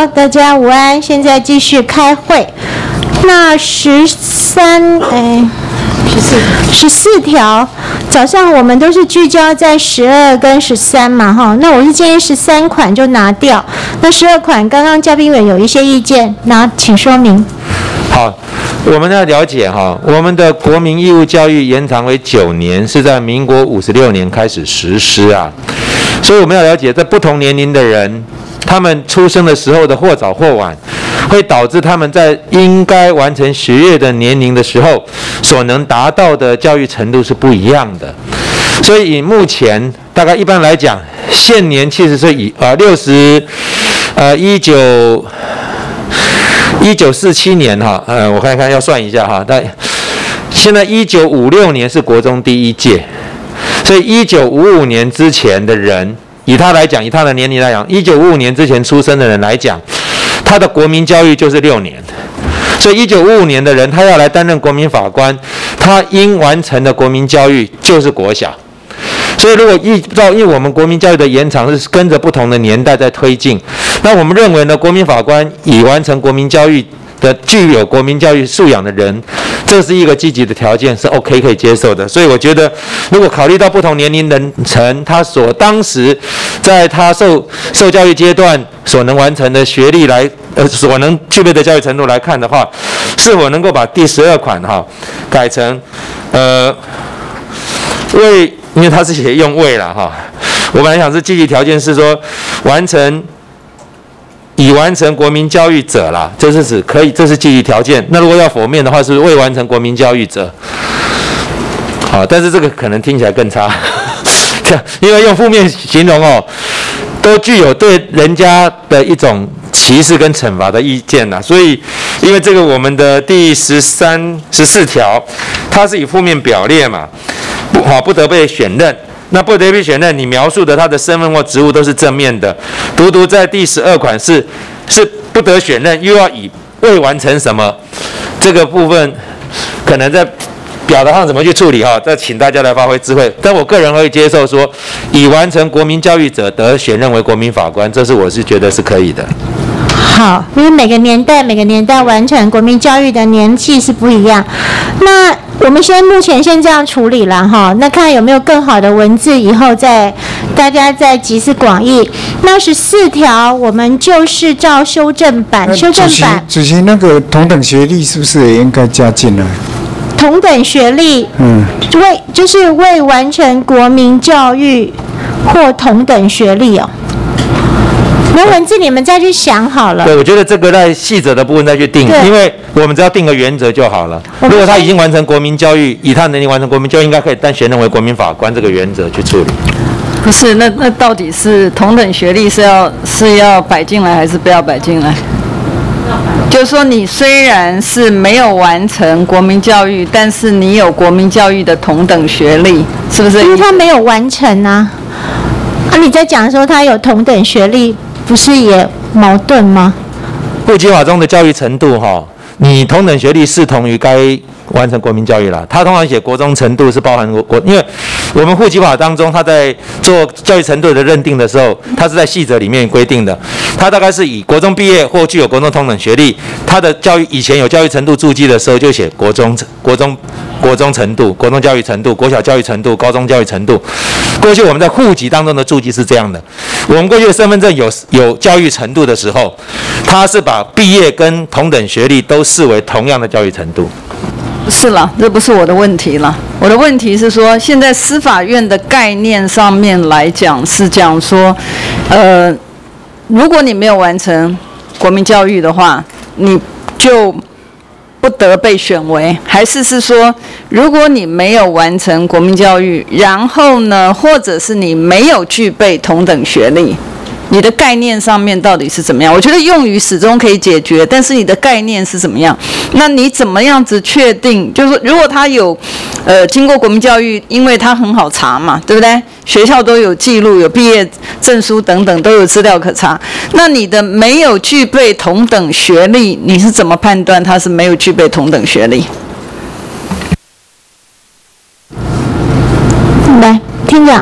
好，大家午安，现在继续开会。那14条，早上我们都是聚焦在12跟13嘛，哈。那我是建议13款就拿掉，那12款刚刚嘉宾委有一些意见，那请说明。 好，我们要了解哈，我们的国民义务教育延长为9年，是在民国56年开始实施啊，所以我们要了解，在不同年龄的人，他们出生的时候的或早或晚，会导致他们在应该完成学业的年龄的时候，所能达到的教育程度是不一样的。所以以目前大概一般来讲，现年70岁1947年哈，我看看要算一下哈，但现在1956年是国中第一届，所以1955年之前的人，以他来讲，以他的年龄来讲，1955年之前出生的人来讲，他的国民教育就是6年，所以1955年的人，他要来担任国民法官，他应完成的国民教育就是国小。所以如果依我们国民教育的延长是跟着不同的年代在推进，那我们认为呢，国民法官已完成国民教育的具有国民教育素养的人，这是一个积极的条件，是 OK 可以接受的。所以我觉得，如果考虑到不同年龄人层，他当时在他受教育阶段所能完成的学历所能具备的教育程度来看的话，是否能够把第12款改成因为他是写用未啦哈，我本来想是积极条件是说已完成国民教育者啦，这是指可以，这是积极条件。那如果要否面的话，是未完成国民教育者。好，但是这个可能听起来更差，因为用负面形容都具有对人家的一种歧视跟惩罚的意见啦。所以，因为这个我们的第14条，它是以负面表列嘛。不得被选任，那不得被选任，你描述的他的身份或职务都是正面的。独在第12款是不得选任，又要以未完成什么，这个部分可能在表达上怎么去处理再请大家来发挥智慧。但我个人会接受说，已完成国民教育者得选任为国民法官，我是觉得是可以的。 好，因为每个年代完成国民教育的年纪是不一样。那我们目前先这样处理了哈，那看有没有更好的文字，以后大家再集思广益。那14条我们就是照修正版， 主席那个同等学历是不是也应该加进来？ 同等学历，就是未完成国民教育或同等学历那文字你们再去想好了。 对，我觉得这个在细则的部分再去定，因为我们只要定个原则就好了。如果他已经完成国民教育，以他能力完成国民教育，应该可以选任为国民法官，这个原则去处理。 不是，那到底是同等学历是要摆进来还是不要摆进来？就是说，你虽然是没有完成国民教育，但是你有国民教育的同等学历，是不是？ 因为他没有完成啊。你在讲说他有同等学历，不是也矛盾吗？ 户籍法中的教育程度你同等学历视同于该完成国民教育啦。他通常写国中程度是包含因为我们户籍法当中，他在做教育程度的认定的时候，他是在细则里面规定的。他大概是以国中毕业或具有国中同等学历，他的以前有教育程度注记的时候就写国中程度、国中教育程度、国小教育程度、高中教育程度。过去我们在户籍当中的注记是这样的，我们过去的身份证有教育程度的时候，他是把毕业跟同等学历都视为同样的教育程度。 不是啦，这不是我的问题啦。我的问题是说，现在司法院的概念上面来讲是讲说，如果你没有完成国民教育的话，你就不得被选为，还是说，如果你没有完成国民教育，然后呢，或者是你没有具备同等学历，你的概念上面到底是怎么样？我觉得用语始终可以解决，但是你的概念是怎么样？那你怎么样子确定？就是说，如果他有经过国民教育，因为他很好查嘛，对不对？学校都有记录，有毕业证书等等，都有资料可查。那你的没有具备同等学历，你是怎么判断他是没有具备同等学历？ 来，厅长。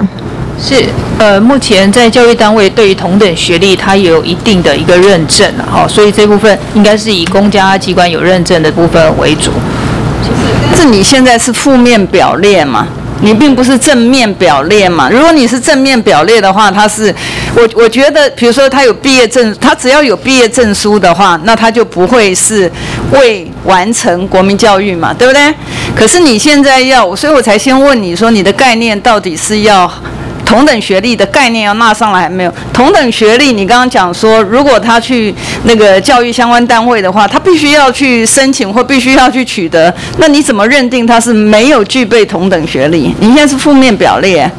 是，目前在教育单位对于同等学历，它也有一定的一个认证了哈，所以这部分应该是以公家机关有认证的部分为主。 但是你现在是负面表列嘛？你并不是正面表列嘛？如果你是正面表列的话，它是，我觉得，比如说他有毕业证，他只要有毕业证书的话，那他就不会是未完成国民教育嘛，对不对？可是你现在要，所以我才先问你说，你的概念到底是要同等学历的概念要纳上来还没有？同等学历，你刚刚讲说，如果他去那个教育相关单位的话，他必须要去申请或必须要去取得，那你怎么认定他是没有具备同等学历？你现在是负面表列。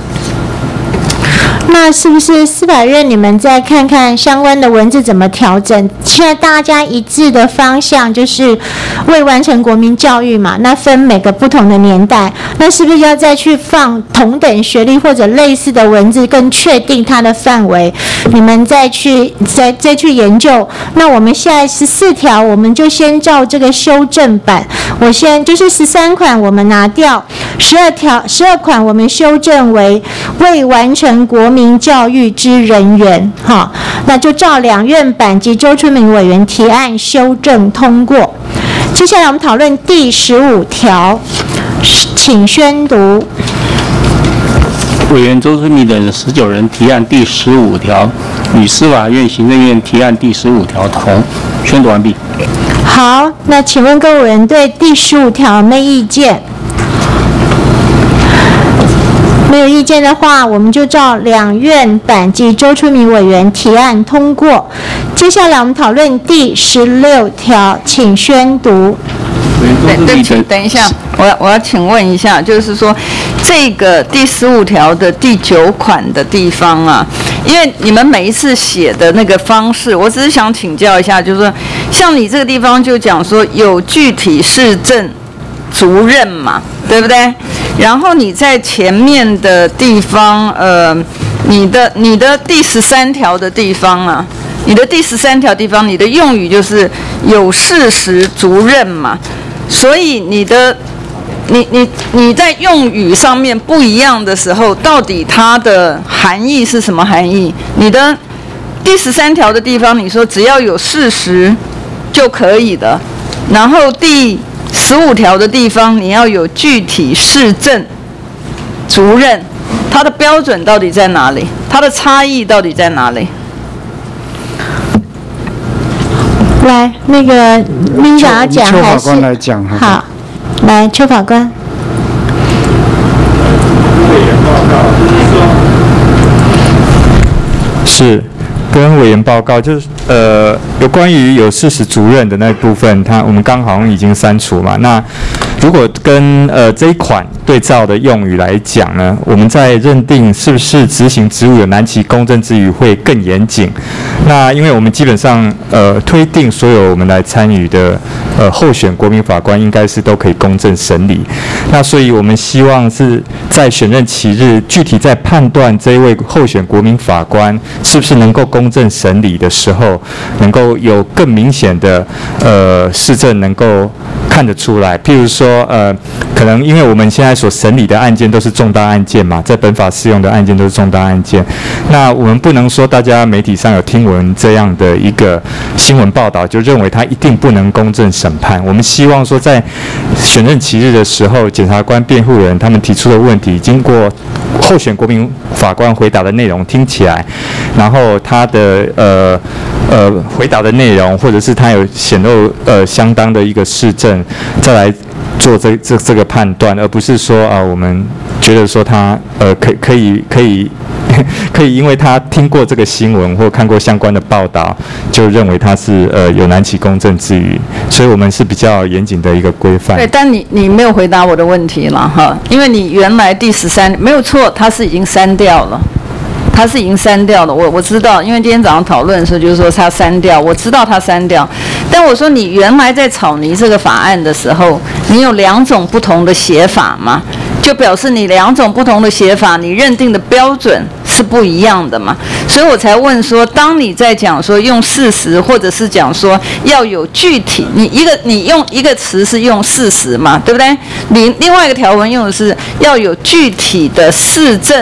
那是不是司法院你们再看看相关的文字怎么调整？现在大家一致的方向就是未完成国民教育嘛，那分每个不同的年代，那是不是要再去放同等学历或者类似的文字，更确定它的范围？你们再去研究。那我们现在14条，我们就先照这个修正版，我先就是13款我们拿掉，12款我们修正为未完成国民教育之人员，哈，那就照两院版及周春明委员提案修正通过。接下来我们讨论第15条，请宣读。 委员周春明等19人提案第15条，与司法院、行政院提案第15条同。宣读完毕。 好，那请问各位委员对第15条有没有意见？没有意见的话，我们就照两院版及周春明委员提案通过。接下来我们讨论第16条，请宣读。 对不起，等一下，我要请问一下，就是说这个第15条的第9款的地方啊，因为你们每一次写的那个方式，我只是想请教一下，就是说像你这个地方就讲说有具体市政主任嘛，对不对？然后你在前面的地方，你的第13条的地方啊，你的第13条地方，你的用语就是有事实主任嘛，所以你在用语上面不一样的时候，到底它的含义是什么含义？你的第13条的地方，你说只要有事实就可以的，然后第15条的地方，你要有具体市政主任，它的标准到底在哪里？它的差异到底在哪里？ 来，那个您想要讲还是？ 邱法官来讲哈。 好，来，邱法官。 是。跟委员报告，就是有关于有事实主任的那部分，我们刚好像已经删除嘛。那如果跟这一款对照的用语来讲呢，我们在认定是不是执行职务有难其公正之余会更严谨。那因为我们基本上推定所有我们来参与的候选国民法官应该是都可以公正审理。那所以我们希望是在选任期日，具体在判断这一位候选国民法官是不是能够公正审理的时候，能够有更明显的事证能够看得出来。譬如说可能因为我们现在所审理的案件都是重大案件嘛，在本法适用的案件都是重大案件，那我们不能说大家媒体上有听闻这样的一个新闻报道就认为他一定不能公正审判。我们希望说在选任期日的时候，检察官、辩护人他们提出的问题，经过候选国民法官回答的内容听起来，然后他的回答的内容，或者是他有显露相当的一个事证，再来做这个判断，而不是说我们觉得说他可以因为他听过这个新闻或看过相关的报道，就认为他是有难其公正之余，所以我们是比较严谨的一个规范。 对，但你没有回答我的问题了哈，因为你原来第13没有错，它是已经删掉了。它是已经删掉了，我知道，因为今天早上讨论的时候就是说它删掉，我知道它删掉，但我说你原来在草拟这个法案的时候，你有2种不同的写法嘛，就表示你2种不同的写法，你认定的标准是不一样的嘛，所以我才问说，当你在讲说用事实，或者是讲说要有具体，你用一个词是用事实嘛，对不对？你另外一个条文用的是要有具体的事证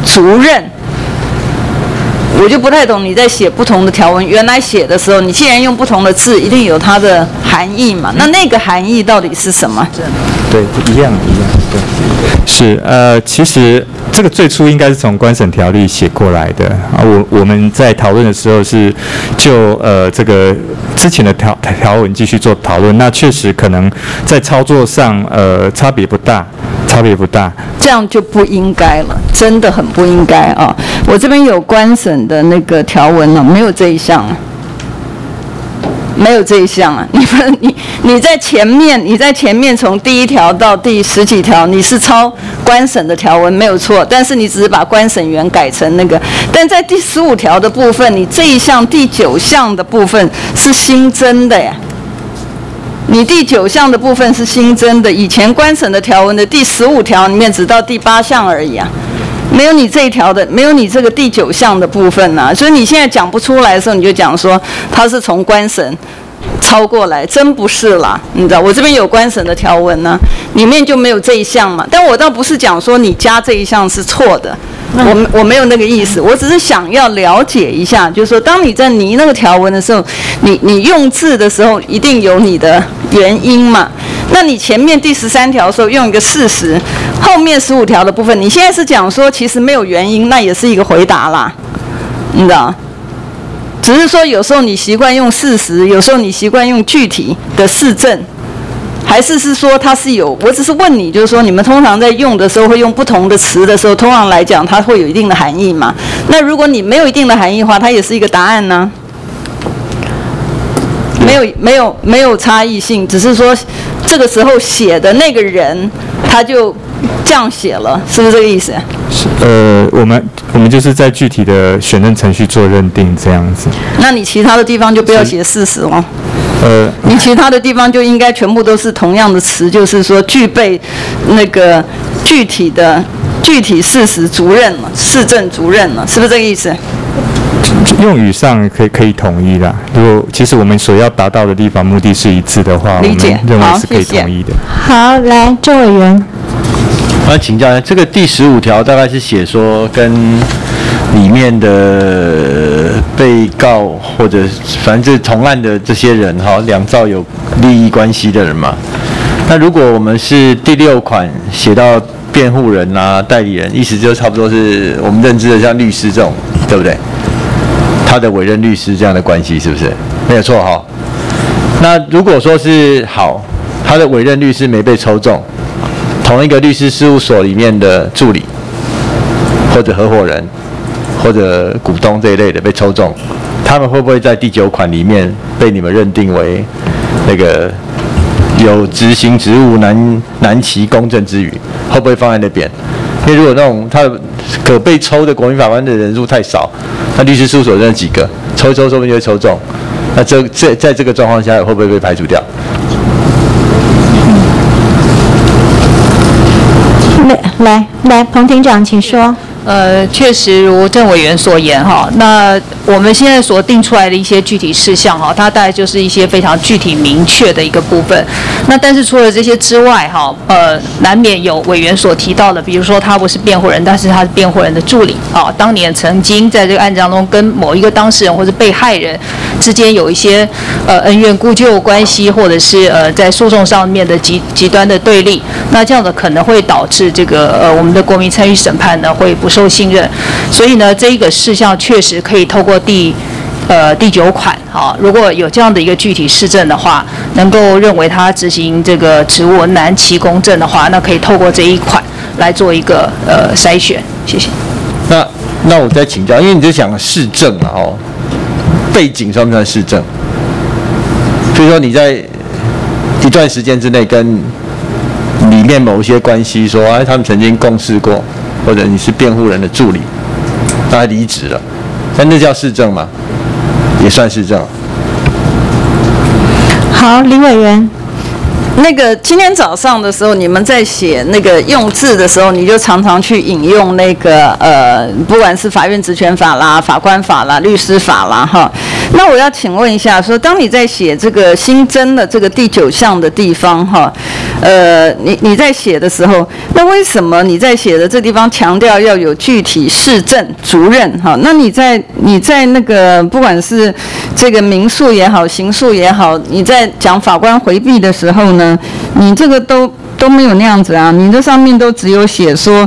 族任，我就不太懂你在写不同的条文。原来写的时候，你既然用不同的字，一定有它的含义嘛？那个含义到底是什么？ 对，一样，对，是其实这个最初应该是从官审条例写过来的啊。我们在讨论的时候是就这个之前的条文继续做讨论，那确实可能在操作上差别不大。 这样就不应该了，真的很不应该啊！我这边有官审的那个条文呢，没有这一项啊。没有这一项啊！你在前面从第1条到第10几条，你是抄官审的条文没有错，但是你只是把官审员改成那个，但在第15条的部分，你这一项第9项的部分是新增的呀。你第9项的部分是新增的，以前官审的条文的第15条里面只到第8项而已啊。没有你这一条的，没有你这个第9项的部分啊，所以你现在讲不出来的时候，你就讲说它是从官审抄过来，真不是啦，你知道我这边有官审的条文呢，里面就没有这一项嘛。但我倒不是讲说你加这一项是错的，我没有那个意思，我只是想要了解一下，就是说当你在拟那个条文的时候，你用字的时候一定有你的原因嘛。那你前面第13条的时候用一个事实，后面15条的部分，你现在是讲说其实没有原因，那也是一个回答啦，你知道？只是说有时候你习惯用事实，有时候你习惯用具体的事证，还是说它是有？我只是问你，就是说你们通常在用的时候会用不同的词的时候，通常来讲它会有一定的含义嘛？那如果你没有一定的含义的话，它也是一个答案呢？没有差异性，只是说这个时候写的那个人他就这样写了，是不是这个意思？ 我们就是在具体的选任程序做认定这样子。 那你其他的地方就不要写事实了。你其他的地方就应该全部都是同样的词，就是说具备那个具体事实足任了，事证足任了，是不是这个意思？ 用语上可以统一啦。如果其实我们所要达到的地方目的是一致的话， 理解， 我们认为是可以统一的。 好，来，周委员。 我要请教一下，这个第15条大概是写说跟里面的被告或者反正同案的这些人哈，两造有利益关系的人嘛。那如果我们是第6款写到辩护人啊、代理人，意思就差不多是我们认知的像律师这种，对不对？他的委任律师这样的关系是不是没有错哈？那如果说是好，他的委任律师没被抽中，同一个律师事务所里面的助理或者合伙人或者股东这一类的被抽中，他们会不会在第9款里面被你们认定为那个有执行职务难其公正之余，会不会放在那边？因为如果那种他可被抽的国民法官的人数太少，那律师事务所认几个，抽一抽说不定就会抽中。那在这个状况下，会不会被排除掉？ 来，彭庭长，请说。 确实如郑委员所言哈，那我们现在所定出来的一些具体事项哈，它大概就是一些非常具体明确的一个部分。那但是除了这些之外哈，难免有委员所提到的，比如说他不是辩护人，但是他是辩护人的助理啊，当年曾经在这个案子当中跟某一个当事人或者被害人之间有一些恩怨故旧关系，或者是在诉讼上面的极端的对立，那这样的可能会导致这个我们的国民参与审判呢会不受信任，所以呢，这一个事项确实可以透过第9款，如果有这样的一个具体事证的话，能够认为他执行这个职务难其公正的话，那可以透过这一款来做一个筛选。谢谢。 那我再请教，因为你在讲事证嘛，背景算不算事证？比如说你在一段时间之内跟里面某一些关系说，他们曾经共事过。或者你是辩护人的助理，他离职了，但那叫事证吗？也算事证。 好，李委员。 那个今天早上的时候，你们在写那个用字的时候，你就常常去引用那个不管是法院职权法啦、法官法啦、律师法啦，哈。那我要请问一下，说当你在写这个新增的这个第9项的地方，哈， 你在写的时候，那为什么你在写的这地方强调要有具体市政主任？哈，那你在那个不管是这个民诉也好，刑诉也好，你在讲法官回避的时候呢，你这个都没有那样子啊，你这上面都只有写说，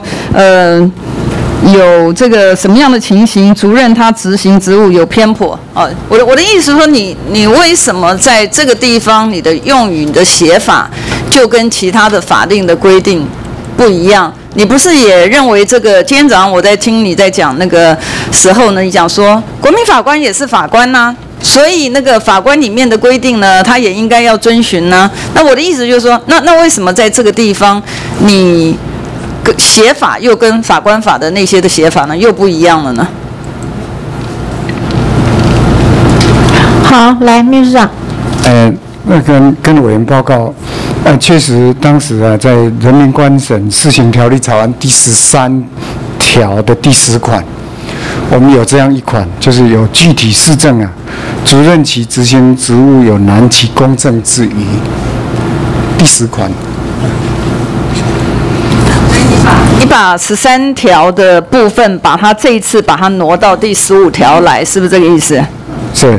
有这个什么样的情形，主任他执行职务有偏颇啊？我的意思是说，你为什么在这个地方你的用语、你的写法就跟其他的法令的规定不一样？你不是也认为这个？今天早上我在听你在讲那个时候呢，你讲说国民法官也是法官呐，所以那个法官里面的规定呢，他也应该要遵循呢。那我的意思就是说，那为什么在这个地方你写法又跟法官法的那些的写法呢又不一样了呢？ 好，来秘书长。 那跟委员报告，确实当时啊，在《人民官审施行条例》草案第13条的第10款，我们有这样一款，就是有具体事证啊，主任其执行职务有难其公正之余，第10款。 你把13条的部分，这一次把它挪到第15条来，是不是这个意思？ 是。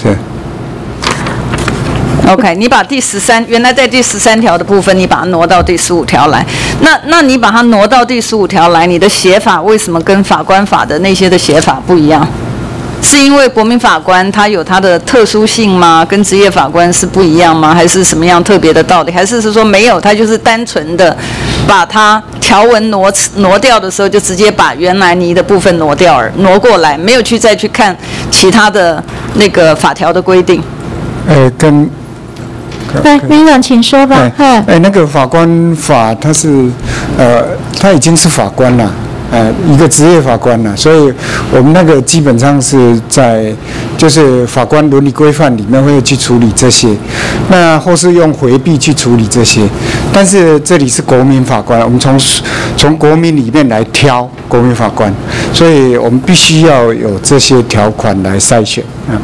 OK， 你把原来在第13条的部分，你把它挪到第15条来。那你把它挪到第15条来，你的写法为什么跟法官法的那些的写法不一样？是因为国民法官他有他的特殊性吗？跟职业法官是不一样吗？还是什么样特别的道理？还是说没有，他就是单纯的把它条文挪掉的时候，就直接把原来你的部分挪过来，没有再去看其他的那个法条的规定？ 对，秘书长请说吧。 那个法官法他是他已经是法官了。一个职业法官了，所以我们那个基本上是在就是法官伦理规范里面会去处理这些，那或是用回避去处理这些，但是这里是国民法官，我们从国民里面来挑国民法官，所以我们必须要有这些条款来筛选。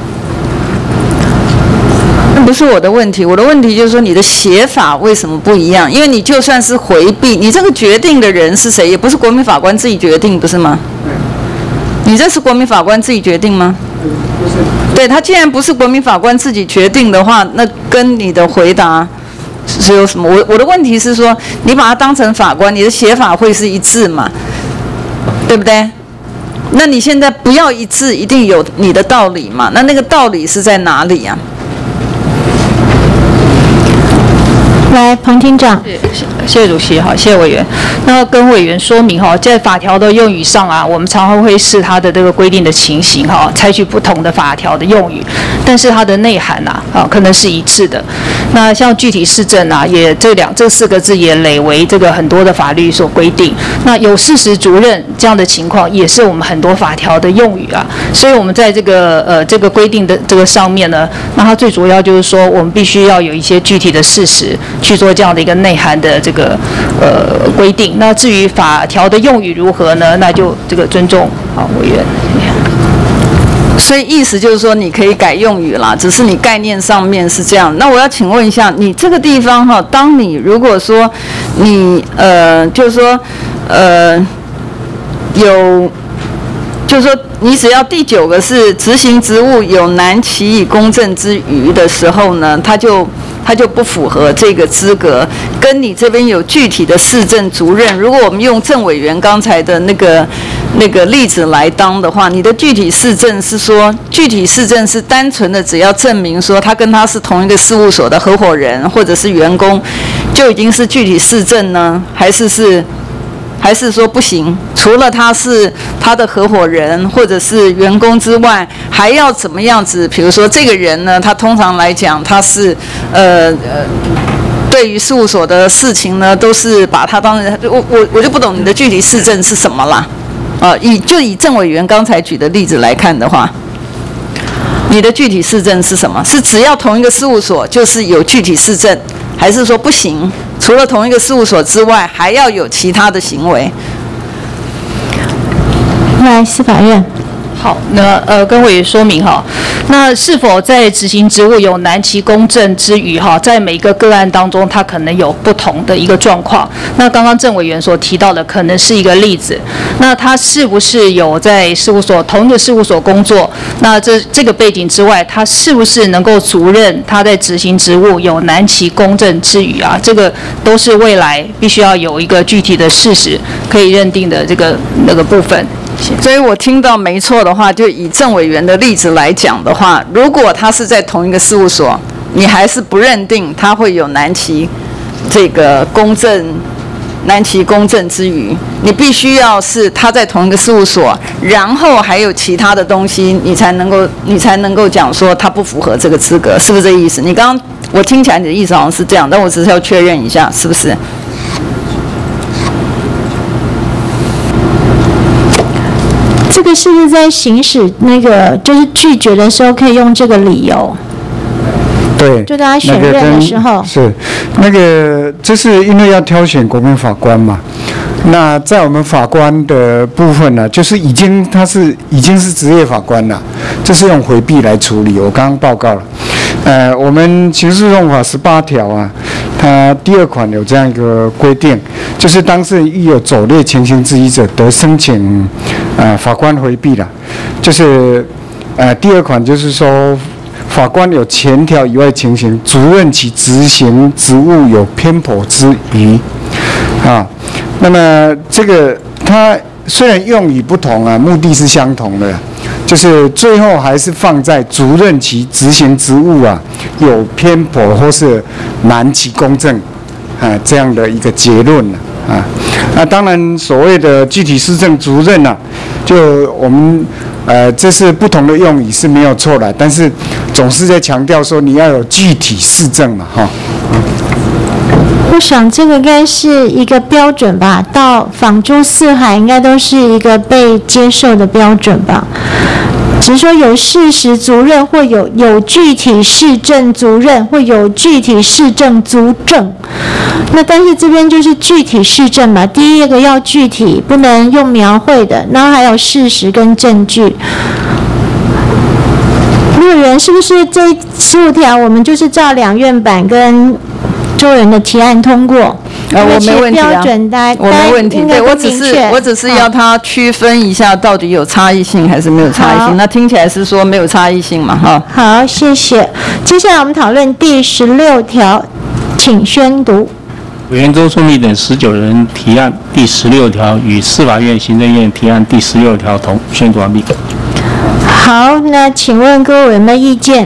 不是我的问题，我的问题就是说你的写法为什么不一样？因为你就算是回避，你这个决定的人是谁？也不是国民法官自己决定，不是吗？你这是国民法官自己决定吗？ 不是。 对，他既然不是国民法官自己决定的话，那跟你的回答是有什么？我的问题是说，你把他当成法官，你的写法会是一致嘛？对不对？那你现在不要一致，一定有你的道理嘛？那个道理是在哪里啊？ 来，彭厅长。 谢谢主席，好，谢谢委员。那跟委员说明哈，在法条的用语上啊，我们常常会视它的这个规定的情形哈，采取不同的法条的用语，但是它的内涵可能是一致的。那像具体事证啊，也这4个字也累为这个很多的法律所规定。那有事实主任这样的情况，也是我们很多法条的用语啊。所以我们在这个规定的这个上面呢，那它最主要就是说，我们必须要有一些具体的事实去做这样的一个内涵的这个规定。那至于法条的用语如何呢？那就这个尊重委员。 所以意思就是说，你可以改用语啦，只是你概念上面是这样。那我要请问一下，你这个地方哈，当你如果说你就是说就是说你只要第9个是执行职务有难其以公正之余的时候呢，他就不符合这个资格。跟你这边有具体的市政主任，如果我们用郑委员刚才的那个例子来当的话，你的具体市政是说，具体市政是单纯的只要证明说他跟他是同一个事务所的合伙人或者是员工，就已经是具体市政呢？还是说不行？除了他是他的合伙人或者是员工之外，还要怎么样子？比如说这个人呢，他通常来讲他是对于事务所的事情呢，都是把他当成我就不懂你的具体事政是什么啦？以郑委员刚才举的例子来看的话，你的具体事政是什么？是只要同一个事务所就是有具体事政，还是说不行？除了同一个事务所之外，还要有其他的行为？ 来，司法院。 好，那跟委员说明哈，那是否在执行职务有难期公正之余哈，在每一个个案当中，它可能有不同的一个状况。那刚刚郑委员所提到的可能是一个例子，那他是不是有在事务所同一个事务所工作？那这个背景之外，他是不是能够足认他在执行职务有难期公正之余啊？这个都是未来必须要有一个具体的事实可以认定的那个部分。 所以我听到没错的话，就以郑委员的例子来讲的话，如果他是在同一个事务所，你还是不认定他会有难期这个难期公正之余，你必须要是他在同一个事务所，然后还有其他的东西，你才能够讲说他不符合这个资格，是不是这个意思？你刚刚我听起来你的意思好像是这样，但我只是要确认一下，是不是？ 这个是不是在行使那个就是拒绝的时候可以用这个理由？ 对， 就大家选任的时候， 是那个，就是因为要挑选国民法官嘛。那在我们法官的部分呢，就是已经是职业法官了，这是用回避来处理。我刚刚报告了，我们刑事诉讼法18条啊，它第2款有这样一个规定，就是当事人遇有走劣情形之一者，得申请法官回避了。就是第2款就是说，法官有前条以外情形，足认其执行职务有偏颇之余，啊，那么这个它虽然用语不同啊，目的是相同的，就是最后还是放在足认其执行职务啊有偏颇或是难其公正啊这样的一个结论啊。那当然所谓的具体事证足认啊，就我们这是不同的用语是没有错的，但是总是在强调说你要有具体事证嘛，哈。 我想这个应该是一个标准吧，到访诸四海应该都是一个被接受的标准吧。只是说有事实足认，或有具体事证足认，或有具体事证足证。那但是这边就是具体事证嘛，第一个要具体，不能用描绘的，然后还有事实跟证据。陆委员，是不是这15条我们就是照2院版跟周委员的提案通过？ 我没问题啊，我没问题。对，我只是要他区分一下，到底有差异性还是没有差异性。那听起来是说没有差异性嘛，哈。 好，谢谢。接下来我们讨论第16条，请宣读。 委员周顺利等19人提案第16条与司法院行政院提案第16条同，宣读完毕。 好，那请问各位委员的意见？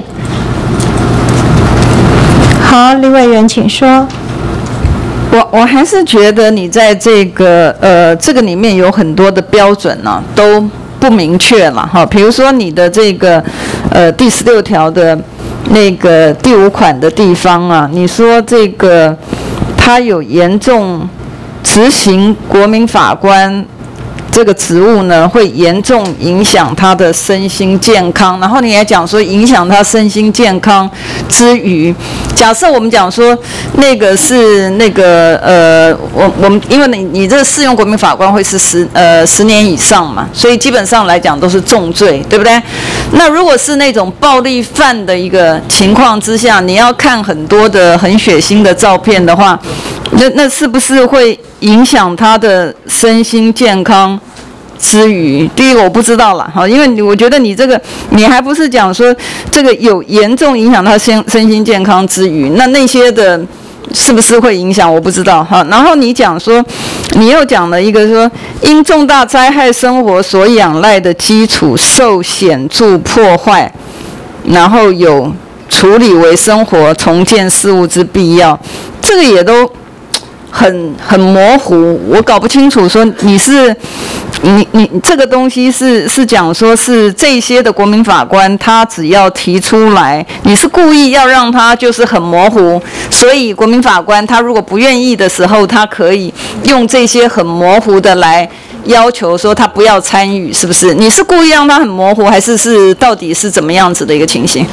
好，李委员请说。 我还是觉得你在这个里面有很多的标准呢，都不明确了哈。比如说你的这个第16条的那个第5款的地方啊，你说这个他有严重执行国民法官这个职务呢，会严重影响他的身心健康。然后你还讲说影响他身心健康之余，假设我们讲说那个是那个我们因为你这个适用国民法官会是10年以上嘛，所以基本上来讲都是重罪，对不对？那如果是那种暴力犯的一个情况之下，你要看很多的很血腥的照片的话，那是不是会影响他的身心健康之余？第一个我不知道了，好，因为我觉得你这个你还不是讲说这个有严重影响他身心健康之余，那些的是不是会影响？我不知道哈。然后你讲说，你又讲了一个说，因重大灾害生活所仰赖的基础受显著破坏，然后有处理为生活重建事务之必要，这个也都很模糊，我搞不清楚说你这个东西是讲说是这些的国民法官他只要提出来，你是故意要让他就是很模糊，所以国民法官他如果不愿意的时候，他可以用这些很模糊的来要求说他不要参与，是不是？你是故意让他很模糊，还是到底是怎么样子的一个情形？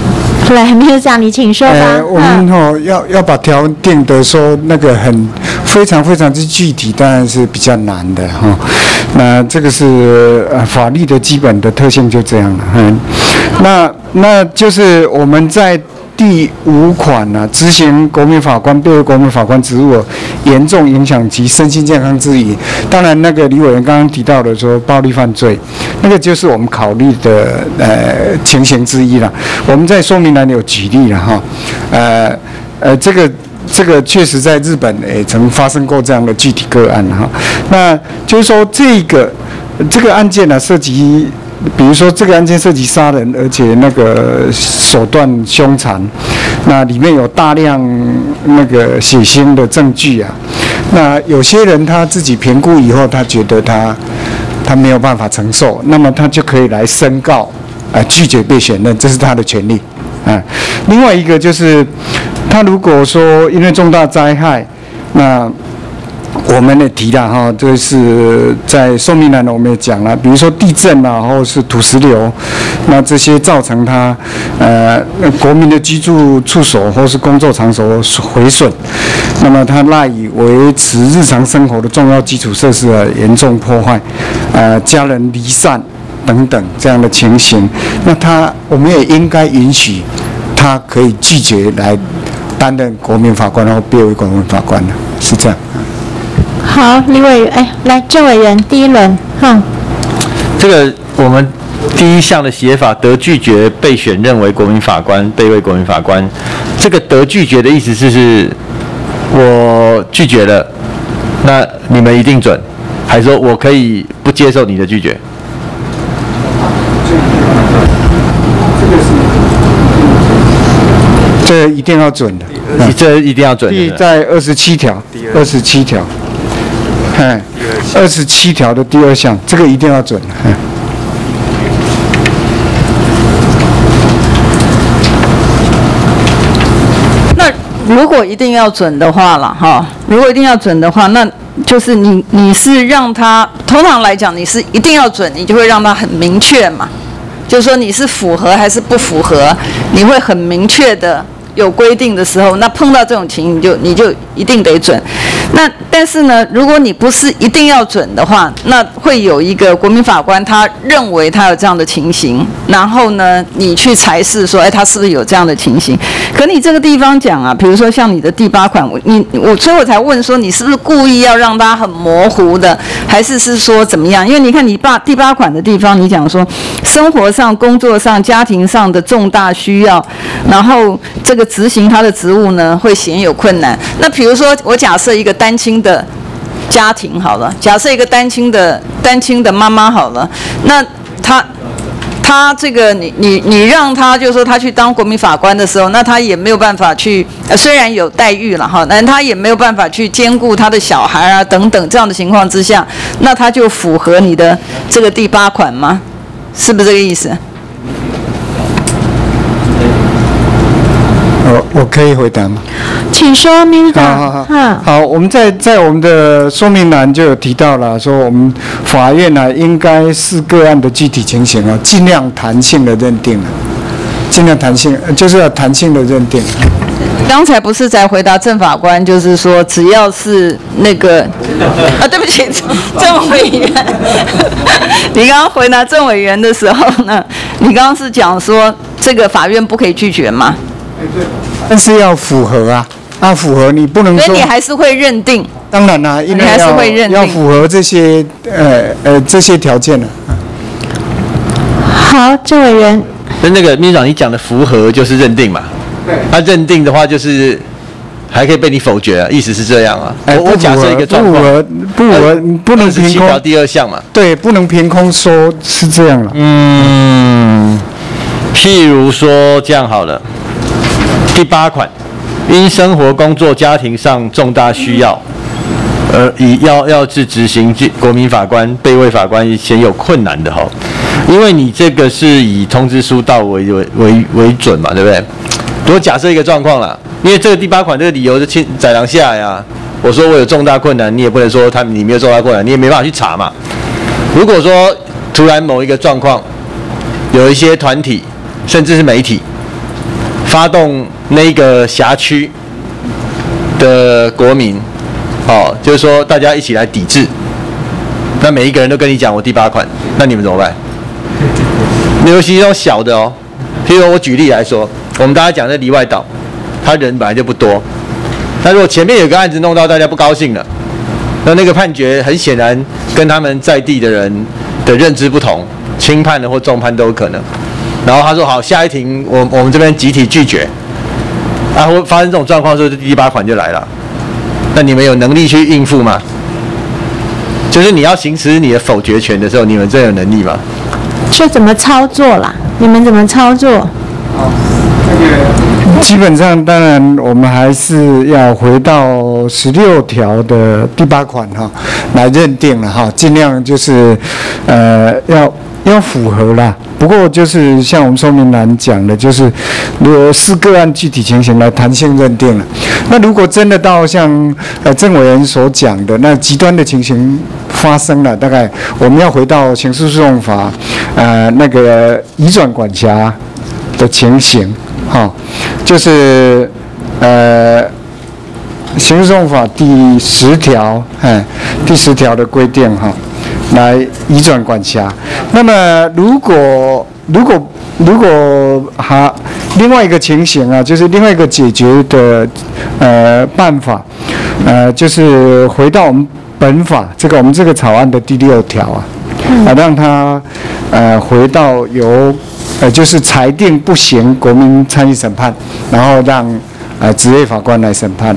来，秘书长，你请说吧。 我们要把条文定得说那个很非常非常之具体，当然是比较难的哈。那这个是法律的基本的特性就这样了。那就是我们在第5款呢，执行国民法官、备位国民法官职务严重影响其身心健康之余，当然那个李委员刚刚提到的说暴力犯罪，那个就是我们考虑的情形之一了。我们在说明栏有举例了哈，这个确实在日本也曾发生过这样的具体个案哈。那就是说这个案件呢涉及。比如说，这个案件涉及杀人，而且那个手段凶残，那里面有大量那个血腥的证据啊。那有些人他自己评估以后，他觉得他没有办法承受，那么他就可以来申告，拒绝被选任，这是他的权利。另外一个就是，他如果说因为重大灾害，那我们也提了哈，这是在说明栏我们也讲了，比如说地震啊，或是土石流，那这些造成他国民的居住处所或是工作场所毁损，那么他赖以维持日常生活的重要基础设施严重破坏，家人离散等等这样的情形，那我们也应该允许他可以拒绝来担任国民法官或备位国民法官的，是这样。 好，李委员，来郑委员第一轮， 这个我们第一项的写法，得拒绝被选任为国民法官、备位国民法官。这个得拒绝的意思是我拒绝了，那你们一定准，还是说我可以不接受你的拒绝？ 这一定要准的， 这一定要准的。 在27条，27条。27条的第2项，这个一定要准。 那如果一定要准的话了哈，如果一定要准的话，那就是你是让他，通常来讲你是一定要准，你就会让他很明确嘛，就是说你是符合还是不符合，你会很明确的。有规定的时候，那碰到这种情形，你就一定得准。那但是呢，如果你不是一定要准的话，那会有一个国民法官他认为他有这样的情形，然后呢，你去裁示说，他是不是有这样的情形？可你这个地方讲啊，比如说像你的第8款，所以我才问说，你是不是故意要让它很模糊的，还是说怎么样？因为你看你第8款的地方，你讲说生活上、工作上、家庭上的重大需要，然后这个执行他的职务呢，会显有困难。那比如说，我假设一个单亲的家庭好了，假设一个单亲的妈妈好了，那他这个你让他就是说他去当国民法官的时候，那他也没有办法去，虽然有待遇了哈，但他也没有办法去兼顾他的小孩啊等等这样的情况之下，那他就符合你的这个第8款吗？是不是这个意思？ 我可以回答吗？ 请说，秘书长。 好，我们在我们的说明栏就有提到了，说我们法院呢应该视个案的具体情形啊，尽量弹性的认定，尽量弹性，就是要弹性的认定。 刚才不是在回答郑法官，就是说只要是那个对不起，郑委员，你刚刚回答郑委员的时候呢，你刚刚是讲说这个法院不可以拒绝吗？ 但是要符合啊，符合你不能说。 所以你还是会认定。 当然啦，因为要符合这些这些条件的。 好，郑委员。 那个秘书长，你讲的符合就是认定嘛？对。他认定的话，就是还可以被你否决啊，意思是这样啊。我假设一个状况， 不符合，不能凭空。 27条第2项嘛。 对，不能凭空说是这样了。 譬如说这样好了。第8款，因生活、工作、家庭上重大需要，要执行国民法官、备位法官显有困难的哈，因为你这个是以通知书到为准嘛，对不对？我假设一个状况啦，因为这个第8款这个理由是载廊下呀，我说我有重大困难，你也不能说你没有重大困难，你也没办法去查嘛。如果说突然某一个状况，有一些团体甚至是媒体发动那个辖区的国民哦，就是说大家一起来抵制。那每一个人都跟你讲我第8款，那你们怎么办？尤其这种小的哦，譬如说我举例来说，我们大家讲的离外岛，他人本来就不多，那如果前面有个案子弄到大家不高兴了，那个判决很显然跟他们在地的人的认知不同，轻判的或重判都有可能。然后他说好，下一庭我们这边集体拒绝，啊，会发生这种状况的时候，第8款就来了。那你们有能力去应付吗？就是你要行使你的否决权的时候，你们真有能力吗？ 这怎么操作啦？你们怎么操作？ 基本上，当然我们还是要回到16条的第8款哈来认定了哈，尽量就是要符合啦。不过就是像我们说明栏讲的，就是如果视个案具体情形来弹性认定了。那如果真的到像郑委员所讲的那极端的情形发生了，大概我们要回到刑事诉讼法那个移转管辖的情形。就是刑事诉讼法第10条，第10条的规定来移转管辖。那么如果另外一个情形啊，就是另外一个解决的办法，就是回到我们本法我们这个草案的第6条让它回到由就是裁定不行国民参与审判，然后让职业法官来审判。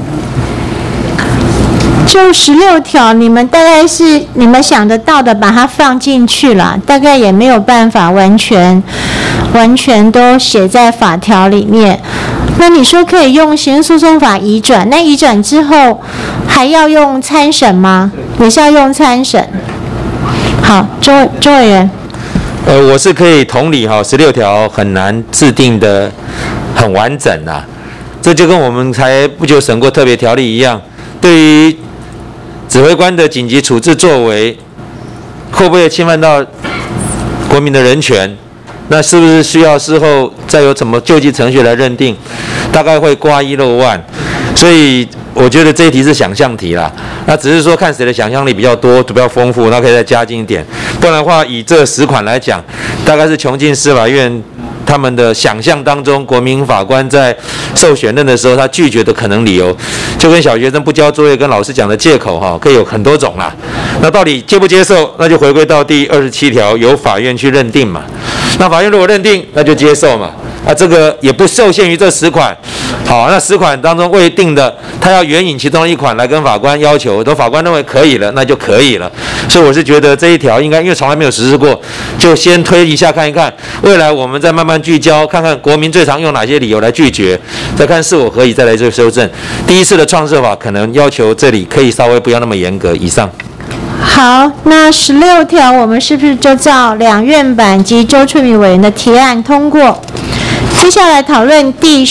就16条，你们大概是你们想得到的，把它放进去了，大概也没有办法完全都写在法条里面。那你说可以用刑事诉讼法移转，那移转之后还要用参审吗？也是要用参审。好，周委员。 我是可以同理16条很难制定的很完整啊，这就跟我们才不久审过特别条例一样，对于指挥官的紧急处置作为，会不会侵犯到国民的人权？那是不是需要事后再有什么救济程序来认定？大概会挂一漏万，所以我觉得这一题是想象题啦。那只是说看谁的想象力比较多，比较丰富，那可以再加进一点。不然的话，以这10款来讲，大概是穷尽司法院他们的想象当中，国民法官在受选任的时候，他拒绝的可能理由，就跟小学生不交作业跟老师讲的借口可以有很多种啦。那到底接不接受，那就回归到第27条，由法院去认定嘛。那法院如果认定，那就接受嘛。这个也不受限于这10款。好，那10款当中未定的，他要援引其中1款来跟法官要求，都法官认为可以了，那就可以了。所以我是觉得这一条应该，因为从来没有实施过，就先推一下看一看，未来我们再慢慢聚焦，看看国民最常用哪些理由来拒绝，再看是否可以再来做修正。第一次的创设法可能要求这里可以稍微不要那么严格。以上。 好，那16条我们是不是就照两院版及周春米委员的提案通过？接下来讨论第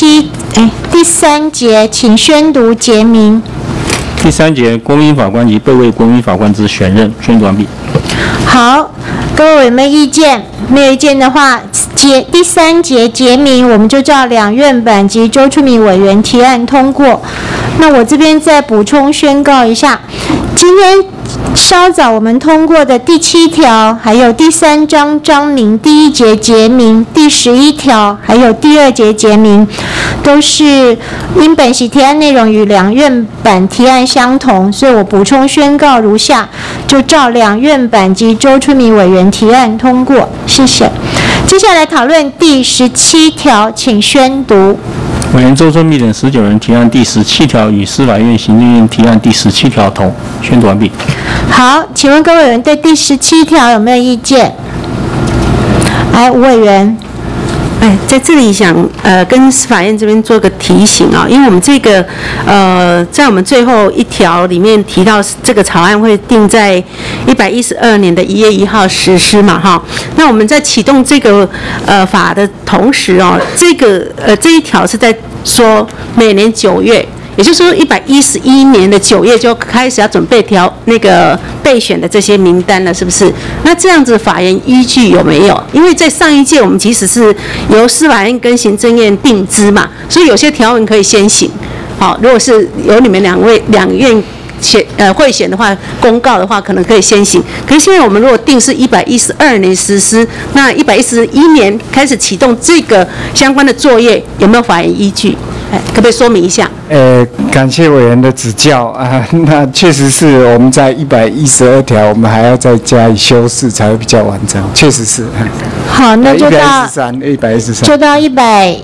3节，请宣读结名。 第3节，国民法官及备位国民法官之选任，宣读完毕。 好，各位有没有意见？没有意见的话，第3节结名，我们就照两院版及周春米委员提案通过。那我这边再补充宣告一下，今天稍早我们通过的第7条，还有第3章章名第1节结名，第11条还有第2节结名，都是因本席提案内容与两院版提案相同，所以我补充宣告如下，就照两院版及周春米委员提案通过。谢谢。接下来讨论第17条，请宣读。 委员周春米等19人提案第17条与司法院行政院提案第17条同，宣读完毕。 好，请问各位委员对第17条有没有意见？来，吴委员。 在这里想跟司法院这边做个提醒啊，因为我们这个在我们最后一条里面提到这个草案会定在112年的1月1号实施嘛哈，那我们在启动这个法的同时这一条是在说每年9月。也就是说，111年的9月就开始要准备那个备选的这些名单了，是不是？那这样子法院依据有没有？因为在上一届我们其实是由司法院跟行政院定之嘛，所以有些条文可以先行。好，如果是由你们两院贿选的话，公告的话可能可以先行。可是现在我们如果定是112年实施，那111年开始启动这个相关的作业，有没有法源依据？可不可以说明一下？ 感谢委员的指教啊，那确实是我们在112条，我们还要再加以修饰才会比较完整，确实是。 好，那就到 113， 就到110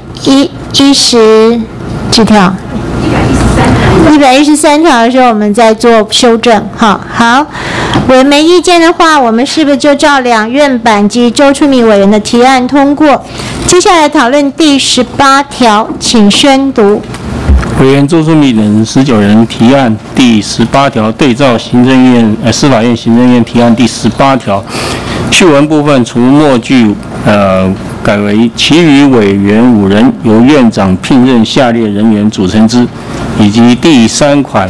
几条。113条的时候，我们再做修正。好，委员没意见的话，我们是不是就照两院版及周春米委员的提案通过？接下来讨论第18条，请宣读。 委员周春米等19人提案第18条，对照司法院行政院提案第18条，序文部分除末句改为其余委员5人由院长聘任下列人员组成之，以及第3款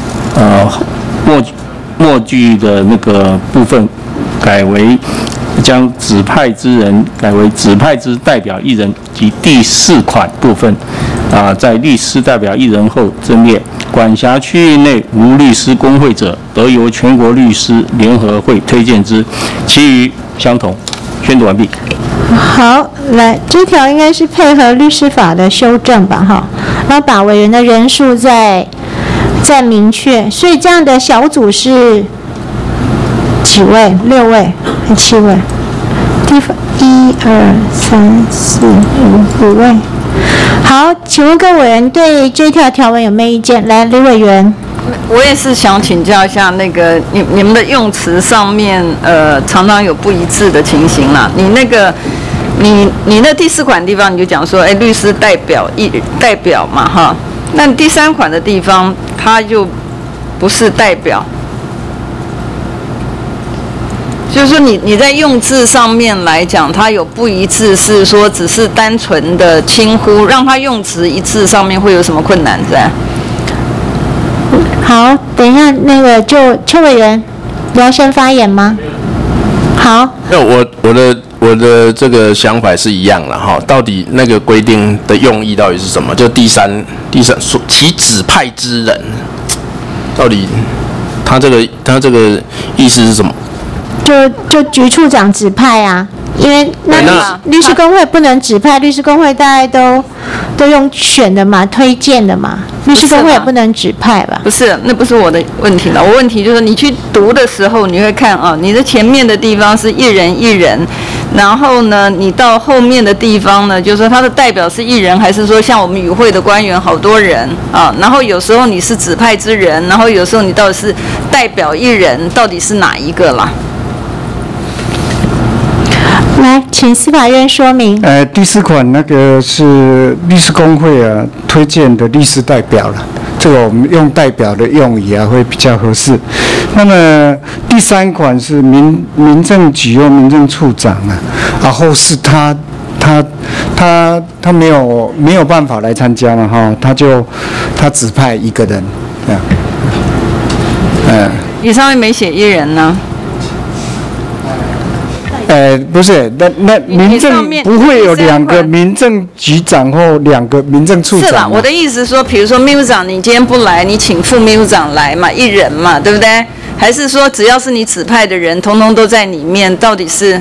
末句的那个部分改为将指派之人改为指派之代表1人，及第4款部分在律师代表1人后增列管辖区域内无律师公会者，得由全国律师联合会推荐之，其余相同。宣读完毕。 好，来，这条应该是配合律师法的修正吧，然后把委员的人数再明确，所以这样的小组是几位？6位还7位？地方1、2、3、4、5位。好，请问各委员对这条条文有没有意见？来，李委员。 我也是想请教一下，那个你们的用词上面，常常有不一致的情形啦。你那第4款地方你就讲说，律师代表嘛，哈。那第3款的地方，它就不是代表，就是说你在用字上面来讲，它有不一致，是说只是单纯的轻忽，让它用词一致上面会有什么困难在？ 好，等一下，那个邱委员，你要先发言吗？好。 那我的这个想法是一样了哈。到底那个规定的用意到底是什么？就第三说其指派之人，到底他这个意思是什么？ 就局处长指派啊。因为那律师公会不能指派，律师公会大概都用选的嘛，推荐的嘛，律师公会也不能指派吧？ 不是，那不是我的问题了。我问题就是你去读的时候，你会看你的前面的地方是1人1人，然后呢，你到后面的地方呢，就是说他的代表是1人，还是说像我们与会的官员好多人啊？然后有时候你是指派之人，然后有时候你到底是代表1人，到底是哪一个啦？ 来，请司法院说明。 第4款那个是律师公会推荐的律师代表了，这个我们用代表的用语会比较合适。那么第3款是民政局或民政处长然后是他没有办法来参加嘛他指派1个人你上面没写1人呢？ 不是，那民政不会有2个民政局长或2个民政处长。 是啦，我的意思是说，比如说秘书长你今天不来，你请副秘书长来嘛，1人嘛，对不对？还是说只要是你指派的人，统统都在里面？到底是？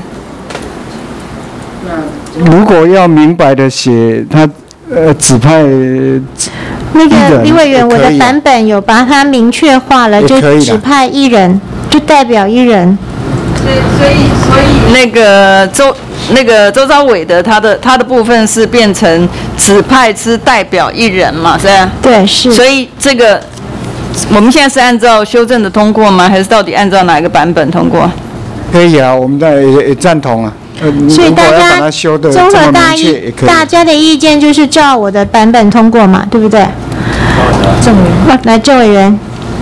如果要明白的写，他指派那个李委员，我的版本有把它明确化了，就指派1人，就代表1人。 所以那个周昭伟的他的部分是变成指派之代表1人嘛，是吧？ 对，是。 所以这个我们现在是按照修正的通过吗？还是到底按照哪一个版本通过？ 可以啊，我们也赞同啊。 所以大家综合大家的意见就是照我的版本通过嘛，对不对？来，郑委员。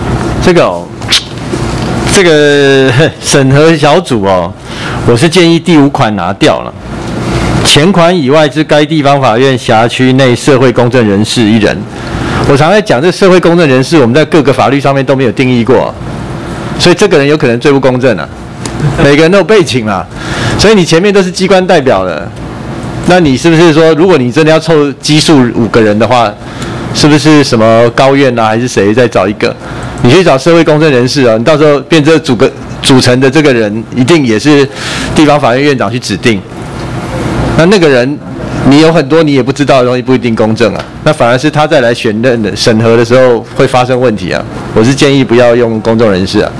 这个审核小组我是建议第5款拿掉了。前款以外之该地方法院辖区内社会公正人士1人。我常在讲，这社会公正人士我们在各个法律上面都没有定义过，所以这个人有可能罪不公正每个人都有背景所以你前面都是机关代表的，那你是不是说，如果你真的要凑基数5个人的话，是不是什么高院还是谁再找1个？ 你去找社会公正人士啊，你到时候变这组成的这个人，一定也是地方法院院长去指定。那个人，你有很多你也不知道的东西，不一定公正啊。那反而是他再来选任的审核的时候会发生问题啊。我是建议不要用公众人士啊。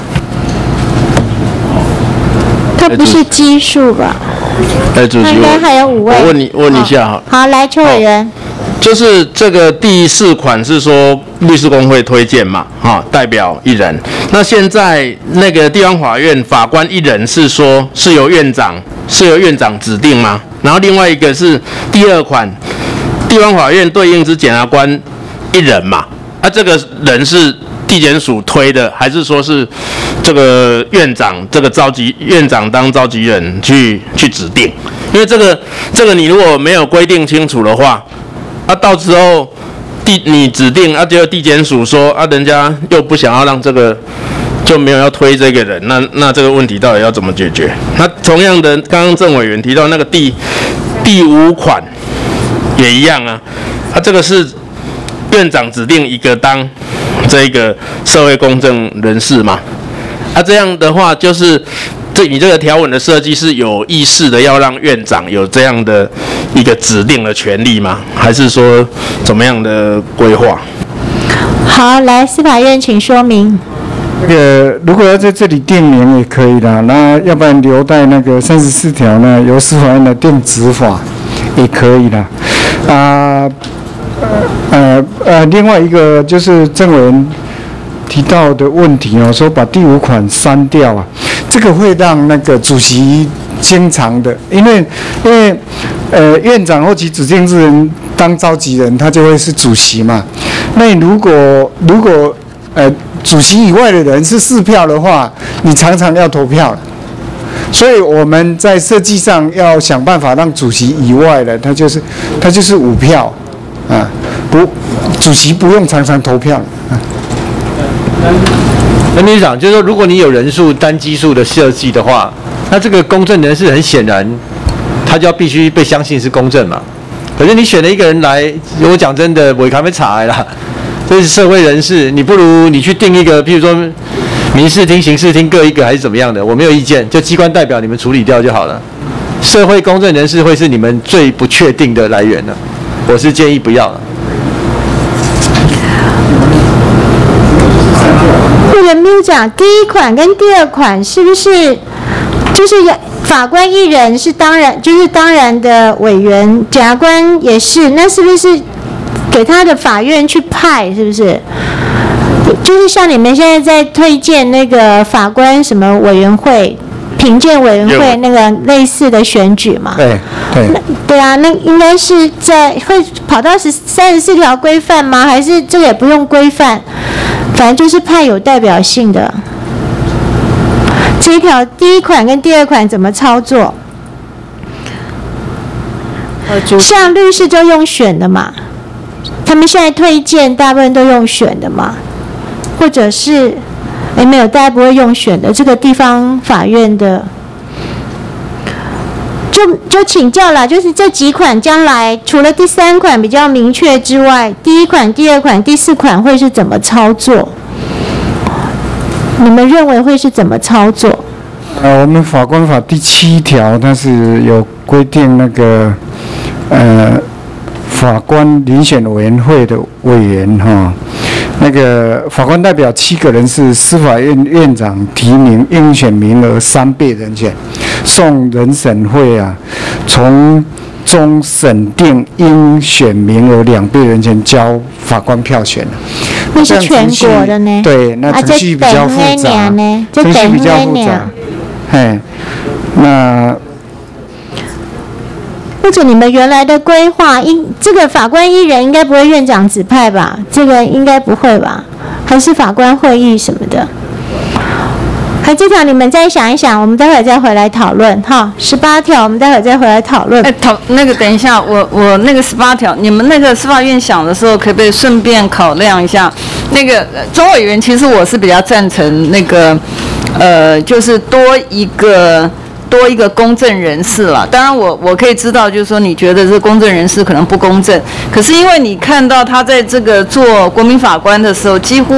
他不是基数吧？ 主席， 应该还有5位。 我问一下哈。 好，来邱委员。 就是这个第4款是说律师公会推荐嘛，代表1人。那现在那个地方法院法官1人是说是由院长指定吗？然后另外一个是第2款，地方法院对应之检察官1人嘛？这个人是地检署推的，还是说是这个院长院长当召集人去指定？因为这个你如果没有规定清楚的话。到时候你指定结果地检署说人家又不想要让这个，就没有要推这个人，那这个问题到底要怎么解决？那同样的，刚刚郑委员提到那个第5款也一样啊，这个是院长指定一个当这个社会公正人士嘛？这样的话就是你这个条文的设计是有意识的要让院长有这样的一个指定的权利吗？还是说怎么样的规划？ 好，来司法院请说明。 如果要在这里定名也可以啦，那要不然留待那个34条呢，由司法院来定执法也可以啦。另外一个就是郑委员提到的问题哦，说把第5款删掉啊，这个会让那个主席经常的，因为院长或其指定之人当召集人，他就会是主席嘛。那你如果主席以外的人是4票的话，你常常要投票了。所以我们在设计上要想办法让主席以外的，他就是5票啊，主席不用常常投票啊。 那秘书长就是说，如果你有人数单基数的设计的话，那这个公正人士很显然，他就要必须被相信是公正嘛。可是你选了一个人来，我讲真的，我还没查啦，这是社会人士，你不如你去定一个，譬如说民事厅、刑事厅各一个还是怎么样的，我没有意见，就机关代表你们处理掉就好了。社会公正人士会是你们最不确定的来源了，我是建议不要了。 这个秘书长，第1款跟第2款是不是就是法官1人是当然的委员，检察官也是，那是不是给他的法院去派？是不是？就是像你们现在在推荐那个法官什么委员会、评鉴委员会那个类似的选举嘛？对啊，那应该是会跑到34条规范吗？还是这个也不用规范？反正就是派有代表性的。这一条第1款跟第2款怎么操作？像律师就用选的嘛，他们现在推荐大部分都用选的嘛，或者是没有，大家不会用选的。这个地方法院的就请教啦，就是这几款将来除了第3款比较明确之外，第1款、第2款、第4款会是怎么操作？你们认为会是怎么操作？ 我们法官法第7条它是有规定那个法官遴选委员会的委员哈，那个法官代表7个人是司法院院长提名，应选名额3倍人选，送人审会啊，从中审定应选名额2倍人选，交法官票选。 那是全国的呢？ 对，那程序比较复杂，程序比较复杂。那或者你们原来的规划，这个法官1人应该不会院长指派吧？这个应该不会吧？还是法官会议什么的？这条你们再想一想，我们待会再回来讨论哈。18条我们待会再回来讨论。 等一下，我那个18条，你们那个司法院想的时候，可不可以顺便考量一下？那个钟委员，其实我是比较赞成那个，就是多一个公正人士了。当然我可以知道，就是说你觉得这公正人士可能不公正，可是因为你看到他在这个做国民法官的时候，几乎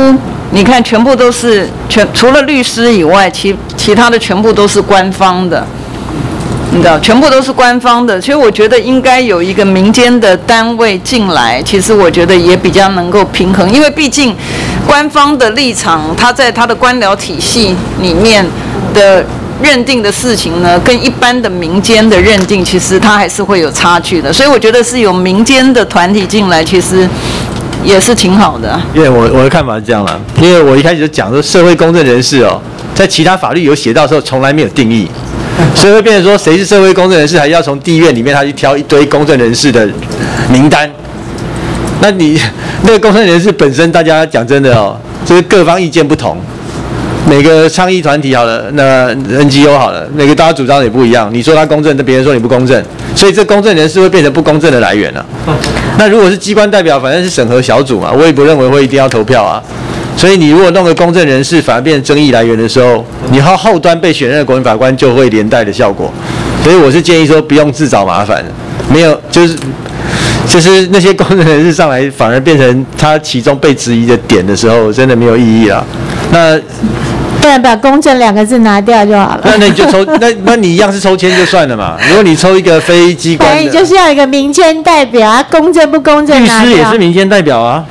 你看全部都是除了律师以外，其他的全部都是官方的。你知道，全部都是官方的，所以我觉得应该有一个民间的单位进来，其实我觉得也比较能够平衡，因为毕竟官方的立场，他在他的官僚体系里面的认定的事情呢，跟一般的民间的认定，其实它还是会有差距的，所以我觉得是有民间的团体进来，其实也是挺好的。 因为我的看法是这样啦，因为我一开始就讲说社会公正人士哦，在其他法律有写到的时候，从来没有定义。所以会变成说，谁是社会公正人士，还要从地院里面他去挑一堆公正人士的名单。那你那个公正人士本身，大家讲真的哦，就是各方意见不同，每个倡议团体好了，那 NGO 好了，每个大家主张也不一样。你说他公正，那别人说你不公正，所以这公正人士会变成不公正的来源了。那如果是机关代表，反正是审核小组嘛，我也不认为会一定要投票啊。所以你如果弄个公正人士，反而变成争议来源的时候，你后端被选任的国民法官就会连带的效果。所以我是建议说，不用自找麻烦，没有就是那些公正人士上来，反而变成他其中被质疑的点的时候，真的没有意义啦。那不然把公正2个字拿掉就好了。 那你就抽，那你一样是抽签就算了嘛。如果你抽一个非机关的， 你就是要一个民间代表啊，公正不公正拿掉。 律师也是民间代表啊。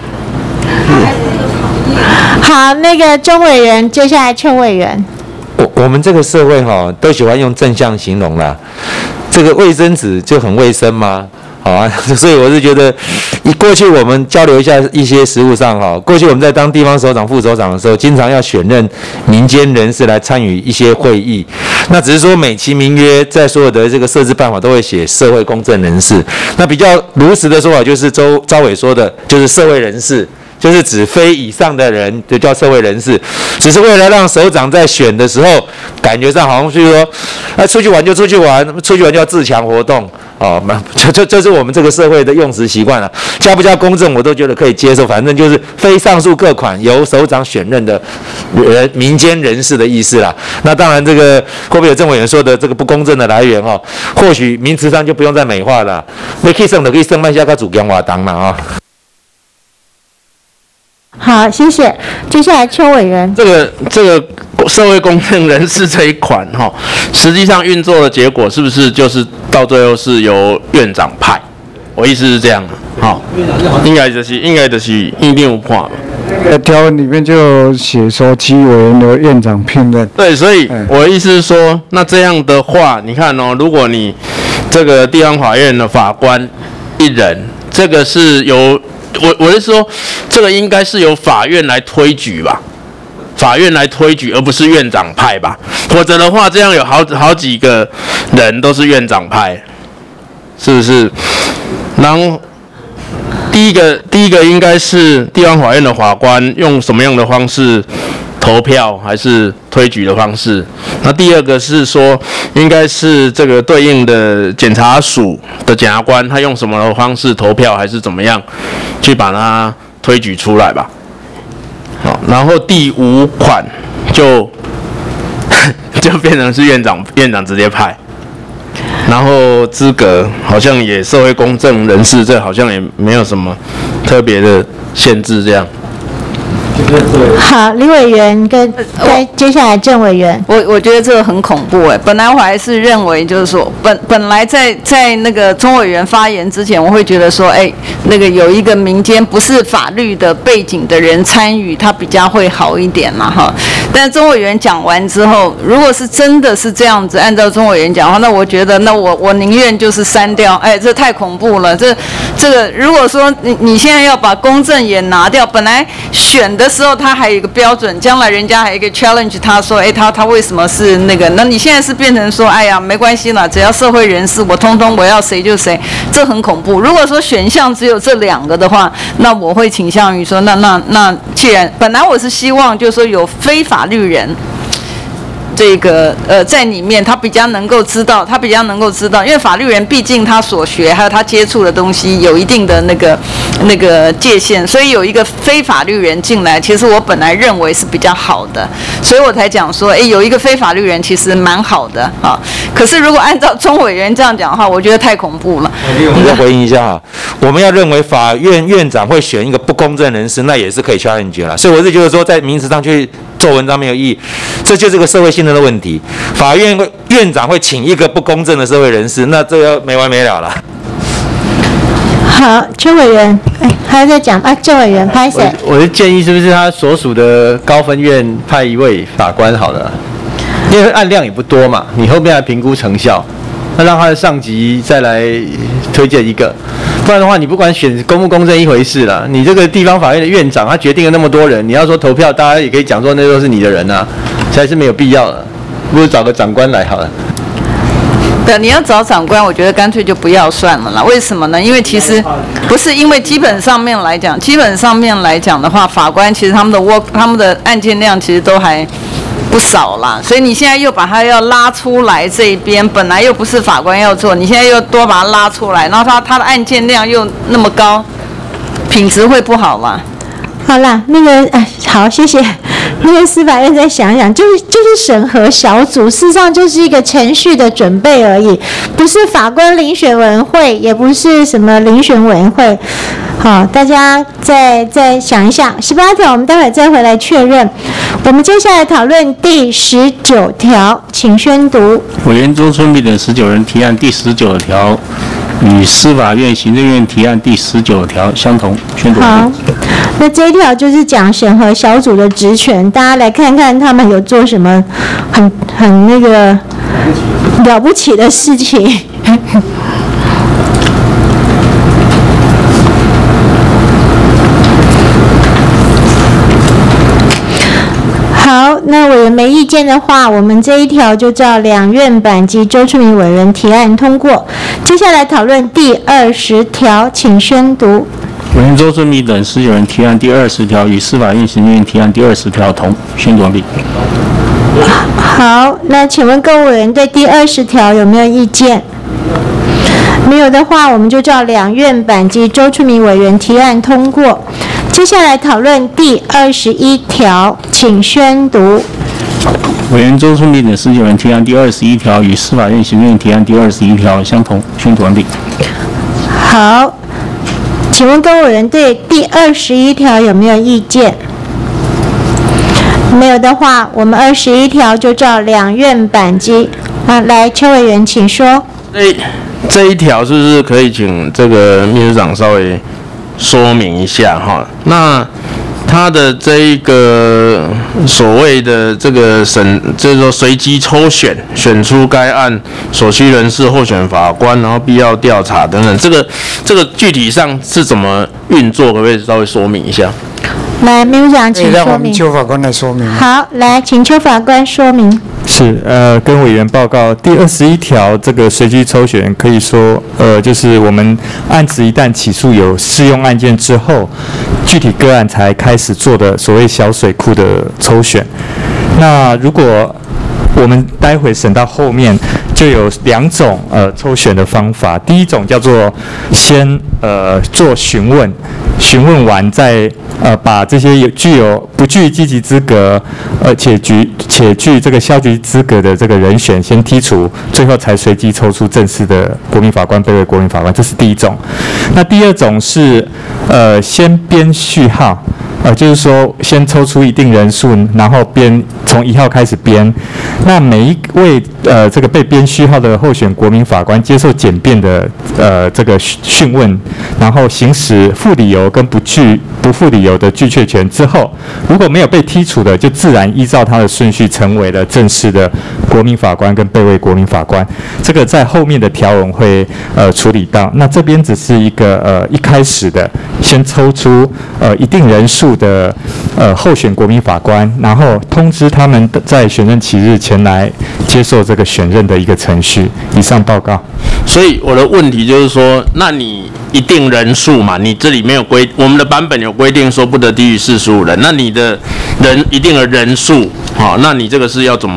好，那个钟委员，接下来邱委员。 我们这个社会哈，都喜欢用正向形容啦。这个卫生纸就很卫生吗？好啊，所以我是觉得，过去我们交流一些实务上哈，过去我们在当地方首长、副首长的时候，经常要选任民间人士来参与一些会议。那只是说美其名曰，在所有的这个设置办法都会写社会公正人士。那比较如实的说法就是招委说的，就是社会人士。就是指非以上的人就叫社会人士，只是为了让首长在选的时候，感觉上好像就是说，出去玩就出去玩，出去玩就要自强活动，哦，这是我们这个社会的用词习惯了。加不加公正，我都觉得可以接受，反正就是非上述各款由首长选任的民间人士的意思啦。那当然，这个会不会有郑委员说的这个不公正的来源哦？或许名词上就不用再美化了，你可以省的可以省，慢下个主干活当嘛啊。 好，谢谢。接下来邱委员， 这个社会公正人士这一款哈，实际上运作的结果是不是就是到最后是由院长派？我意思是这样的，好，应该就是一定有判。 条文里面就写说，基委员由院长聘任。 对，所以我的意思是说，那这样的话，你看哦，如果你这个地方法院的法官一人，这个是由我是说，这个应该是由法院来推举吧，法院来推举，而不是院长派吧。否则的话，这样有好几个人都是院长派，是不是？然后第一个应该是地方法院的法官用什么样的方式投票，还是推举的方式？那第二个是说，应该是这个对应的检察署的检察官，他用什么方式投票，还是怎么样去把它推举出来吧？好，然后第5款就变成是院长直接派。然后资格好像也社会公正人士，这好像也没有什么特别的限制，这样。 好，李委员跟接下来郑委员， 我觉得这个很恐怖哎。本来我还是认为就是说，本来在那个钟委员发言之前，我会觉得说，那个有一个民间不是法律的背景的人参与，他比较会好一点嘛哈。但是钟委员讲完之后，如果是真的是这样子，按照钟委员讲的话，那我觉得那我宁愿就是删掉，这太恐怖了。这个如果说你现在要把公正也拿掉，本来选的时候他还有一个标准，将来人家还有一个 challenge 他说，他为什么是那个？那你现在是变成说，没关系了，只要社会人士，我要谁就谁，这很恐怖。如果说选项只有这2个的话，那我会倾向于说，那既然本来我是希望就是说有非法律人这个在里面，他比较能够知道，因为法律人毕竟他所学还有他接触的东西有一定的那个界限，所以有一个非法律人进来，其实我本来认为是比较好的，所以我才讲说，有一个非法律人其实蛮好的啊。可是如果按照钟委员这样讲的话，我觉得太恐怖了。 我再回应一下哈，我们要认为法院院长会选一个不公正人士，那也是可以 challenge 了。所以我是觉得说，在名词上去做文章没有意义，这就是个社会信任的问题。法院院长会请一个不公正的社会人士，那这个没完没了了。 好，邱委员，还要再讲啊？郑委员，拍谁？ 我的建议是不是他所属的高分院派一位法官好了，因为案量也不多嘛，你后面来评估成效，那让他的上级再来推荐一个，不然的话，你不管选公不公正一回事啦，你这个地方法院的院长他决定了那么多人，你要说投票，大家也可以讲说那都是你的人啊，实在是没有必要了，不如找个长官来好了。 对，你要找长官，我觉得干脆就不要算了啦。为什么呢？因为其实不是因为基本上面来讲的话，法官其实他们的案件量其实都还不少啦。所以你现在又把他要拉出来这一边，本来又不是法官要做，你现在又多把他拉出来，然后他的案件量又那么高，品质会不好啦。 好啦，好，谢谢。那个司法院再想一想，就是审核小组，事实上就是一个程序的准备而已，不是法官遴选委员会，也不是什么遴选委员会。好，大家再想一下。18条我们待会再回来确认。我们接下来讨论第19条，请宣读。 委员周春米等19人提案第19条。与司法院行政院提案第19条相同，宣读。 好，那这一条就是讲审核小组的职权，大家来看看他们有做什么很那个了不起的事情。好，那委员没意见的话，我们这一条就照两院版及周春米委员提案通过。接下来讨论第20条，请宣读。 委员周春米等19人提案第20条与司法院行政院提案第20条同，宣读完毕。 好，那请问各位委员对第20条有没有意见？没有的话，我们就照两院版及周春米委员提案通过。接下来讨论第21条，请宣读。 委员周春米等19人提案第21条与司法院行政院提案第21条相同，宣读完毕。 好，请问各位委员对第21条有没有意见？没有的话，我们21条就照两院版及来，邱委员请说。 这一条是不是可以请这个秘书长稍微说明一下哈？那他的这一个所谓的这个就是说随机抽选选出该案所需人士候选法官，然后必要调查等等，这个具体上是怎么运作？可不可以稍微说明一下？ 来，秘书长，请说明。 让我们邱法官来说明。 好，来，请邱法官说明。 是，跟委员报告，第21条这个随机抽选，可以说，就是我们案子一旦起诉有适用案件之后，具体个案才开始做的所谓小水库的抽选。那如果我们待会审到后面，就有2种抽选的方法。第一种叫做先做询问，询问完再把这些不具积极资格，且具这个消极资格的这个人选先剔除，最后才随机抽出正式的国民法官、备位国民法官，这是第一种。那第二种是先编序号。就是说，先抽出一定人数，然后从1号开始编。那每一位这个被编序号的候选国民法官接受简便的这个讯问，然后行使附理由跟不附理由的拒确权之后，如果没有被剔除的，就自然依照他的顺序成为了正式的国民法官跟备位国民法官。这个在后面的条文会处理到。那这边只是一个一开始的，先抽出一定人数的候选国民法官，然后通知他们在选任期日前来接受这个选任的一个程序。以上报告。 所以我的问题就是说，那你一定人数嘛，你这里没有我们的版本有规定说不得低于45人，那你的一定的人数，好，那你这个是要怎么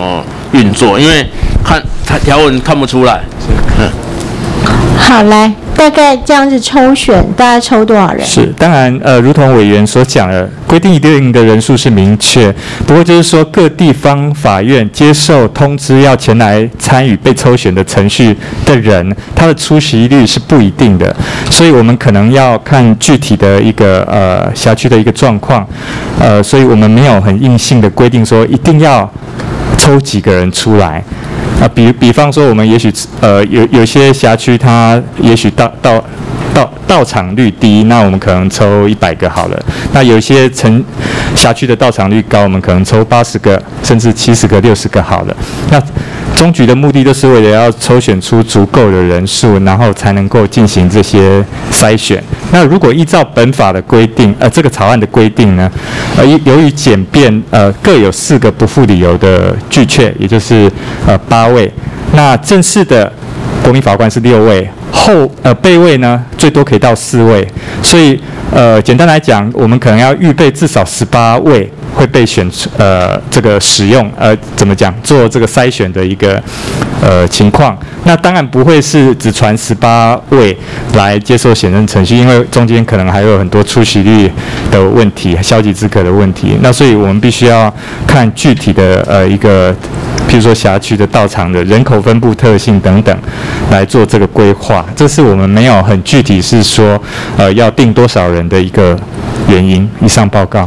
运作？因为看条文看不出来。 好，来，大概这样子抽选，大概抽多少人？ 是，当然，如同委员所讲的，规定一定的人数是明确，不过就是说各地方法院接受通知要前来参与被抽选的程序的人，他的出席率是不一定的，所以我们可能要看具体的一个辖区的一个状况，所以我们没有很硬性的规定说一定要抽几个人出来。比方说，我们也许有些辖区，它也许到场率低，那我们可能抽100个好了。那有一些辖区的到场率高，我们可能抽80个，甚至70个、60个好了。那中局的目的都是为了要抽选出足够的人数，然后才能够进行这些筛选。那如果依照本法的规定，这个草案的规定呢，由于简便，各有4个不附理由的拒确，也就是8位。那正式的国民法官是6位，备位呢最多可以到4位，所以简单来讲，我们可能要预备至少18位会被选这个使用怎么讲做这个筛选的一个情况。那当然不会是只传18位来接受选任程序，因为中间可能还有很多出席率的问题、消极资格的问题。那所以我们必须要看具体的一个，譬如说辖区的到场的人口分布特性等等，来做这个规划。这是我们没有很具体是说要定多少人的一个原因。以上报告。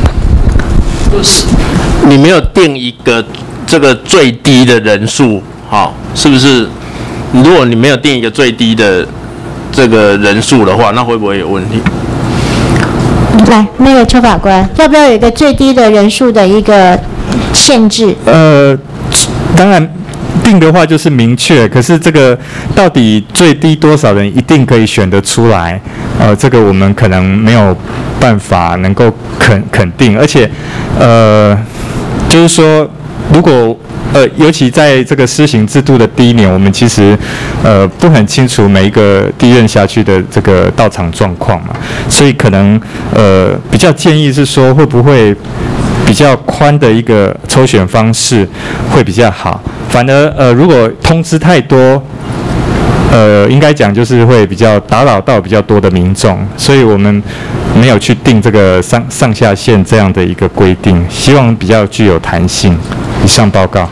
你没有定一个这个最低的人数，是不是？如果你没有定一个最低的这个人数的话，那会不会有问题？ 来，那个邱法官，要不要有一个最低的人数的一个限制？ 当然。定的话就是明确，可是这个到底最低多少人一定可以选得出来？这个我们可能没有办法能够肯定，而且就是说，如果尤其在这个施行制度的第1年，我们其实不很清楚每一个第一任辖区的这个到场状况嘛，所以可能比较建议是说，会不会比较宽的一个抽选方式会比较好？反而如果通知太多，应该讲就是会比较打扰到比较多的民众，所以我们没有去定这个上下限这样的一个规定，希望比较具有弹性。以上报告。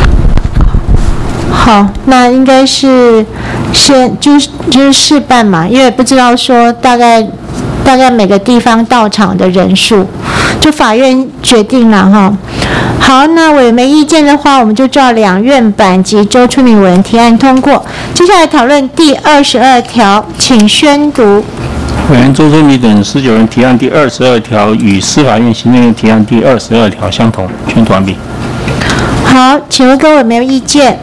好，那应该是就是试办嘛，因为不知道说大概每个地方到场的人数，就法院决定了哈。好，那委员没意见的话，我们就照两院版及周春明委员提案通过。接下来讨论第22条，请宣读。 委员周春明等19人提案第22条与司法院行政院提案第22条相同，宣读完毕。 好，请问各位有没有意见？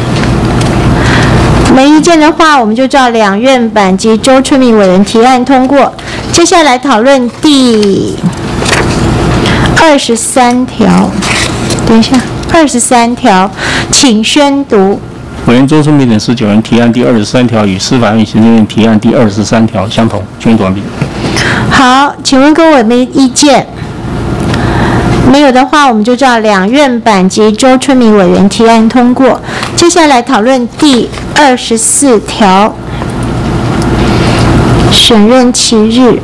没意见的话，我们就照两院版及周春明委员提案通过。接下来讨论第23条。等一下，23条，请宣读。 委员周春明等19人提案第23条与司法院行政院提案第23条相同，宣读完毕。 好，请问各位有没有意见？没有的话，我们就照两院版及周春明委员提案通过。接下来讨论第24条，选任期日。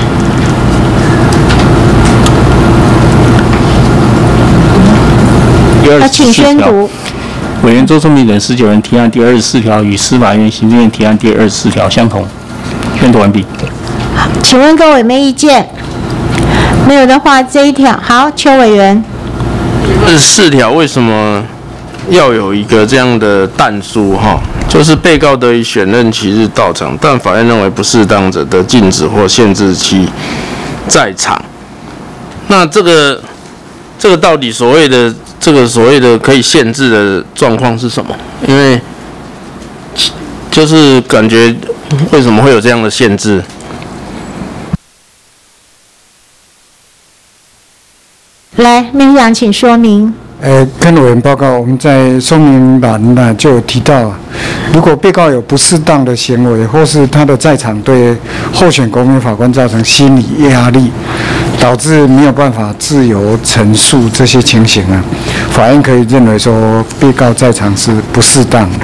请宣读。 委员周春明等19人提案第24条与司法院行政院提案第24条相同，宣读完毕。 好，请问各位有没有意见？没有的话，这一条好，邱委员。 24条为什么要有一个这样的但书哈？就是被告得以选任期日到场，但法院认为不适当者，得禁止或限制其在场。那这个到底所谓的可以限制的状况是什么？因为就是感觉为什么会有这样的限制？ 来，秘书长请说明。 跟委员报告，我们在说明栏呢就有提到，如果被告有不适当的行为，或是他的在场对候选国民法官造成心理压力，导导致没有办法自由陈述这些情形啊，法院可以认为说被告在场是不适当的。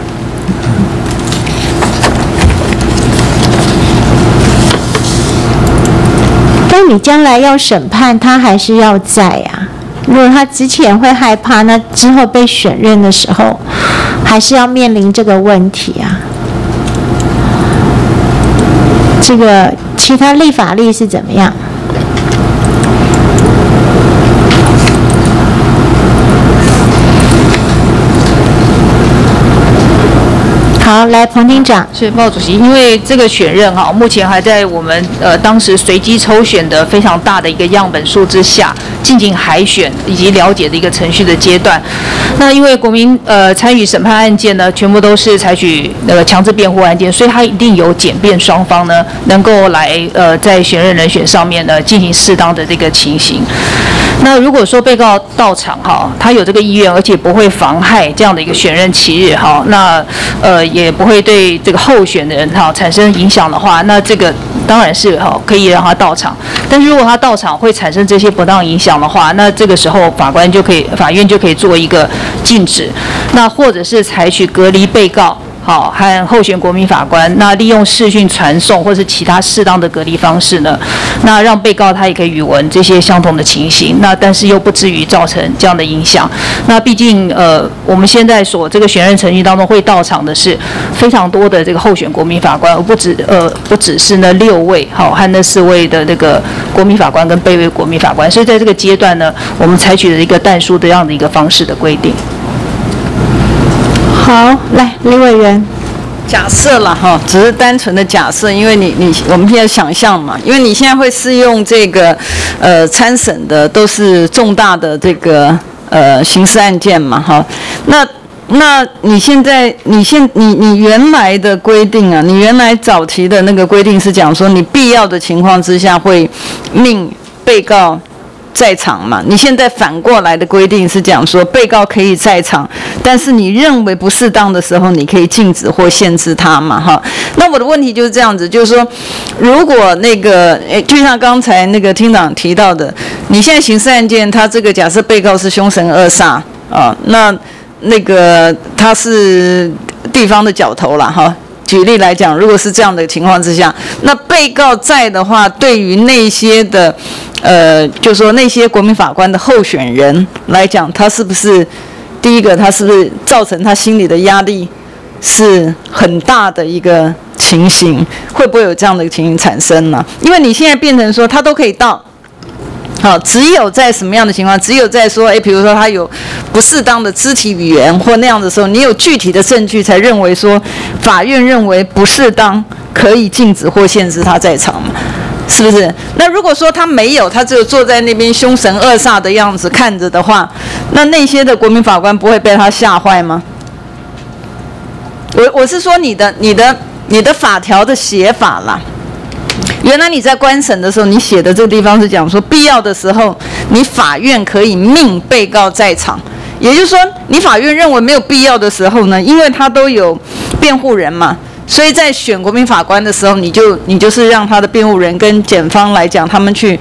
但你将来要审判他还是要在啊？如果他之前会害怕，那之后被选任的时候，还是要面临这个问题啊。这个其他立法例是怎么样？好，来彭厅长。 是报主席，因为这个选任哈，目前还在我们当时随机抽选的非常大的一个样本数之下进行海选以及了解的一个程序的阶段。那因为国民参与审判案件呢，全部都是采取那个强制辩护案件，所以他一定有检辩双方呢能够来在选任人选上面呢进行适当的这个情形。那如果说被告到场哈，他有这个意愿，而且不会妨害这样的一个选任期日哈，那也不会对这个候选的人哈产生影响的话，那这个当然是哈可以让他到场。但是如果他到场会产生这些不当影响的话，那这个时候法院就可以做一个禁止，那或者是采取隔离被告好和候选国民法官，那利用视讯传送或是其他适当的隔离方式呢，那让被告他也可以语文这些相同的情形，那但是又不至于造成这样的影响。那毕竟我们现在所这个选任程序当中会到场的是非常多的这个候选国民法官，而不只是那6位好和那4位的这个国民法官跟备位国民法官，所以在这个阶段呢，我们采取了一个但书这样的一个方式的规定。 好，来李委员。 假设了哈，只是单纯的假设，因为我们现在想象嘛，因为你现在会适用这个参审的都是重大的这个刑事案件嘛哈，那你现在你原来的规定啊，你原来早期的那个规定是讲说你必要的情况之下会命被告在场嘛，你现在反过来的规定是讲说被告可以在场，但是你认为不适当的时候，你可以禁止或限制他嘛，哈。那我的问题就是这样子，就是说，如果那个，就像刚才那个厅长提到的，你现在刑事案件，他这个假设被告是凶神恶煞啊，那个他是地方的角头啦，哈。举例来讲，如果是这样的情况之下，那被告在的话，对于那些的，就说那些国民法官的候选人来讲，他是不是第一个，他是不是造成他心理的压力是很大的一个情形？会不会有这样的情形产生呢？因为你现在变成说他都可以到。好，只有在什么样的情况？只有在说，比如说他有不适当的肢体语言或那样的时候，你有具体的证据才认为说，法院认为不适当，可以禁止或限制他在场嘛？是不是？那如果说他没有，他只有坐在那边凶神恶煞的样子看着的话，那些的国民法官不会被他吓坏吗？我是说你的法条的写法啦。原来你在官审的时候，你写的这个地方是讲说，必要的时候，你法院可以命被告在场。也就是说，你法院认为没有必要的时候呢，因为他都有辩护人嘛，所以在选国民法官的时候，你就是让他的辩护人跟检方来讲，他们去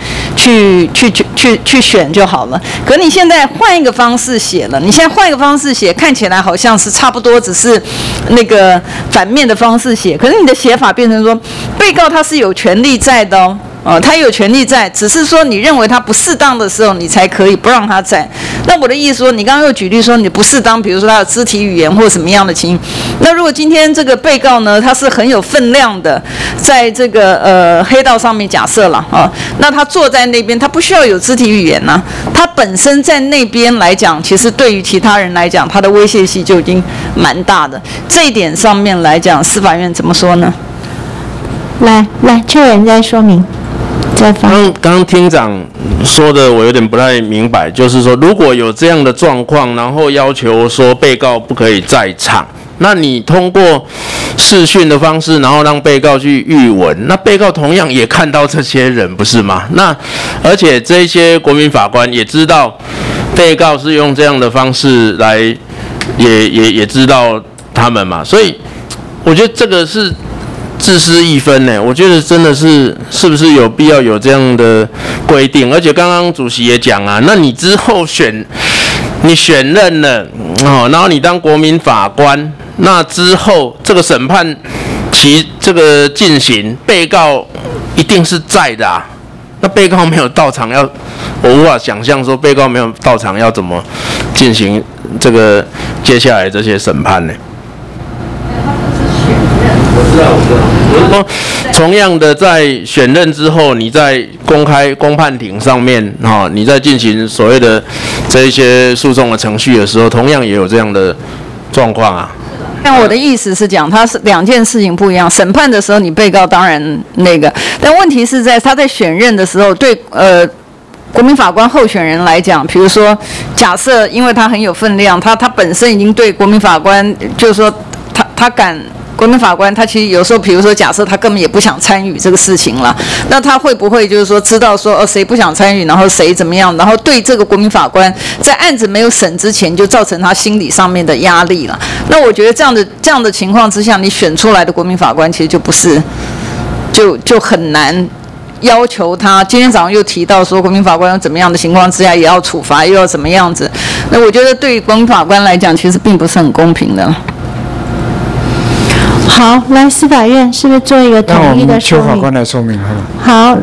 选就好了。可你现在换一个方式写了，你现在换一个方式写，看起来好像是差不多，只是那个反面的方式写，可是你的写法变成说，被告他是有权利在的哦。他有权利在，只是说你认为他不适当的时候，你才可以不让他在。那我的意思说，你刚刚又举例说你不适当，比如说他有肢体语言或什么样的情形。那如果今天这个被告呢，他是很有分量的，在这个黑道上面假设了啊，那他坐在那边，他不需要有肢体语言呐，他本身在那边来讲，其实对于其他人来讲，他的威胁性就已经蛮大的。这一点上面来讲，司法院怎么说呢？ 来，邱委员再说明。 刚厅长说的我有点不太明白，就是说如果有这样的状况，然后要求说被告不可以在场，那你通过视讯的方式，然后让被告去预文，那被告同样也看到这些人，不是吗？那而且这些国民法官也知道被告是用这样的方式来，也知道他们嘛，所以我觉得这个是自私一分呢。我觉得真的是不是有必要有这样的规定？而且刚刚主席也讲啊，那你之后你选任了哦，然后你当国民法官，那之后这个审判其这个进行，被告一定是在的啊。那被告没有到场我无法想象说被告没有到场要怎么进行这个接下来这些审判呢？我是说，同样的，在选任之后，你在公判庭上面你在进行所谓的这一些诉讼的程序的时候，同样也有这样的状况啊。 但我的意思是讲，它是2件事情不一样。审判的时候，你被告当然那个，但问题是在他在选任的时候，对国民法官候选人来讲，比如说，假设因为他很有分量，他本身已经对国民法官，就是说他敢。国民法官他其实有时候，比如说假设他根本也不想参与这个事情了，那他会不会就是说知道说谁不想参与，然后谁怎么样，然后对这个国民法官在案子没有审之前就造成他心理上面的压力了？那我觉得这样的情况之下，你选出来的国民法官其实就不是，就很难要求他。今天早上又提到说，国民法官有怎么样的情况之下也要处罚，又要怎么样子？那我觉得对国民法官来讲，其实并不是很公平的。 好，来司法院是不是做一个统一的说明？ 邱法官来说明好了。 好，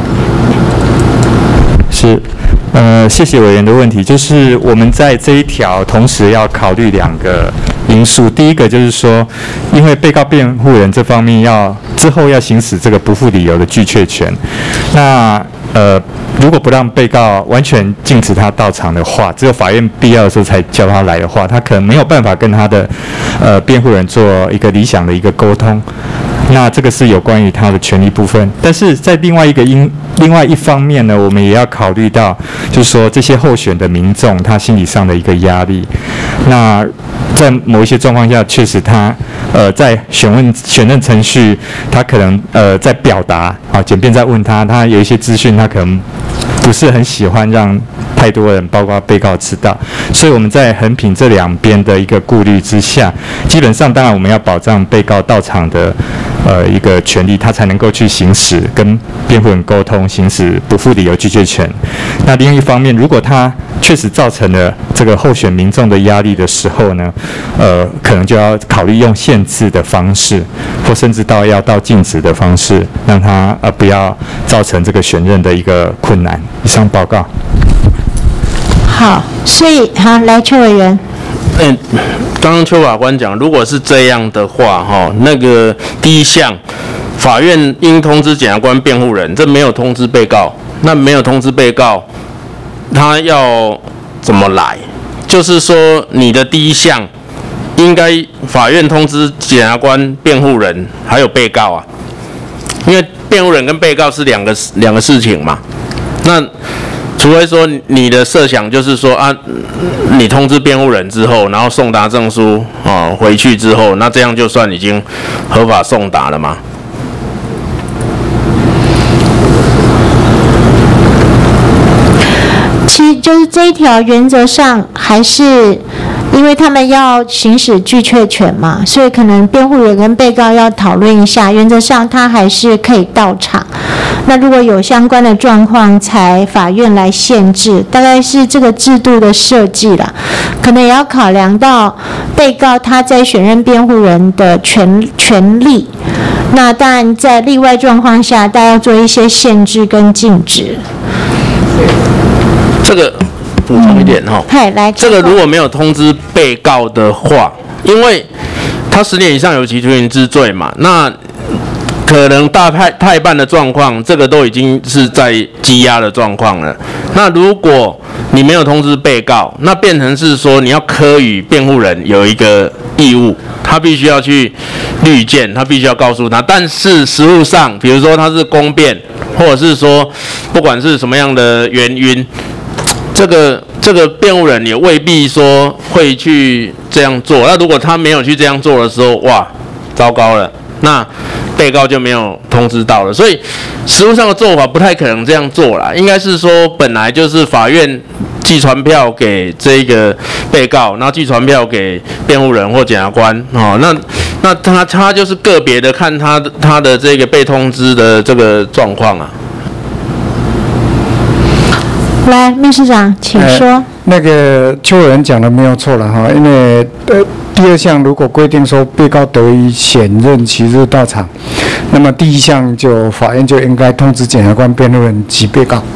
是，谢谢委员的问题，就是我们在这一条同时要考虑2个因素。第一个就是说，因为被告辩护人这方面之后要行使这个不附理由的拒确权，那如果不让被告完全禁止他到场的话，只有法院必要的时候才叫他来的话，他可能没有办法跟他的辩护人做一个理想的一个沟通。那这个是有关于他的权利部分，但是在另外一方面呢，我们也要考虑到，就是说这些候选的民众他心理上的一个压力。那在某一些状况下，确实他在选任程序，他可能在表达检辩在问他有一些资讯，他可能不是很喜欢让太多人，包括被告知道，所以我们在衡平这2边的一个顾虑之下，基本上当然我们要保障被告到场的一个权利，他才能够去行使跟辩护人沟通，行使不附理由拒绝权。那另一方面，如果他确实造成了这个候选民众的压力的时候呢，可能就要考虑用限制的方式，或甚至要到禁止的方式，让他不要造成这个选任的一个困难。以上报告。 好，所以好，来邱委员。 刚刚邱法官讲，如果是这样的话，那个第一项，法院应通知检察官辩护人，这没有通知被告，那没有通知被告，他要怎么来？就是说，你的第一项应该法院通知检察官、辩护人还有被告啊，因为辩护人跟被告是两个事情嘛。那除非说你的设想就是说你通知辩护人之后，然后送达证书回去之后，那这样就算已经合法送达了吗？ 其实就是这一条原则上还是因为他们要行使拒确权嘛，所以可能辩护人跟被告要讨论一下，原则上他还是可以到场。那如果有相关的状况，才法院来限制，大概是这个制度的设计啦。可能也要考量到被告他在选任辩护人的权利。那当然在例外状况下，大家要做一些限制跟禁止。 这个补充一点来， 这个如果没有通知被告的话，因为他10年以上有期徒刑之罪嘛，那可能太半的状况，这个都已经是在羁押的状况了。那如果你没有通知被告，那变成是说你要科予辩护人有一个义务，他必须要去律见，他必须要告诉他。但是实务上，比如说他是公辩，或者是说不管是什么样的原因，这个辩护人也未必说会去这样做。那如果他没有去这样做的时候，哇，糟糕了，那被告就没有通知到了。所以实务上的做法不太可能这样做啦，应该是说本来就是法院寄传票给这个被告，然后寄传票给辩护人或检察官那那他就是个别的看他的这个被通知的这个状况啊。 来，秘书长，请说。 那个邱委员讲的没有错了哈，因为第二项如果规定说被告得以选任期日到场，那么第一项就法院就应该通知检察官、辩护人及被告。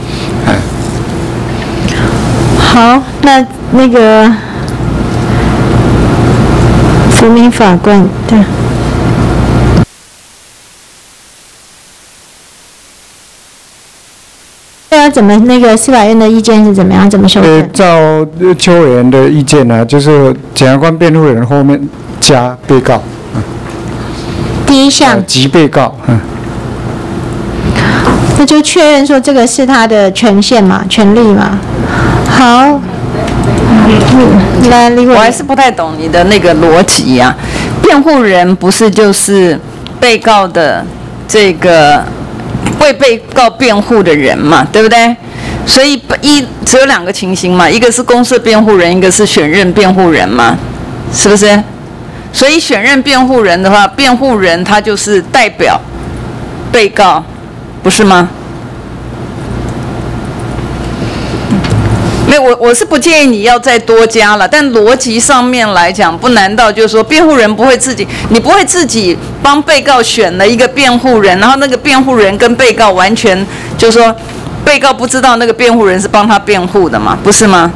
好，那个福民法官对。怎么那个司法院的意见是怎么样？怎么修正？ 照邱委员的意见呢，就是检察官、辩护人后面加被告。 第一项及被告。 那就确认说这个是他的权限嘛、权利嘛。好，来， 我还是不太懂你的那个逻辑呀。辩护人不是就是被告的这个。为被告辩护的人嘛，对不对？所以只有2个情形嘛，一个是公设辩护人，一个是选任辩护人嘛，是不是？所以选任辩护人的话，辩护人他就是代表被告，不是吗？没有，我是不建议你要再多加了，但逻辑上面来讲，不难道就是说辩护人不会你不会自己帮被告选了一个辩护人，然后那个辩护人跟被告完全就是说，被告不知道那个辩护人是帮他辩护的嘛，不是吗？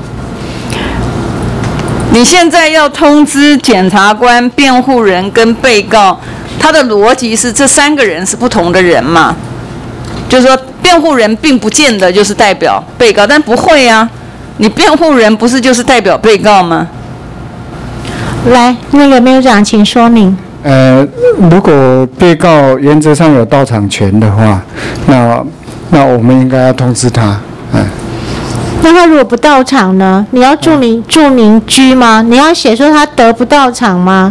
你现在要通知检察官、辩护人跟被告，他的逻辑是这3个人是不同的人嘛，就是说辩护人并不见得就是代表被告，但不会啊。你辩护人不是就是代表被告吗？ 来，那个秘书长，请说明。 如果被告原则上有到场权的话，那我们应该要通知他。 那他如果不到场呢？你要注明居吗？你要写说他得不到场吗？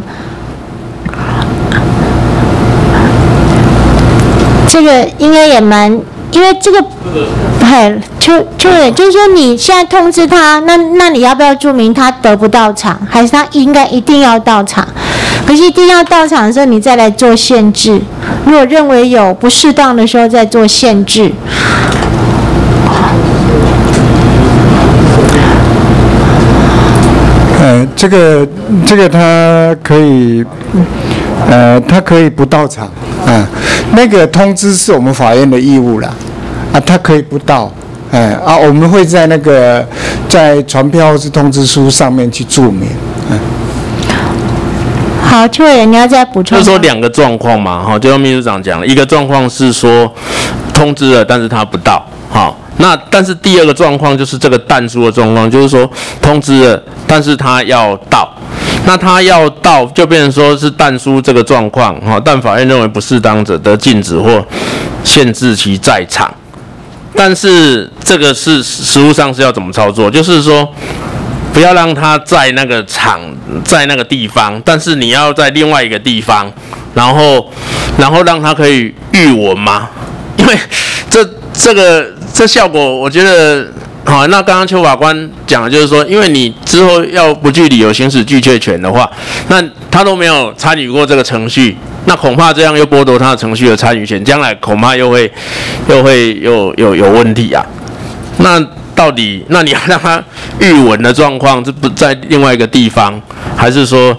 这个应该也蛮，因为这个。就是说你现在通知他，那你要不要注明他得不到场，还是他应该一定要到场？可是一定要到场的时候，你再来做限制。如果认为有不适当的时候，再做限制。 这个他可以，他可以不到场啊。那个通知是我们法院的义务啦。他可以不到，我们会在在传票或是通知书上面去注明。 好，邱委员，你要再补充。 就是说2个状况嘛，就像秘书长讲了，一个状况是说通知了，但是他不到，好，那但是第2个状况就是这个但书的状况，就是说通知了，但是他要到。那他要到，就变成说是但书这个状况，但法院认为不适当者，得禁止或限制其在场。但是这个是实务上是要怎么操作？就是说，不要让他在那个场，在那个地方，但是你要在另外一个地方，然后让他可以预文嘛？因为这效果，我觉得好。那刚刚邱法官讲的就是说，因为你之后要不据理由行使拒确权的话，那他都没有参与过这个程序。那恐怕这样又剥夺他的程序的参与权，将来恐怕又会有问题啊。那到底你要让他预文的状况，这不在另外一个地方，还是说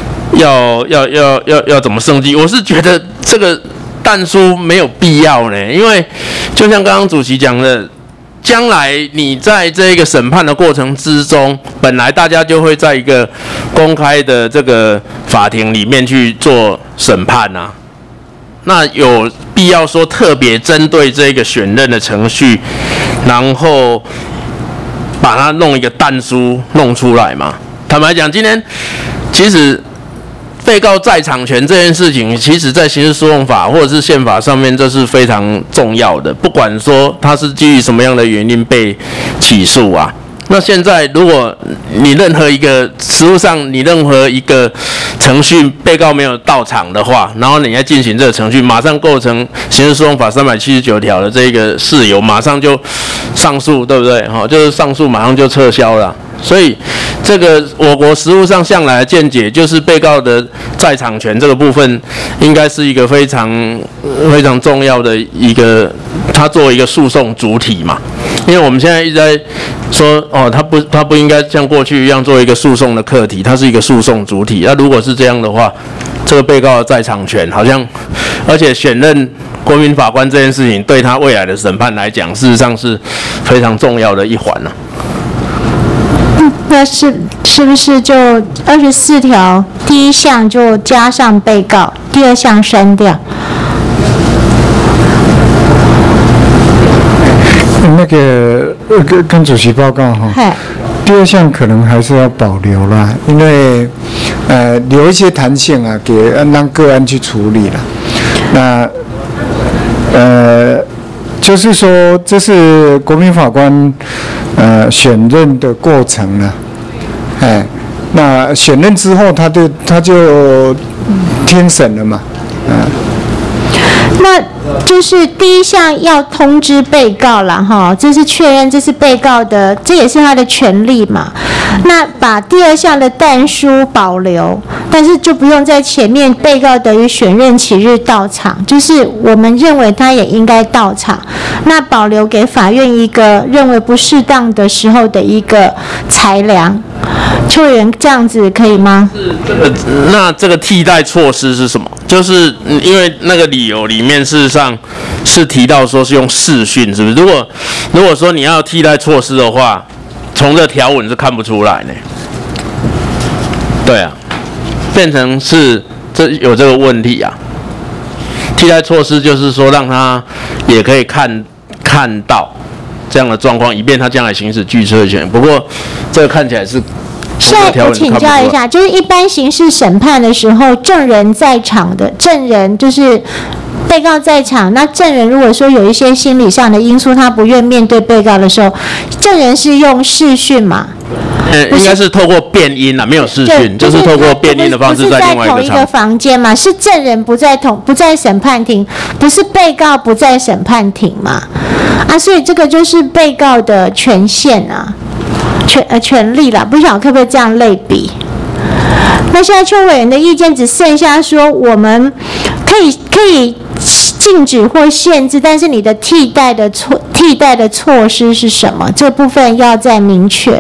要怎么升级？我是觉得这个但书没有必要呢，因为就像刚刚主席讲的。将来你在这个审判的过程之中，本来大家就会在一个公开的这个法庭里面去做审判啊，那有必要说特别针对这个选任的程序，然后把它弄一个但书弄出来嘛？坦白讲，今天其实被告在场权这件事情，其实在刑事诉讼法或者是宪法上面，这是非常重要的。不管说他是基于什么样的原因被起诉啊， 那现在如果你任何一个实务上你任何一个程序被告没有到场的话，然后你在进行这个程序，马上构成刑事诉讼法379条的这个事由，马上就上诉，对不对？就是上诉马上就撤销了。所以这个我国实务上向来的见解就是被告的在场权这个部分应该是一个非常重要的一个，它作为一个诉讼主体嘛。因为我们现在一直在说它不应该像过去一样做一个诉讼的课题，它是一个诉讼主体。那如果是这样的话，这个被告的在场权好像，而且选任国民法官这件事情对他未来的审判来讲，事实上是非常重要的一环了。 那是不是就24条第1项就加上被告，第2项删掉？ 那个跟主席报告哈，第2项可能还是要保留啦，因为留一些弹性啊，给让个案去处理了。那就是说这是国民法官选任的过程了，那选任之后他就听审了嘛， 那就是第1项要通知被告啦，哈，这是确认这是被告的，这也是他的权利嘛。那把第2项的但书保留，但是就不用在前面被告得于选任期日到场，就是我们认为他也应该到场，那保留给法院一个认为不适当的时候的一个裁量。邱委员这样子可以吗？ 那这个替代措施是什么？就是因为那个理由里面事实上是提到说是用视讯，是不是？如果说你要替代措施的话，从这条文是看不出来呢。对啊，变成是这有这个问题啊。替代措施就是说让他也可以看到这样的状况，以便他将来行使拒测权。不过这个看起来是。 所以我请教一下，就是一般刑事审判的时候，证人在场的证人就是被告在场，那证人如果说有一些心理上的因素，他不愿面对被告的时候，证人是用视讯嘛？ 应该是透过变音啦，没有视讯，就是透过变音的方式在另外一个场。不是在同一个房间嘛？是证人不在审判庭，不是被告不在审判庭嘛？所以这个就是被告的权限啊。权利啦，不晓得可不可以这样类比？那现在邱委员的意见只剩下说，我们可以禁止或限制，但是你的替代的措施是什么？这部分要再明确。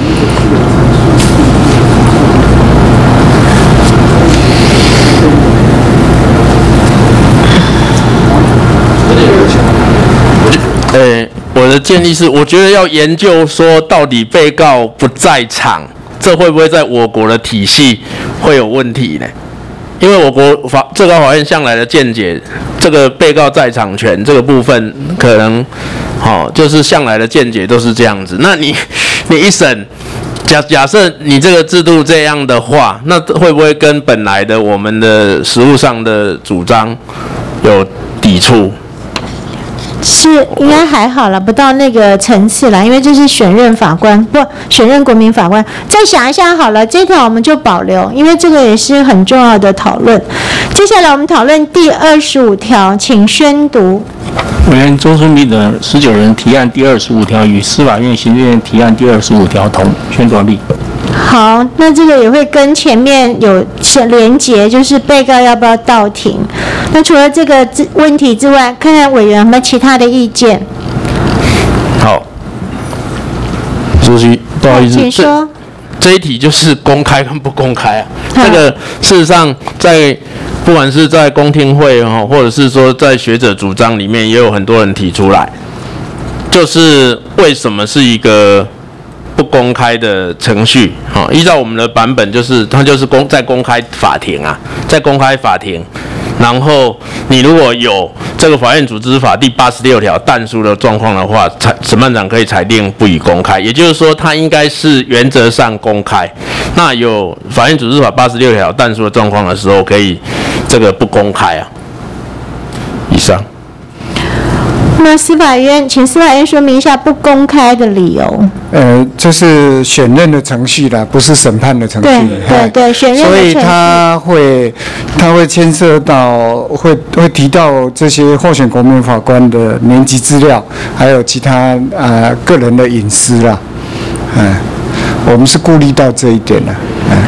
我的建议是，我觉得要研究说，到底被告不在场，这会不会在我国的体系会有问题呢？因为我国最高法院向来的见解，这个被告在场权这个部分，可能就是向来的见解都是这样子。那你一审，假设你这个制度这样的话，那会不会跟本来的我们的实务上的主张有抵触？ 是应该还好了，不到那个层次了，因为这是选任法官，不选任国民法官。再想一下好了，这条我们就保留，因为这个也是很重要的讨论。接下来我们讨论第25条，请宣读。 委员周顺立等19人提案第25条与司法院行政院提案第25条同，宣读完毕。 好，那这个也会跟前面有连结，就是被告要不要到庭。那除了这个问题之外，看看委员有没有其他的意见。 好，主席，不好意思， 请说。 这一题就是公开跟不公开啊。这个事实上在不管是在公听会或者是说在学者主张里面，也有很多人提出来，就是为什么是一个不公开的程序？依照我们的版本，就是它就是在公开法庭啊，在公开法庭。然后你如果有这个法院组织法第86条但书的状况的话，审判长可以裁定不予公开，也就是说它应该是原则上公开。那有法院组织法86条但书的状况的时候，可以这个不公开啊。以上。 那司法院，请司法院说明一下不公开的理由。 这是选任的程序啦，不是审判的程序。 对，选任的程序。 所以他会牵涉到，会提到这些候选国民法官的年级资料，还有其他个人的隐私啦。我们是顾虑到这一点的。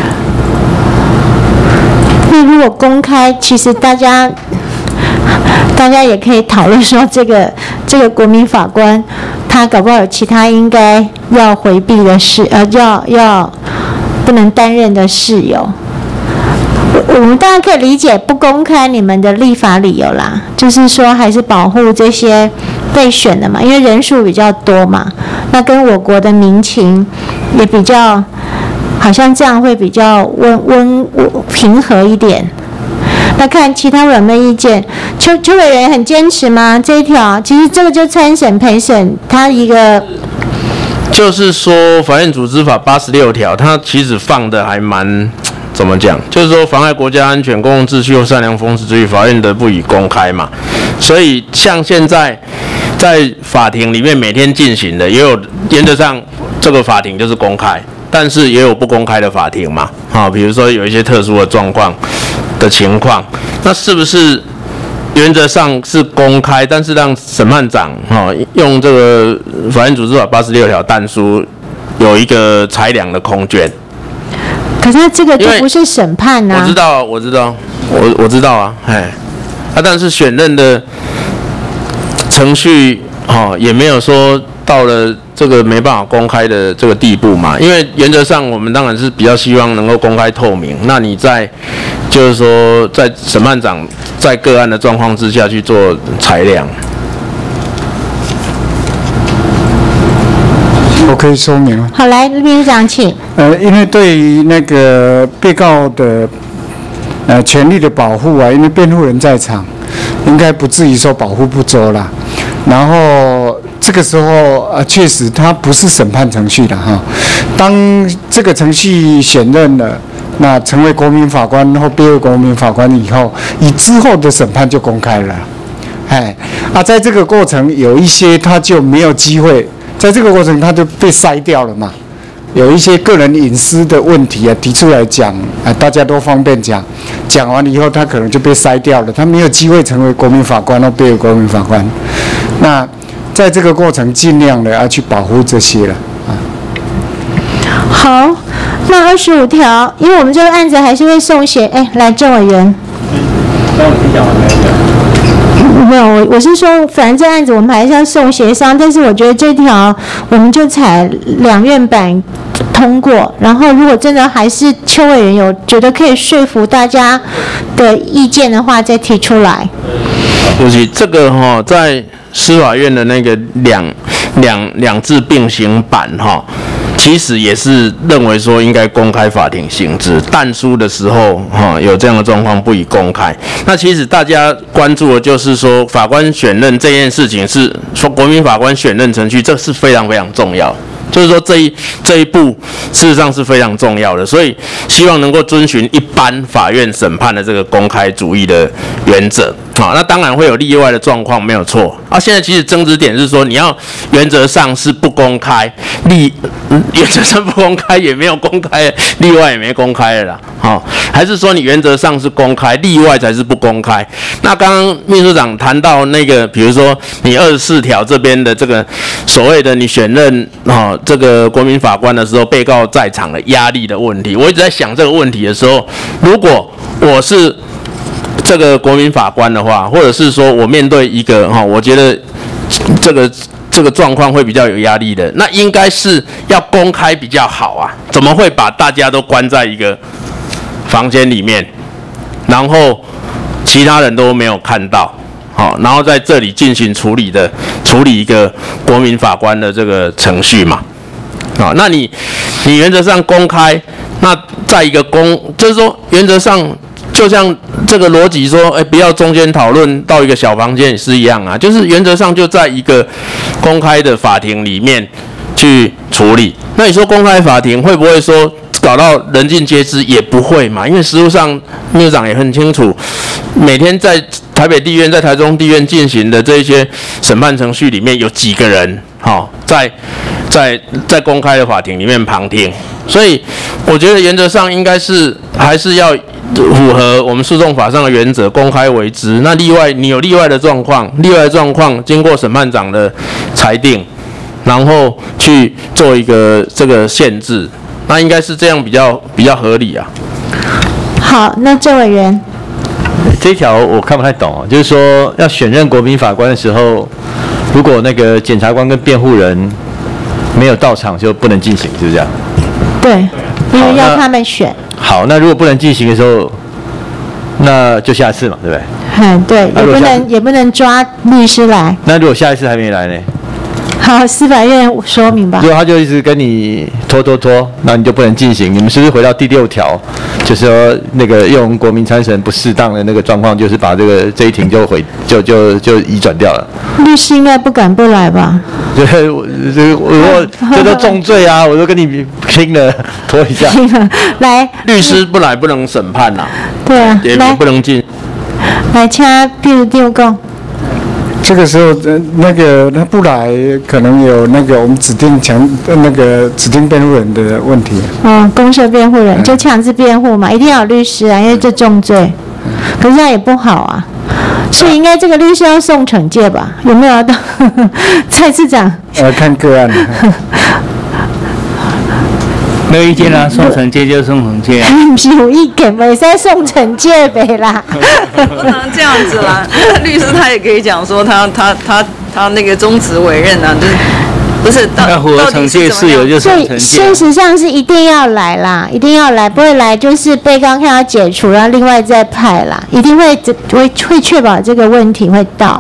那如果公开，其实大家也可以讨论说，这个国民法官他搞不好有其他应该要回避的事，要不能担任的事由。我们当然可以理解不公开你们的立法理由啦，就是说还是保护这些被选的嘛，因为人数比较多嘛，那跟我国的民情也比较，好像这样会比较平和一点。那看其他有没有意见？邱委员很坚持吗？这一条其实这个就参审陪审，他一个就是说法院组织法86条，它其实放的还蛮怎么讲？就是说妨碍国家安全、公共秩序或善良风俗之余，法院得不予公开嘛。所以像现在在法庭里面每天进行的，也有原则上这个法庭就是公开，但是也有不公开的法庭嘛。比如说有一些特殊的状况的情况，那是不是原则上是公开，但是让审判长用这个法院组织法86条但书有一个裁量的空间？ 可是这个就不是审判啊。我知道啊，但是选任的程序也没有说到了这个没办法公开的这个地步嘛，因为原则上我们当然是比较希望能够公开透明。那你就是说在审判长在个案的状况之下去做裁量。 我可以说明吗？ 好，来，秘书长请。 因为对于那个被告的权利的保护啊，因为辩护人在场，应该不至于说保护不周啦。然后这个时候确实它不是审判程序的哈。当这个程序选任了，那成为国民法官或辩护国民法官以后，以之后的审判就公开了。在这个过程有一些他就没有机会。在这个过程，他就被筛掉了嘛。有一些个人隐私的问题提出来讲，大家都方便讲。讲完以后，他可能就被筛掉了，他没有机会成为国民法官或辩护国民法官。那在这个过程，尽量的要去保护这些了。 好，那25条，因为我们这个案子还是会送协，来郑委员。 那我听讲完没有？ 没有，我是说，反正这案子我们还是要送协商，但是我觉得这条我们就采两院版通过，然后如果真的还是邱委员有觉得可以说服大家的意见的话，再提出来。 对不起，这个在司法院的那个两制并行版其实也是认为说应该公开法庭性质，但书的时候有这样的状况不宜公开。那其实大家关注的就是说法官选任这件事情，是说国民法官选任程序，这是非常非常重要。就是说这一步事实上是非常重要的，所以希望能够遵循一般法院审判的这个公开主义的原则。那当然会有例外的状况，没有错。现在其实争执点是说，你要原则上是不公开，原则上不公开也没有公开，例外也没公开了啦。还是说你原则上是公开，例外才是不公开？那刚刚秘书长谈到那个，比如说你24条这边的这个所谓的你选任这个国民法官的时候，被告在场的压力的问题，我一直在想这个问题的时候，如果我是这个国民法官的话，或者是说我面对一个我觉得这个状况会比较有压力的，那应该是要公开比较好啊！怎么会把大家都关在一个房间里面，然后其他人都没有看到，然后在这里进行处理一个国民法官的这个程序嘛？那你原则上公开，那在一个就是说原则上。就像这个逻辑说，不要中间讨论到一个小房间也是一样啊，就是原则上就在一个公开的法庭里面去处理。那你说公开法庭会不会说搞到人尽皆知？也不会嘛，因为实务上秘书长也很清楚，每天在台北地院在台中地院进行的这些审判程序里面有几个人，在公开的法庭里面旁听，所以我觉得原则上应该是还是要符合我们诉讼法上的原则，公开为之。那例外你有例外的状况，经过审判长的裁定，然后去做一个这个限制，那应该是这样比较合理啊。 好，那郑委员。 这一条我看不太懂，就是说要选任国民法官的时候，如果那个检察官跟辩护人没有到场，就不能进行，是不是这样？ 对，因为要他们选。 好，那如果不能进行的时候，那就下次嘛，对不对？ 对，也不能抓律师来。 那如果下一次还没来呢？ 好，司法院说明吧。 如果他就一直跟你拖，那你就不能进行。你们是不是回到第6条，就是说那个用国民参审不适当的那个状况，就是把这一庭就移转掉了？ 律师应该不敢不来吧？ 我这都重罪啊！我都跟你拼了，拖一下。 来， 律师不来不能审判呐。 对啊， 也不能进。 来，请譬如第5个。 这个时候，他不来，可能有我们指定辩护人的问题。 公设辩护人就强制辩护嘛，一定要有律师啊，因为这重罪。可是这样也不好啊，所以应该这个律师要送惩戒吧？有没有？蔡次长？ 看个案。 没有意见啦，送惩戒就送惩戒啊。 不是有意见，没在送惩戒呗啦。 不能这样子啦，律师他也可以讲说他那个终止委任啊，就是不是要符合惩戒事由就送惩戒。 事实上是一定要来啦，一定要来，不会来就是被告看要解除，然后另外再派啦，一定会确保这个问题会到。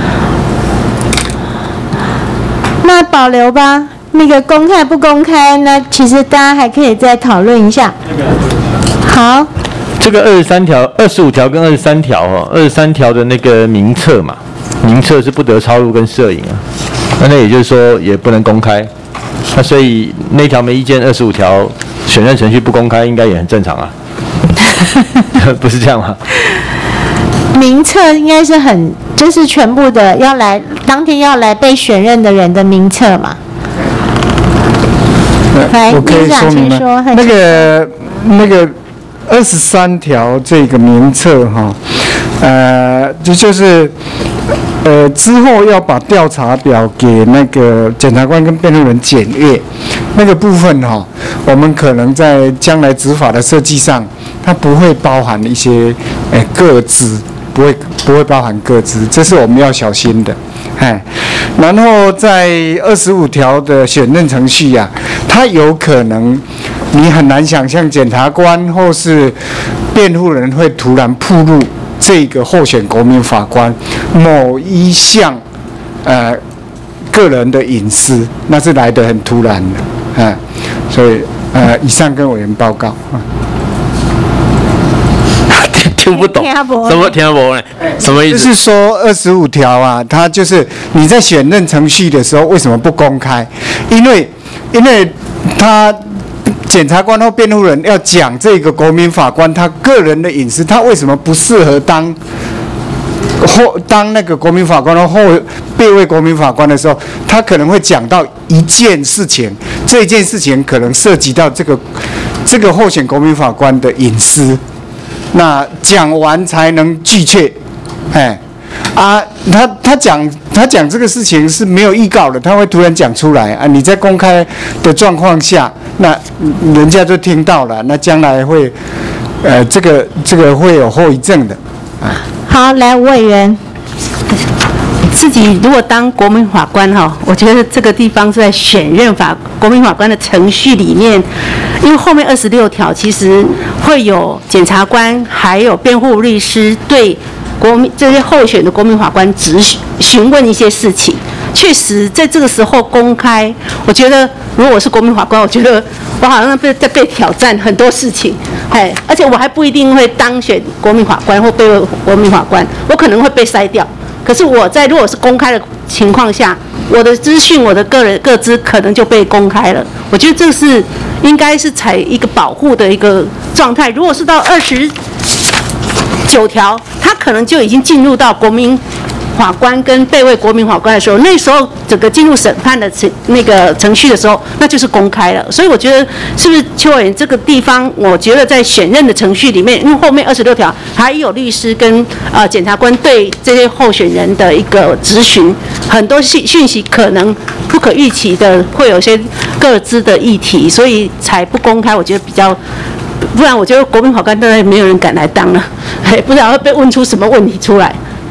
那保留吧。那个公开不公开呢？其实大家还可以再讨论一下。好， 这个25条跟23条23条的那个名册嘛，名册是不得抄录跟摄影啊，那也就是说也不能公开。那所以那条没意见，25条选任程序不公开，应该也很正常啊，不是这样吗？ 名册应该是就是全部的当天要来被选任的人的名册嘛。 我可以说明吗？那个23条这个名册就是之后要把调查表给那个检察官跟辩护人检阅，那个部分我们可能在将来执法的设计上，它不会包含一些个资，不会包含个资，这是我们要小心的。然后在25条的选任程序它有可能你很难想象检察官或是辩护人会突然暴露这个候选国民法官某一项个人的隐私，那是来得很突然的所以以上跟委员报告听不懂，什么听不懂呢？什么意思？ 就是说25条它就是你在选任程序的时候为什么不公开？因为他检察官或辩护人要讲这个国民法官他个人的隐私，他为什么不适合当那个国民法官或备位国民法官的时候，他可能会讲到一件事情，这件事情可能涉及到这个候选国民法官的隐私。那讲完才能具确，他讲这个事情是没有预告的，他会突然讲出来你在公开的状况下，那人家就听到了，那将来会，这个会有后遗症的好，来吴委员。 自己如果当国民法官我觉得这个地方是在选任国民法官的程序里面，因为后面26条其实会有检察官还有辩护律师对这些候选的国民法官询问一些事情。确实在这个时候公开，我觉得如果我是国民法官，我觉得我好像在被挑战很多事情，而且我还不一定会当选国民法官或备位国民法官，我可能会被筛掉。可是如果是公开的情况下，我的资讯、我的个资可能就被公开了。我觉得这是应该是采一个保护的一个状态。如果是到 9条，它可能就已经进入到国民法官跟备位国民法官的时候，那时候整个进入审判的程序的时候，那就是公开了。所以我觉得是不是邱委员这个地方，我觉得在选任的程序里面，因为后面26条还有律师跟检察官对这些候选人的一个质询，很多讯息可能不可预期的会有一些各自的议题，所以才不公开。我觉得比较。不然我觉得国民法官当然没有人敢来当了，不然会被问出什么问题出来。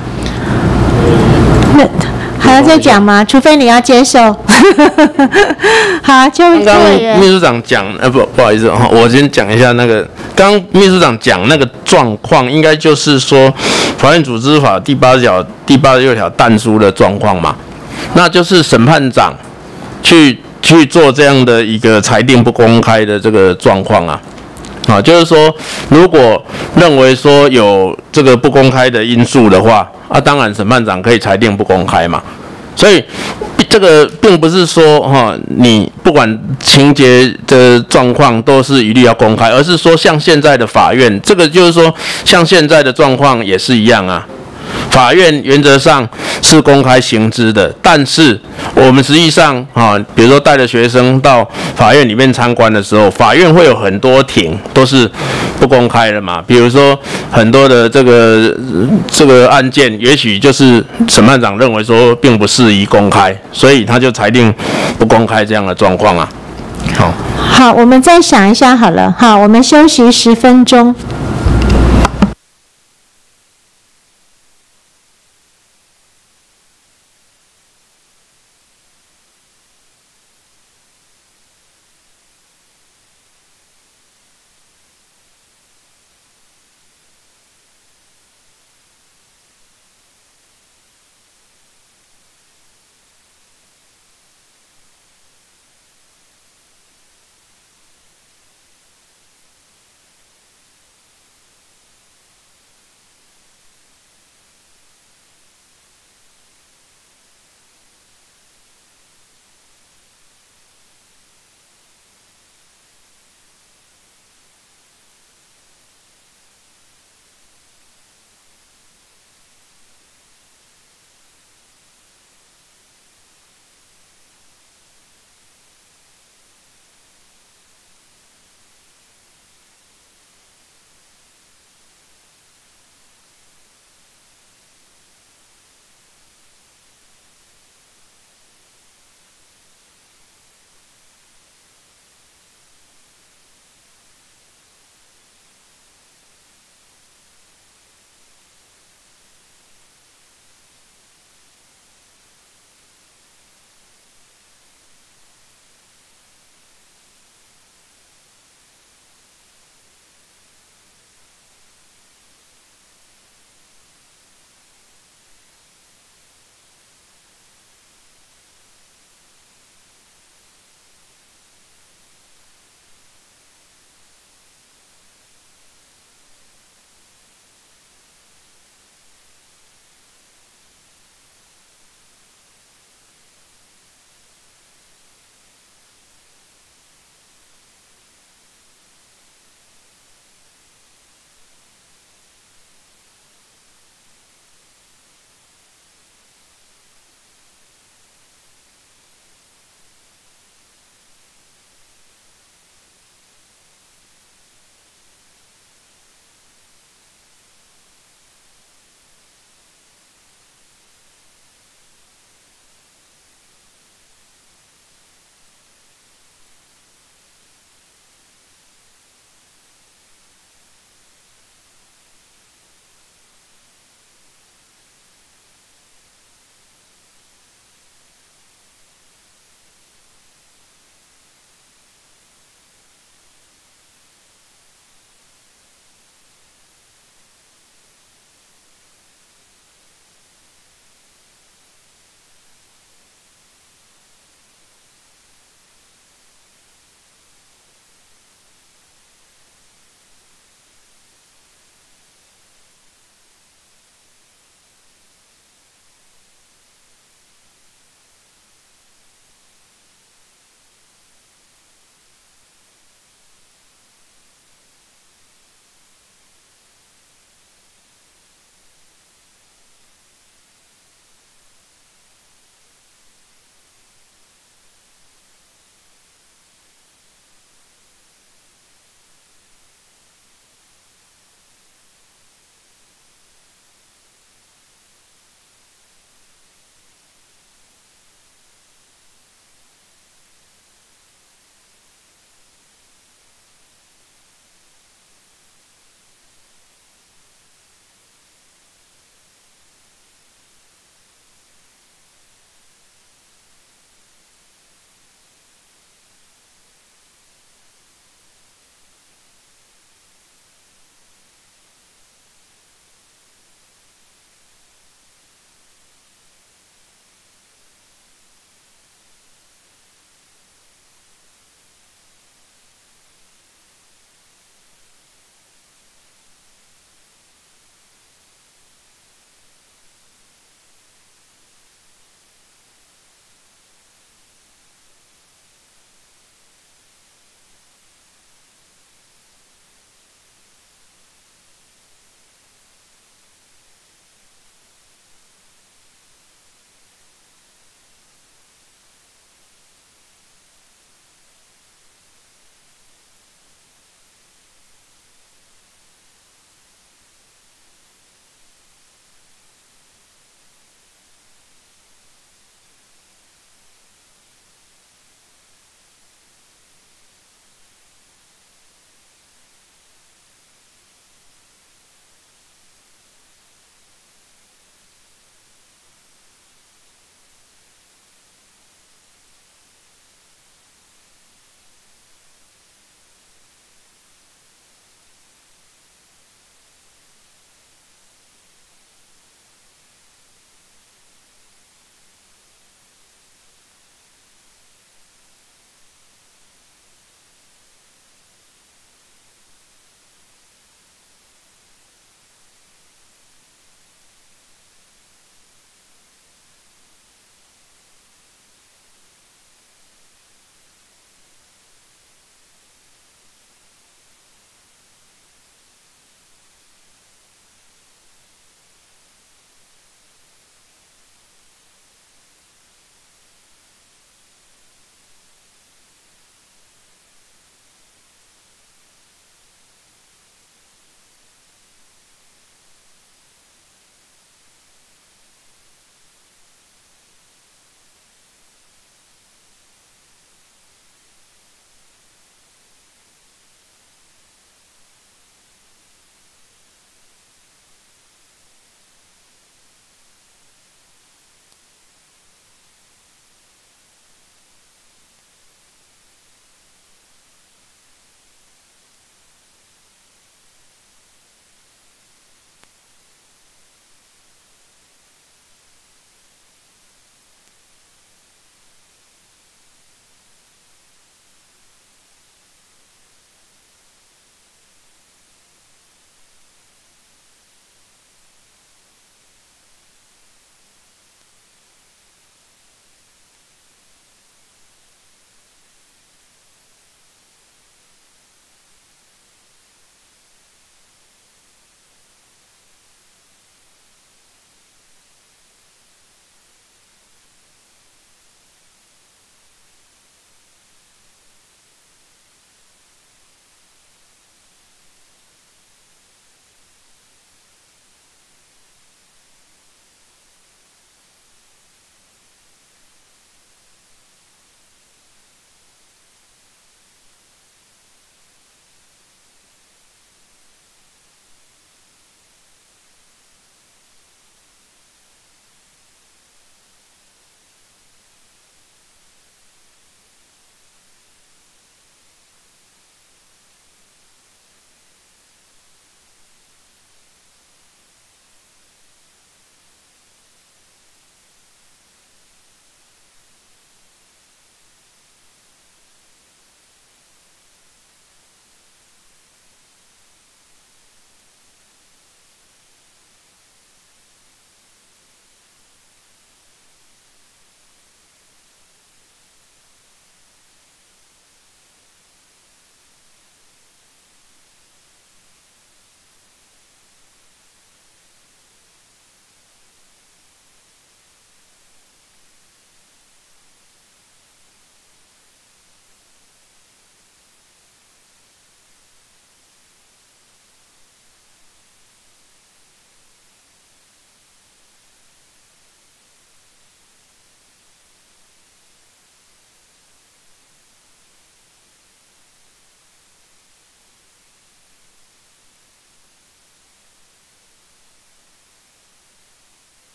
那还要再讲吗？除非你要接受。好，就刚刚秘书长讲，不好意思哈，我先讲一下那个，刚刚秘书长讲那个状况，应该就是说法院组织法第86条但书的状况嘛，那就是审判长去做这样的一个裁定不公开的这个状况啊。就是说，如果认为说有这个不公开的因素的话，当然审判长可以裁定不公开嘛。所以这个并不是说你不管情节的状况都是一律要公开，而是说像现在的法院，这个就是说像现在的状况也是一样啊。法院原则上是公开行知的，但是我们实际上比如说带着学生到法院里面参观的时候，法院会有很多庭都是不公开的嘛。比如说很多的这个案件，也许就是审判长认为说并不适宜公开，所以他就裁定不公开这样的状况啊。 好，我们再想一下好了，好，我们休息10分钟。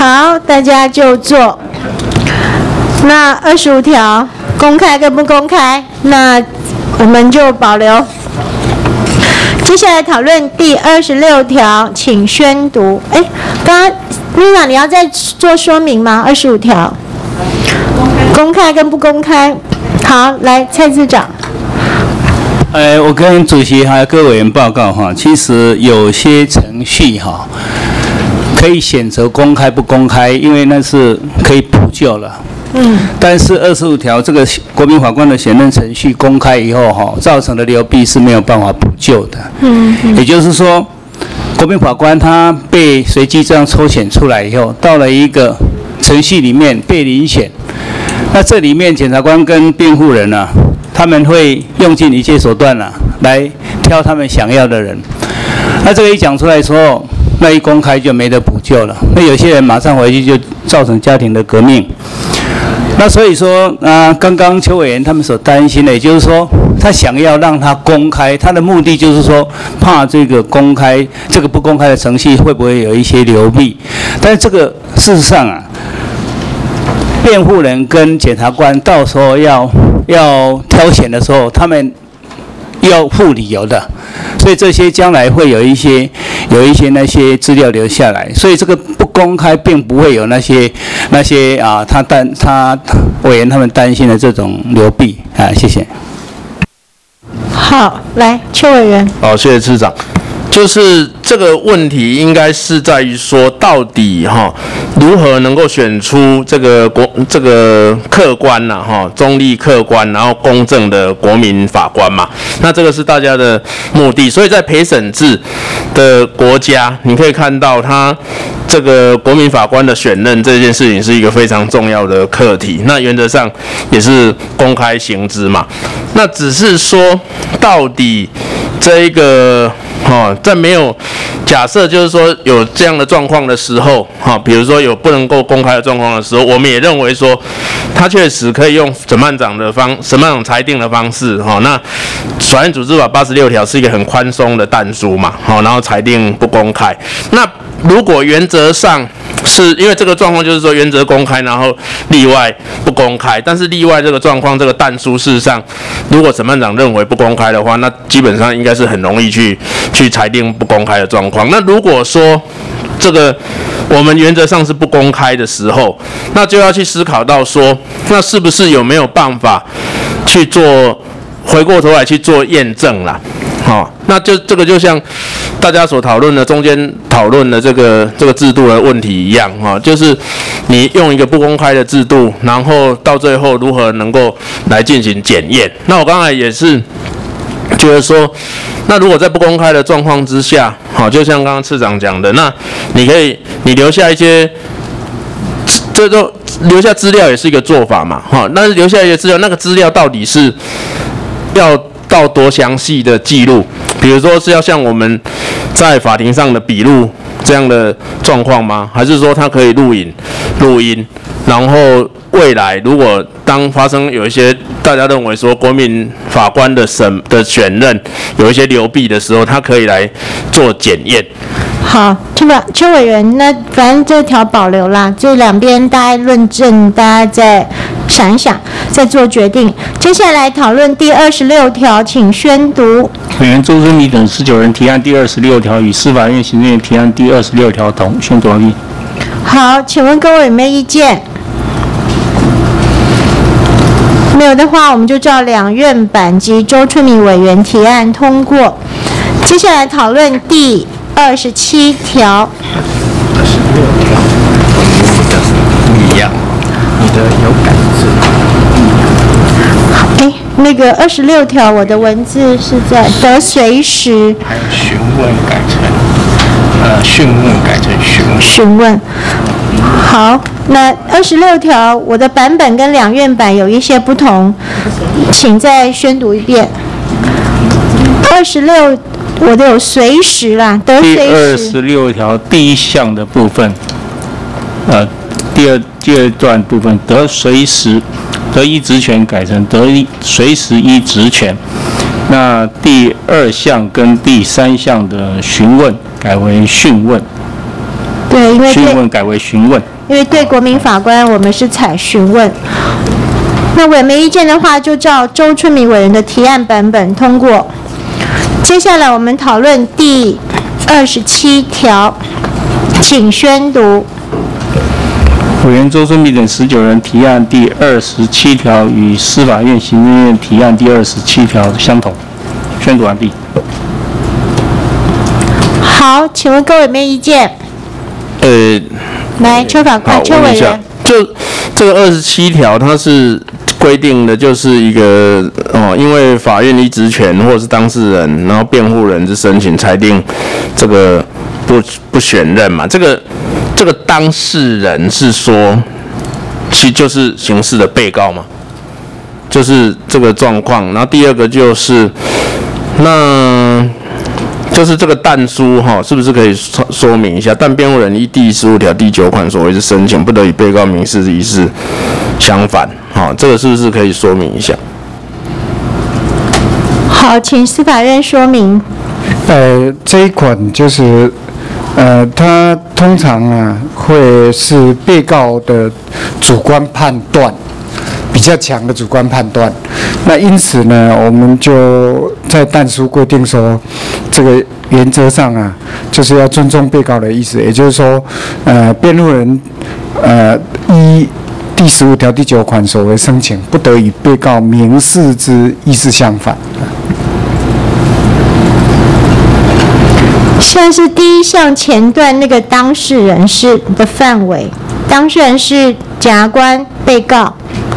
好，大家就做。那25条公开跟不公开，那我们就保留。接下来讨论第26条，请宣读。刚刚丽娜你要再做说明吗？25条，公开跟不公开。好，来蔡次长。 我跟主席还有各委员报告哈，其实有些程序哈可以选择公开不公开，因为那是可以补救了。但是25条这个国民法官的选任程序公开以后哈，造成的流弊是没有办法补救的。也就是说，国民法官他被随机这样抽选出来以后，到了一个程序里面被遴选，那这里面检察官跟辩护人啊，他们会用尽一切手段啊，来挑他们想要的人。那这个一讲出来之后，那一公开就没得补救了。那有些人马上回去就造成家庭的革命。那所以说刚刚邱委员他们所担心的，也就是说，他想要让它公开，他的目的就是说，怕这个公开，这个不公开的程序会不会有一些流弊？但是这个事实上啊，辩护人跟检察官到时候要挑选的时候，他们要附理由的，所以这些将来会有一些那些资料留下来，所以这个不公开并不会有那些他委员他们担心的这种流弊啊，谢谢。 好，来邱委员。 好，谢谢次长。就是这个问题应该是在于说，到底如何能够选出这个客观中立客观，然后公正的国民法官嘛？那这个是大家的目的，所以在陪审制的国家，你可以看到他这个国民法官的选任这件事情是一个非常重要的课题。那原则上也是公开行之嘛。那只是说，到底这一个在没有假设就是说有这样的状况的时候，比如说有不能够公开的状况的时候，我们也认为说，他确实可以用审判长裁定的方式，那法院组织法86条是一个很宽松的但书嘛，然后裁定不公开。那如果原则上是因为这个状况就是说原则公开，然后例外不公开，但是例外这个状况，这个但书事实上，如果审判长认为不公开的话，那基本上应该是很容易去裁定不公开的状况。那如果说这个我们原则上是不公开的时候，那就要去思考到说，那是不是有没有办法去做回过头来去做验证啦？那就这个就像大家所讨论的中间讨论的这个制度的问题一样，就是你用一个不公开的制度，然后到最后如何能够来进行检验。那我刚才也是觉得说，那如果在不公开的状况之下，就像刚刚次长讲的，那你留下一些，这都留下资料也是一个做法嘛，但是留下一些资料，那个资料到底是要到多详细的记录？比如说是要像我们在法庭上的笔录这样的状况吗？还是说它可以录音，然后未来如果当发生有一些大家认为说国民法官的选任有一些流弊的时候，他可以来做检验。 好，邱委员，那反正这条保留啦，这两边大家论证，大家再想一想，再做决定。接下来讨论第26条，请宣读。 委员周春米等19人提案第26条，与司法院行政院提案第26条同，宣读完毕。 好，请问各位有没有意见？没有的话，我们就照两院版及周春米委员提案通过。接下来讨论第27条。 不一样，你的有感知。那个26条，我的文字是在得随时。 还有询问改成讯问改成询问。 询问。好，那26条我的版本跟两院版有一些不同，请再宣读一遍。26。我的有随时啦，得随时。 第26条第一项的部分，第二段部分得随时得依职权改成得随时依职权。那第2项跟第3项的询问改为讯问。 对，因为讯问改为询问。 因为对国民法官我们是采询问。那委员没意见的话，就照周春米委员的提案版本通过。接下来我们讨论第27条，请宣读。 委员周春米等19人提案第27条与司法院行政院提案第27条相同。宣读完毕。 好，请问各位有没有意见？来，邱法官、邱委员。 就这个27条，它是规定的就是一个因为法院依职权或者是当事人，然后辩护人之申请裁定这个不选任嘛。这个当事人是说，其实就是刑事的被告嘛，就是这个状况。然后第二个就是，那就是这个但书是不是可以说明一下？但辩护人依第15条第9款所谓之申请，不得与被告民事一事相反。这个是不是可以说明一下？ 好，请司法院说明。 这一款就是它通常会是被告的主观判断。比较强的主观判断，那因此呢，我们就在但书规定说，这个原则上就是要尊重被告的意思，也就是说，辩护人依第15条第9款所为申请，不得与被告民事之意思相反。 现在是第一项前段那个当事人是的范围，当事人是检察官、被告。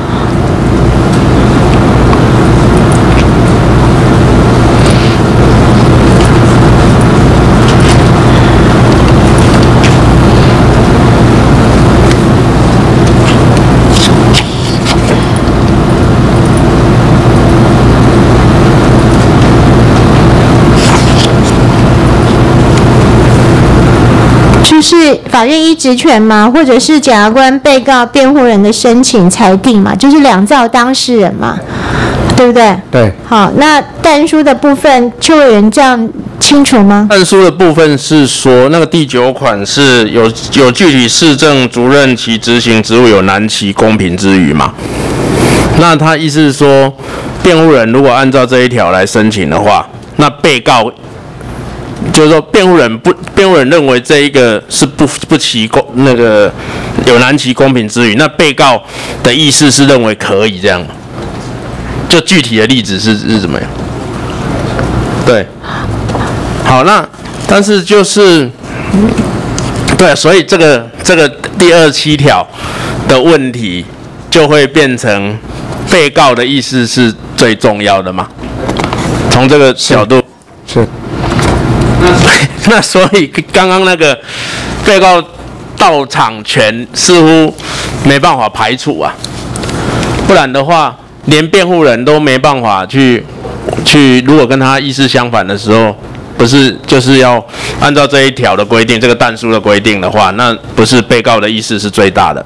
就是法院依职权嘛，或者是检察官、被告、辩护人的申请裁定嘛，就是两造当事人嘛，对不对？ 对。 好，那但书的部分，邱委员这样清楚吗？ 但书的部分是说，那个第9款是有具体事政主任其执行职务有难其公平之余嘛。那他意思是说，辩护人如果按照这一条来申请的话，那被告。就是说，辩护人认为这一个是不其那个有难其公平之余，那被告的意思是认为可以这样。就具体的例子是怎么样？对，好，那但是就是对，所以这个第27条的问题就会变成被告的意思是最重要的嘛？从这个角度是。 那所以刚刚那个被告到场权似乎没办法排除啊，不然的话，连辩护人都没办法去，如果跟他意思相反的时候，不是就是要按照这一条的规定，这个但书的规定的话，那不是被告的意思是最大的。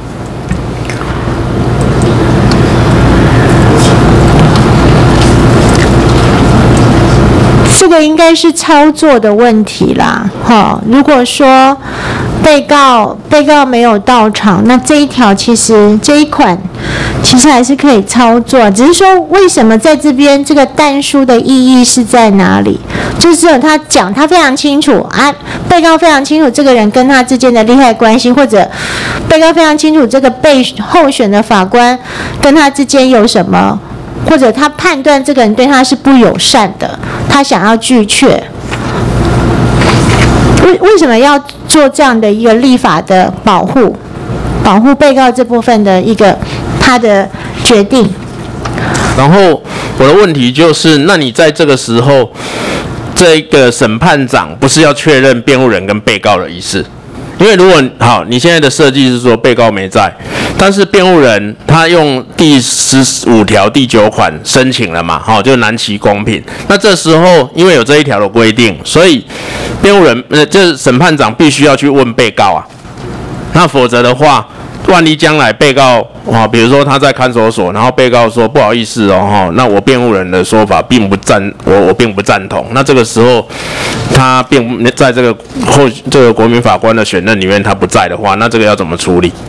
这个应该是操作的问题啦，如果说被告没有到场，那这一条这一款其实还是可以操作，只是说为什么在这边这个但书的意义是在哪里？就是有他讲，他非常清楚被告非常清楚这个人跟他之间的利害关系，或者被告非常清楚这个被候选的法官跟他之间有什么。或者他判断这个人对他是不友善的，他想要拒却。为什么要做这样的一个立法的保护被告这部分的一个他的决定？ 然后我的问题就是，那你在这个时候，这个审判长不是要确认辩护人跟被告的意思？因为如果你现在的设计是说被告没在，但是辩护人他用第15条第9款申请了嘛，就难其公平。那这时候因为有这一条的规定，所以辩护人就是审判长必须要去问被告啊。那否则的话， 万一将来被告比如说他在看守所，然后被告说不好意思那我辩护人的说法我并不赞同，那这个时候他并在这个国民法官的选任里面他不在的话，那这个要怎么处理？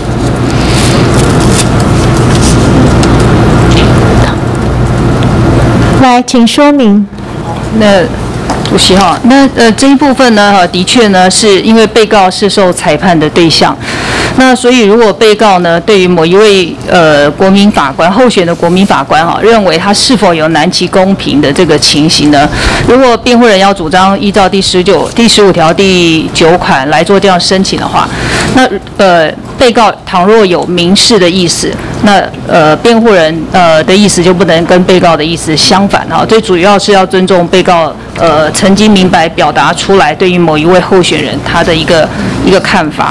来，请说明。 那主席那这一部分呢的确呢是因为被告是受裁判的对象，那所以如果被告呢对于某一位国民法官候选的国民法官认为他是否有难其公平的这个情形呢，如果辩护人要主张依照第15条第9款来做这样申请的话，那被告倘若有明示的意思，那辩护人的意思就不能跟被告的意思相反最主要是要尊重被告曾经明白表达出来对于某一位候选人他的一个看法。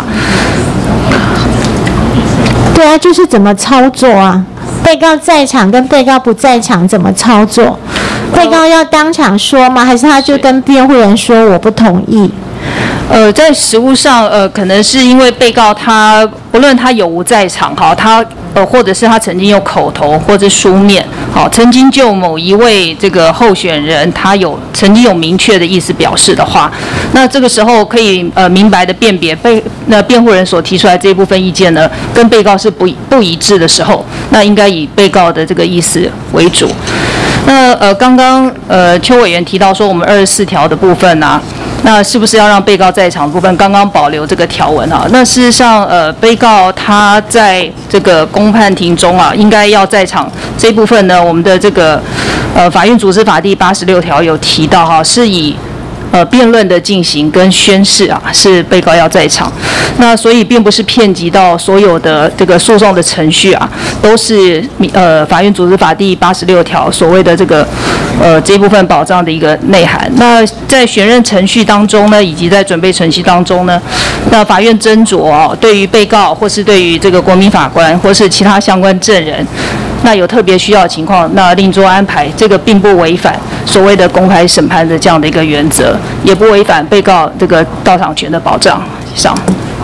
对啊，就是怎么操作啊？被告在场跟被告不在场怎么操作？被告要当场说吗？还是他就跟辩护人说我不同意？ 在实务上，可能是因为被告他不论他有无在场，他或者是他曾经有口头或者书面，曾经就某一位这个候选人他曾经有明确的意思表示的话，那这个时候可以明白的辨别辩护人所提出来这一部分意见呢，跟被告是不一致的时候，那应该以被告的这个意思为主。那刚刚邱委员提到说我们24条的部分啊，那是不是要让被告在场的部分刚刚保留这个条文啊？那事实上被告他在这个公判庭中应该要在场这一部分呢，我们的这个法院组织法第86条有提到是以辩论的进行跟宣誓是被告要在场，那所以并不是遍及到所有的这个诉讼的程序都是法院组织法第86条所谓的这个这一部分保障的一个内涵。那在选任程序当中呢，以及在准备程序当中呢，那法院斟酌对于被告或是对于这个国民法官或是其他相关证人，那有特别需要的情况，那另作安排，这个并不违反所谓的公开审判的这样的一个原则，也不违反被告这个到场权的保障。以上。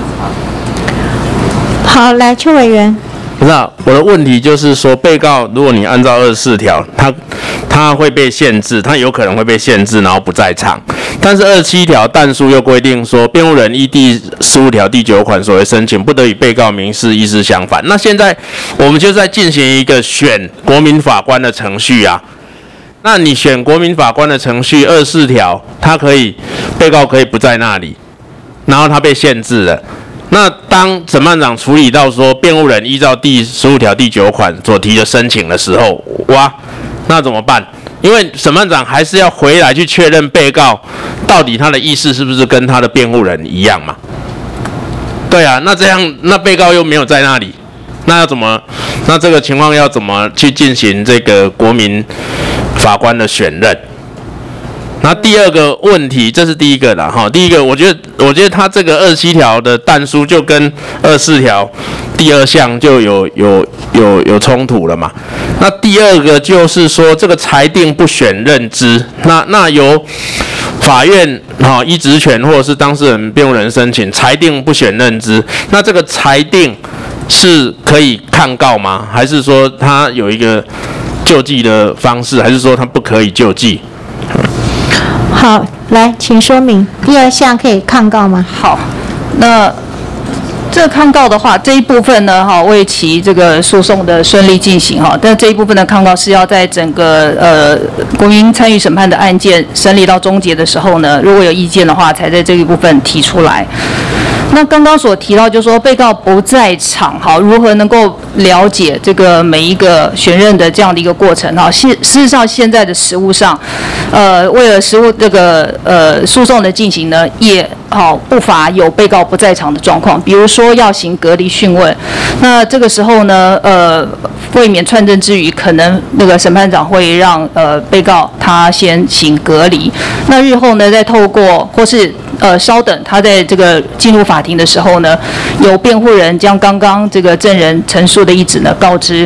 好，来，邱委员。 不是我的问题就是说，被告如果你按照24条，他会被限制，他有可能会被限制，然后不在场。但是27条但书又规定说，辩护人依第15条第9款所谓申请，不得与被告明示意思相反。那现在我们就在进行一个选国民法官的程序啊。那你选国民法官的程序24条，被告可以不在那里，然后他被限制了。那当审判长处理到说辩护人依照第15条第9款所提的申请的时候，那怎么办？因为审判长还是要回来去确认被告到底他的意思是不是跟他的辩护人一样嘛？对啊，那这样那被告又没有在那里，那这个情况要怎么去进行这个国民法官的选任？那第二个问题，这是第一个啦第一个，我觉得他这个27条的但书就跟24条第2项就有冲突了嘛。那第二个就是说，这个裁定不选任之，那由法院依职权或者是当事人辩护人申请裁定不选任之，那这个裁定是可以抗告吗？还是说他有一个救济的方式，还是说他不可以救济？ 好，来，请说明第2项可以抗告吗？ 好，那这个抗告的话，这一部分呢，为其这个诉讼的顺利进行但这一部分的抗告是要在整个国民参与审判的案件审理到终结的时候呢，如果有意见的话，才在这一部分提出来。那刚刚所提到，就是说被告不在场，如何能够了解这个每一个选任的这样的一个过程？事实上，现在的实务上，为了实务这个诉讼的进行呢，也不乏有被告不在场的状况，比如说要行隔离讯问，那这个时候呢，为免串证之余，可能那个审判长会让被告他先行隔离，那日后呢，再透过或是稍等，他在这个进入法庭的时候呢，由辩护人将刚刚这个证人陈述的意旨呢告知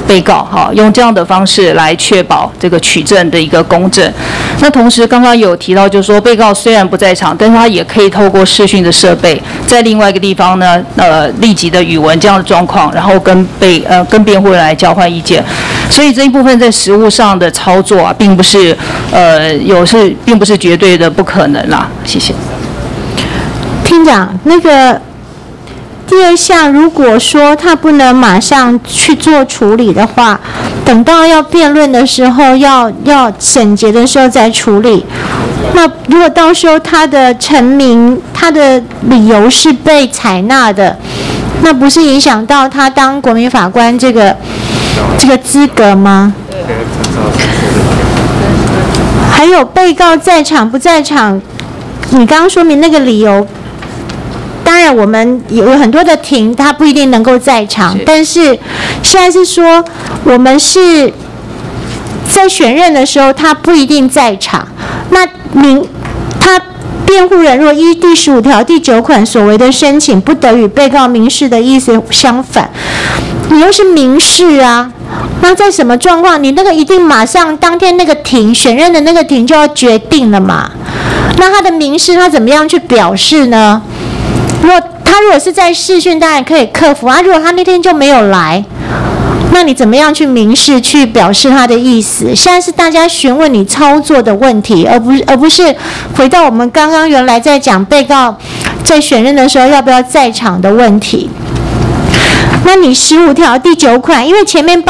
被告用这样的方式来确保这个取证的一个公正。那同时刚刚有提到，就是说被告虽然不在场，但是他也可以透过视讯的设备，在另外一个地方呢，立即的语文这样的状况，然后跟辩护人来交换意见。所以这一部分在实务上的操作啊，并不是并不是绝对的不可能啦。谢谢。 厅长，那个第二项，如果说他不能马上去做处理的话，等到要辩论的时候，要审结的时候再处理。那如果到时候他的陈明，他的理由是被采纳的，那不是影响到他当国民法官这个资格吗？还有被告在场不在场，你刚刚说明那个理由。当然，我们有很多的庭，他不一定能够在场，但是现在是说，我们是在选任的时候，他不一定在场。那他辩护人若依第15条第9款所为的申请，不得与被告民事的意思相反，你又是民事啊。那在什么状况，你那个一定马上当天那个庭选任的那个庭就要决定了嘛？那他的民事他怎么样去表示呢？他如果是在视讯，当然可以克服啊。如果他那天就没有来，那你怎么样去明示去表示他的意思？现在是大家询问你操作的问题，而不是回到我们刚刚原来在讲被告在选任的时候要不要在场的问题。那你15条第9款，因为前面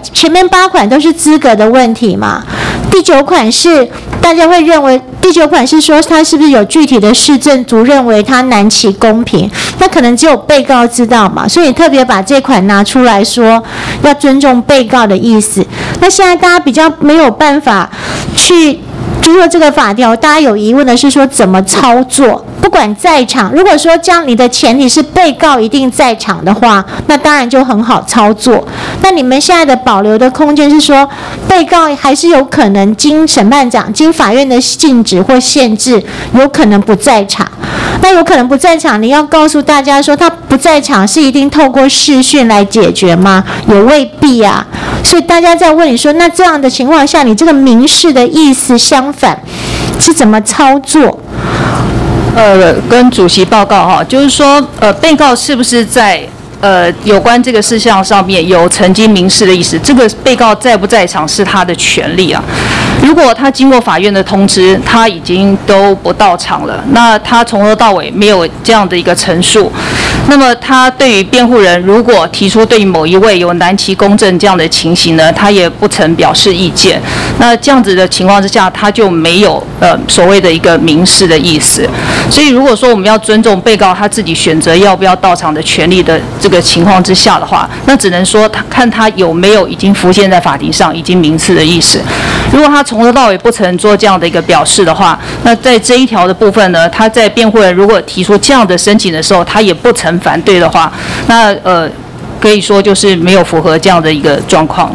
8款都是资格的问题嘛，第9款是大家会认为第9款是说他是不是有具体的事证足认为他难其公平，那可能只有被告知道嘛，所以你特别把这款拿出来说要尊重被告的意思。那现在大家比较没有办法去就说这个法条，大家有疑问的是说怎么操作？不管在场，如果说这样你的前提是被告一定在场的话，那当然就很好操作。那你们现在的保留的空间是说，被告还是有可能经审判长、经法院的禁止或限制，有可能不在场。那有可能不在场，你要告诉大家说他不在场是一定透过视讯来解决吗？也未必啊。所以大家在问你说，那这样的情况下，你这个民事的意思相反是怎么操作？ 跟主席报告哈，就是说，被告是不是在有关这个事项上面有曾经明示的意思？这个被告在不在场是他的权利啊。如果他经过法院的通知，他已经都不到场了，那他从头到尾没有这样的一个陈述，那么他对于辩护人如果提出对于某一位有难其公正这样的情形呢，他也不曾表示意见。那这样子的情况之下，他就没有所谓的一个民事的意思。所以如果说我们要尊重被告他自己选择要不要到场的权利的这个情况之下的话，那只能说看他有没有已经浮现在法庭上已经明示的意思。如果他从头到尾不曾做这样的一个表示的话，那在这一条的部分呢，他在辩护人如果提出这样的申请的时候，他也不曾反对的话，那可以说就是没有符合这样的一个状况。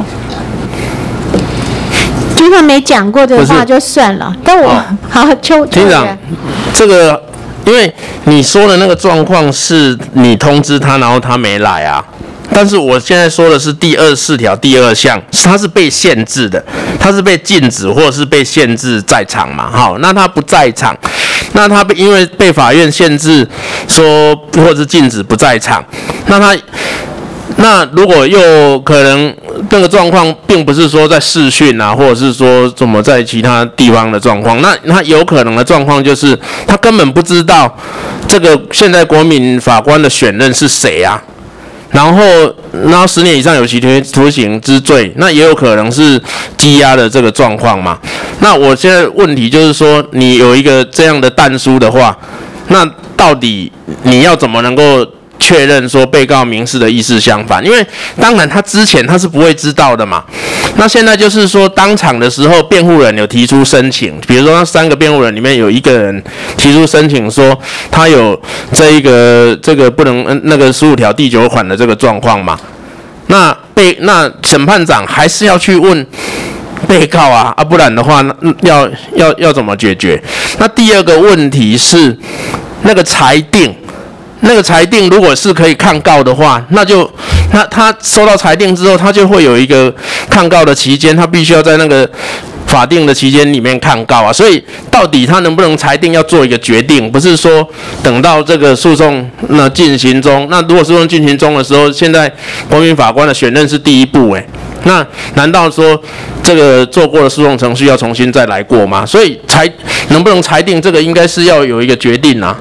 就算没讲过的话就算了，但我好厅长，这个因为你说的那个状况是你通知他，然后他没来啊。但是我现在说的是第24条第2项，他是被限制的，他是被禁止或者是被限制在场嘛。好，那他不在场，那他因为被法院限制说或者是禁止不在场，那如果又可能那个状况并不是说在视讯啊，或者是说怎么在其他地方的状况，那有可能的状况就是他根本不知道这个现在国民法官的选任是谁啊。然后10年以上有期徒刑之罪，那也有可能是羁押的这个状况嘛。那我现在问题就是说，你有一个这样的但书的话，那到底你要怎么能够确认说被告民事的意思相反？因为当然他之前他是不会知道的嘛。那现在就是说，当场的时候，辩护人有提出申请，比如说那3个辩护人里面有1个人提出申请说他有这个不能那个15条第9款的这个状况嘛。那审判长还是要去问被告啊，不然的话要怎么解决？那第二个问题是那个裁定那个裁定如果是可以抗告的话，那他收到裁定之后，他就会有一个抗告的期间，他必须要在那个法定的期间里面抗告啊。所以到底他能不能裁定要做一个决定，不是说等到这个诉讼进行中。那如果诉讼进行中的时候，现在国民法官的选任是第一步，那难道说这个做过的诉讼程序要重新再来过吗？所以能不能裁定这个应该是要有一个决定啊。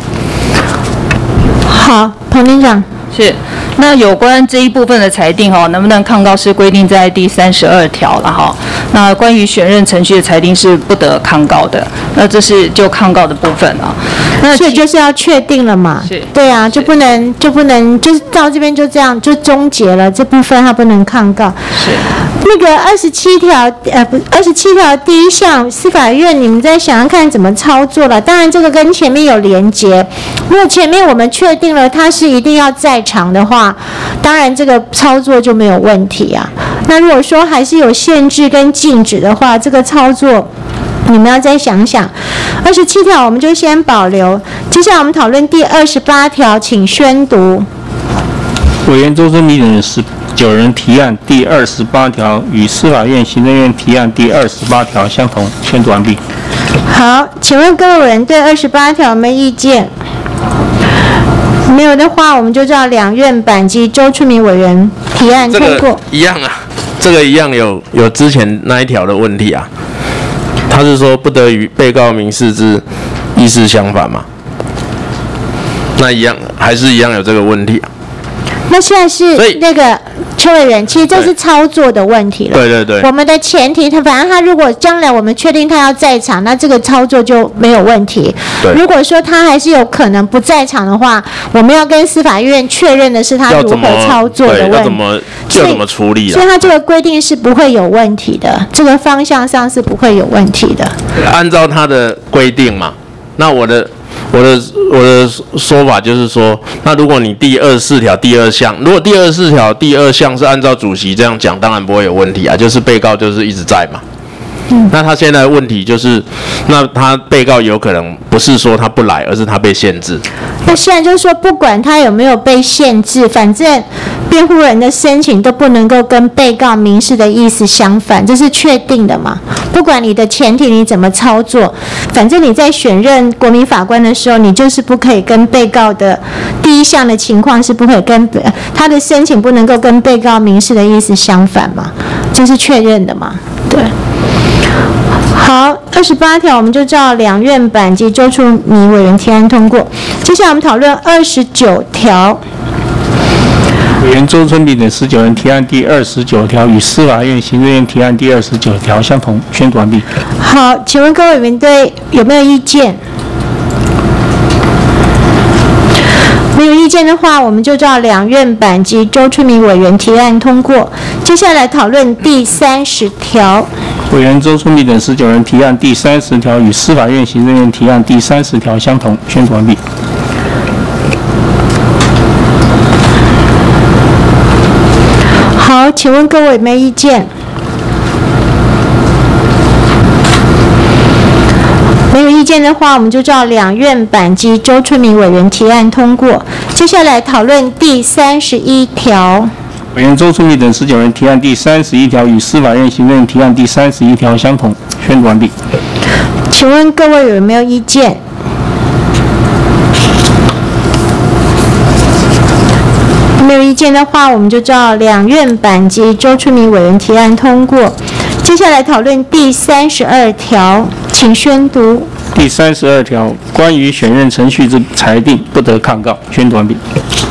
好，彭庭长。 是，那有关这一部分的裁定能不能抗告是规定在第32条了哈。那关于选任程序的裁定是不得抗告的，那这是就抗告的部分啊。那所以就是要确定了嘛？ 是， 对啊，就不能就是到这边就这样就终结了，这部分他不能抗告。 是。 那个27条第一项，司法院你们再想想看怎么操作了。当然这个跟前面有连结，如果前面我们确定了他是一定要在场的话，当然这个操作就没有问题啊。那如果说还是有限制跟禁止的话，这个操作你们要再想想。27条我们就先保留，接下来我们讨论第28条，请宣读。 委员周春米等19人提案第28条与司法院行政院提案第28条相同，宣读完毕。 好，请问各位委员对28条有没有意见？没有的话，我们就照两院版及周春米委员提案通过。 这个一样啊，这个一样有之前那一条的问题啊。他是说不得与被告民事之意思相反嘛？那一样还是一样有这个问题啊。 那现在是那个邱委员，其实这是操作的问题了。 对对对。 我们的前提，反正他如果将来我们确定他要在场，那这个操作就没有问题。 对。 如果说他还是有可能不在场的话，我们要跟司法院确认的是他如何操作的问题。 要怎么处理所以他这个规定是不会有问题的，这个方向上是不会有问题的。 按照他的规定嘛，那我的说法就是说，那如果你第24条第2项，如果第24条第2项是按照主席这样讲，当然不会有问题啊，就是被告就是一直在嘛。那他现在的问题就是，那他被告有可能不是说他不来，而是他被限制。 那现在就是说，不管他有没有被限制，反正辩护人的申请都不能够跟被告民事的意思相反，这是确定的嘛？不管你的前提你怎么操作，反正你在选任国民法官的时候，你就是不可以跟被告的第一项的情况是不可以跟他的申请不能够跟被告民事的意思相反嘛？这是确认的嘛？对。好，28条我们就照两院版及周春米委员提案通过。接下来我们讨论29条。 委员周春米等19人提案第29条与司法院行政院提案第29条相同，宣读完毕。 好，请问各位委员对有没有意见？没有意见的话，我们就照两院版及周春米委员提案通过。接下来讨论第30条。 委员周春米等19人提案第30条与司法院行政院提案第30条相同，宣读完毕。 好，请问各位有没有意见？没有意见的话，我们就照两院版及周春米委员提案通过。接下来讨论第31条。 委员周春米等19人提案第31条与司法院行政院提案第31条相同，宣读完毕。 请问各位有没有意见？没有意见的话，我们就照两院版及周春米委员提案通过。接下来讨论第32条，请宣读。 第32条，关于选任程序之裁定不得抗告，宣读完毕。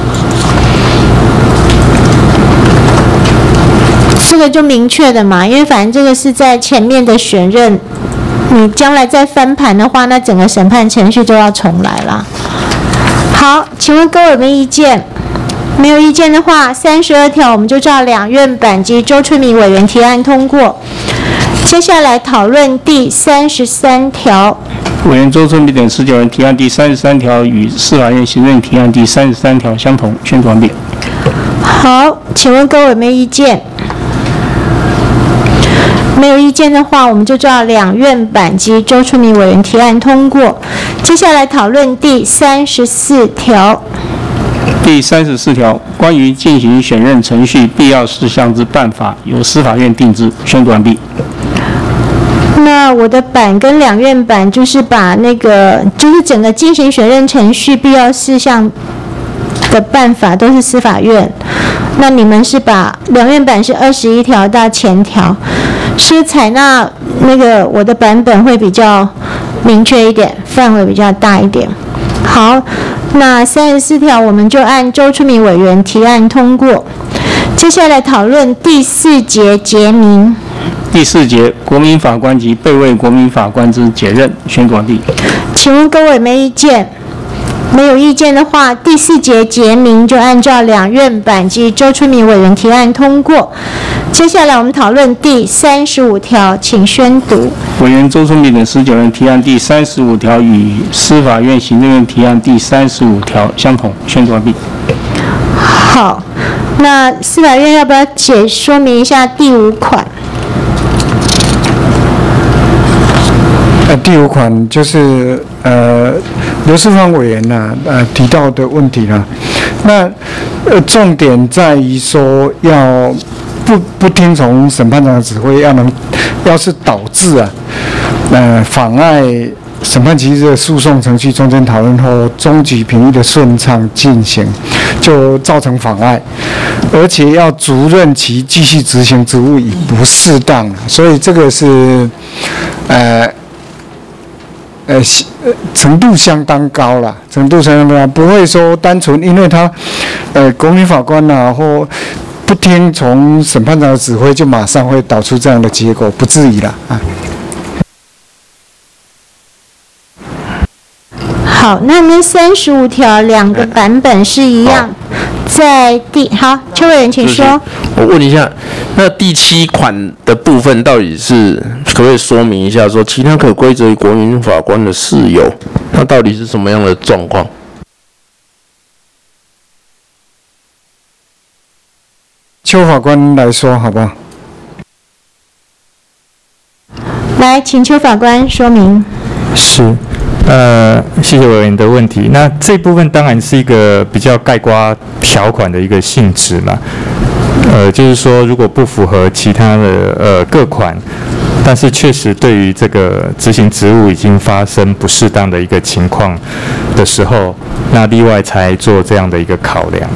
这个就明确的嘛，因为反正这个是在前面的选任，你将来再翻盘的话，那整个审判程序就要重来了。好，请问各位有没有意见？没有意见的话，32条我们就照两院版及周春米委员提案通过。接下来讨论第33条。 委员周春米等19人提案第33条与司法院行政提案第33条相同，宣读完毕。 好，请问各位有没有意见？ 没有意见的话，我们就照两院版及周春米委员提案通过。接下来讨论第34条。 第34条，关于进行选任程序必要事项之办法，由司法院定之。宣读完毕。 那我的版跟两院版就是把就是整个进行选任程序必要事项的办法都是司法院。那你们是把两院版是21条到前条，是采纳我的版本会比较明确一点，范围比较大一点。好，那34条我们就按周春米委员提案通过。接下来讨论第4节结名。 第4节，国民法官及备位国民法官之解任。宣读完毕。 请问各位没意见？没有意见的话，第4节结名就按照两院版及周春米委员提案通过。接下来我们讨论第35条，请宣读。 委员周春米等19人提案第35条与司法院行政院提案第35条相同。宣读完毕。 好，那司法院要不要说明一下第5款？ 第5款就是刘世芳委员提到的问题啦。那重点在于说要不听从审判长的指挥，要是导致妨碍审判期日的诉讼程序中间讨论后终局评议的顺畅进行，就造成妨碍，而且要足认其继续执行职务已不适当，所以这个是程度相当高了，不会说单纯因为他国民法官或不听从审判长的指挥，就马上会导出这样的结果，不至于啦啊。 好，那边35条两个版本是一样，好，邱委员请说。 我问一下，那第7款的部分到底是可不可以说明一下？说其他可归责于国民法官的事由，那到底是什么样的状况？ 邱法官来说，好不好？ 来，请邱法官说明。 是。谢谢委员的问题。那这部分当然是一个比较概括条款的一个性质嘛。就是说，如果不符合其他的各款，但是确实对于这个执行职务已经发生不适当的一个情况的时候，那例外才做这样的一个考量。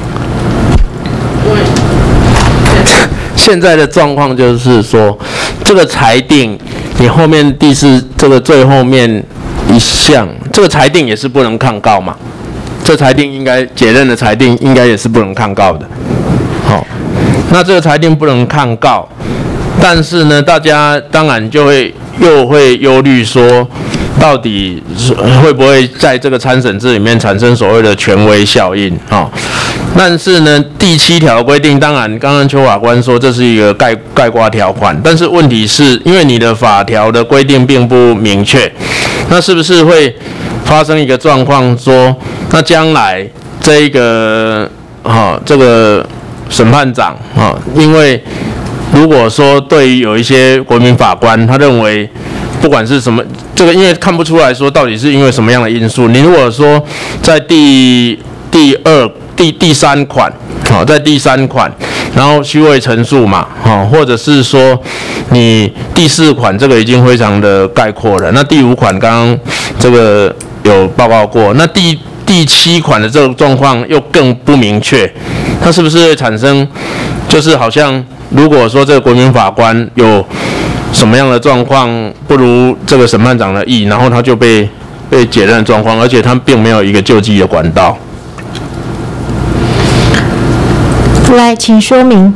现在的状况就是说，这个裁定，你后面这个最后面一项，这个裁定也是不能抗告嘛？这裁定应该解任的裁定应该也是不能抗告的。好，那这个裁定不能抗告，但是呢，大家当然又会忧虑说，到底会不会在这个参审制里面产生所谓的权威效应啊？但是呢，第7条规定，当然刚刚邱法官说这是一个概括条款，但是问题是因为你的法条的规定并不明确，那是不是会发生一个状况说，那将来这个审判长因为如果说对于有一些国民法官，他认为不管是什么，这个因为看不出来说到底是因为什么样的因素，你如果说在第3款，在第3款，然后虚伪陈述嘛，或者是说你第4款这个已经非常的概括了，那第5款刚刚这个有报告过，那第7款的这个状况又更不明确，它是不是会产生就是好像如果说这个国民法官有什么样的状况不如这个审判长的意，然后他就被解任的状况，而且他并没有一个救济的管道。 来，请说明。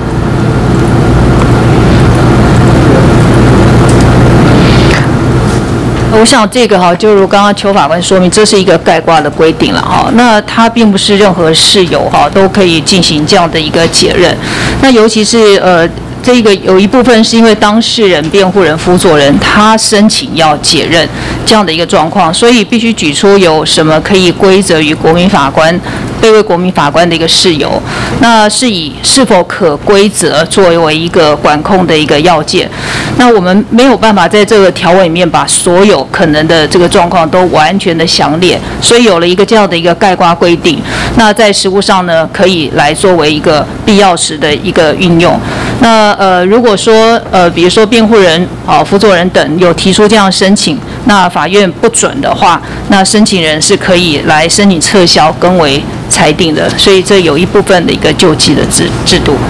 我想这个就如刚刚邱法官说明，这是一个概括的规定了那它并不是任何事由都可以进行这样的一个解任。那尤其是这个有一部分是因为当事人、辩护人、辅佐人他申请要解任这样的一个状况，所以必须举出有什么可以归责于国民法官、被为国民法官的一个事由，那是以是否可归责作为一个管控的一个要件。那我们没有办法在这个条文里面把所有可能的这个状况都完全的详列，所以有了一个这样的一个概括规定。那在实务上呢，可以来作为一个必要时的一个运用。那如果说比如说辩护人、辅佐人等有提出这样申请，那法院不准的话，那申请人是可以来申请撤销更为裁定的。所以这有一部分的一个救济的制度。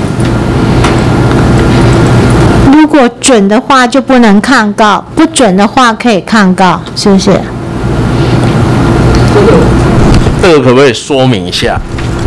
如果准的话就不能抗告，不准的话可以抗告，是不是？ 这个可不可以说明一下？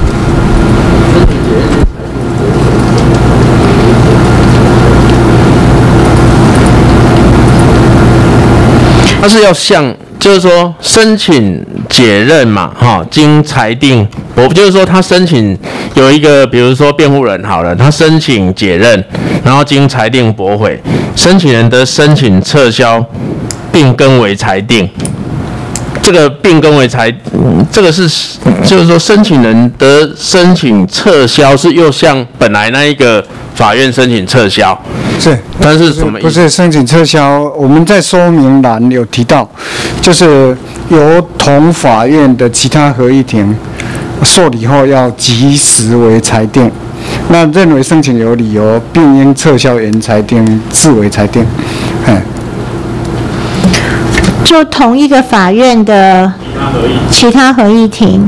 它是要像，就是说申请解任嘛，经裁定，就是说他申请有一个，比如说辩护人好了，他申请解任，然后经裁定驳回，申请人的申请撤销并更为裁定。这个并更为这个是，就是说申请人的申请撤销是又像本来那一个法院申请撤销， 是， 但是什么意思？ 不是申请撤销，我们在说明栏有提到，就是由同法院的其他合议庭受理后要及时为裁定，那认为申请有理由，并应撤销原裁定，自为裁定。 就同一个法院的其他合议庭，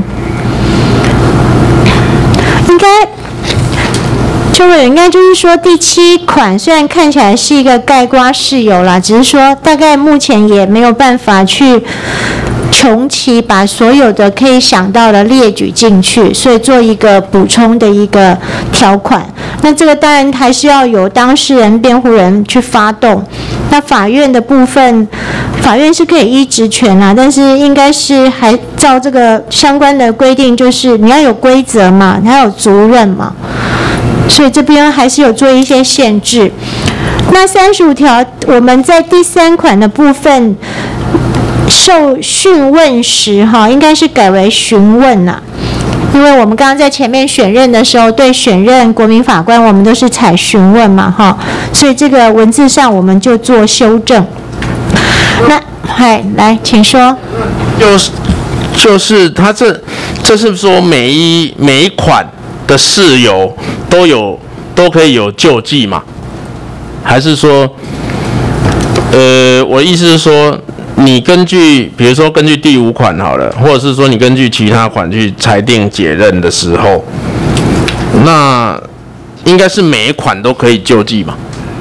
应该邱委员应该就是说第7款虽然看起来是一个概括事由啦，只是说大概目前也没有办法去穷其把所有的可以想到的列举进去，所以做一个补充的一个条款。那这个当然还是要由当事人、辩护人去发动。那法院的部分，法院是可以依职权啦，但是应该是还照这个相关的规定，就是你要有规则嘛，你要有责任嘛，所以这边还是有做一些限制。那35条我们在第3款的部分，受讯问时应该是改为询问啦，因为我们刚刚在前面选任的时候，对选任国民法官我们都是采询问嘛所以这个文字上我们就做修正。那来请说。 就是他这是说每一款的事由都可以有救济嘛？还是说我意思是说，你比如说根据第5款好了，或者是说你根据其他款去裁定解任的时候，那应该是每一款都可以救济嘛？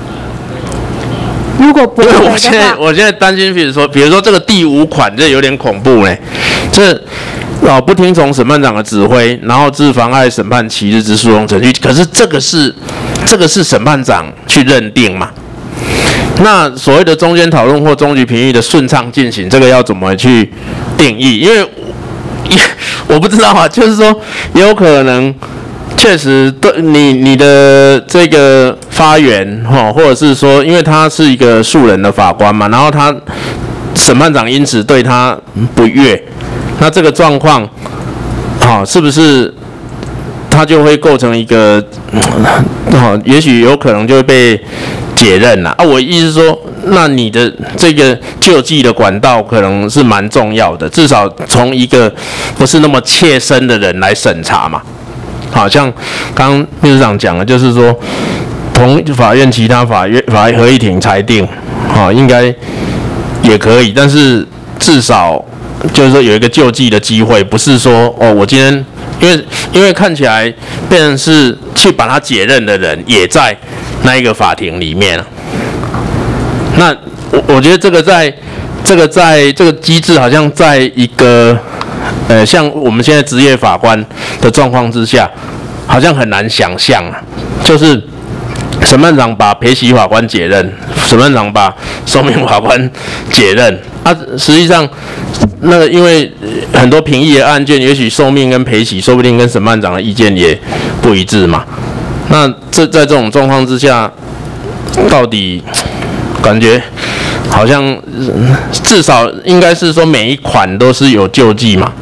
如果不会的话， 我现在担心，比如说这个第5款，这有点恐怖嘞。这不听从审判长的指挥，然后致妨碍审判期日之诉讼程序。可是这个是审判长去认定嘛？那所谓的中间讨论或终局评议的顺畅进行，这个要怎么去定义？因为我不知道啊，就是说也有可能。确实，对你的这个发言或者是说，因为他是一个素人的法官嘛，然后他审判长因此对他不悦，那这个状况，是不是他就会构成一个，也许有可能就会被解任了啊？我意思是说，那你的这个救济的管道可能是蛮重要的，至少从一个不是那么切身的人来审查嘛。好像刚刚秘书长讲的，就是说同法院其他法合议庭裁定，应该也可以，但是至少就是说有一个救济的机会，不是说我今天因为看起来变成是去把他解任的人也在那一个法庭里面，那我觉得这个机制好像在一个。像我们现在职业法官的状况之下，好像很难想象啊。就是审判长把陪席法官解任，审判长把受命法官解任。实际上，那个因为很多评议的案件，也许受命跟陪席说不定跟审判长的意见也不一致嘛。 那在这种状况之下，到底感觉好像至少应该是说每一款都是有救济嘛？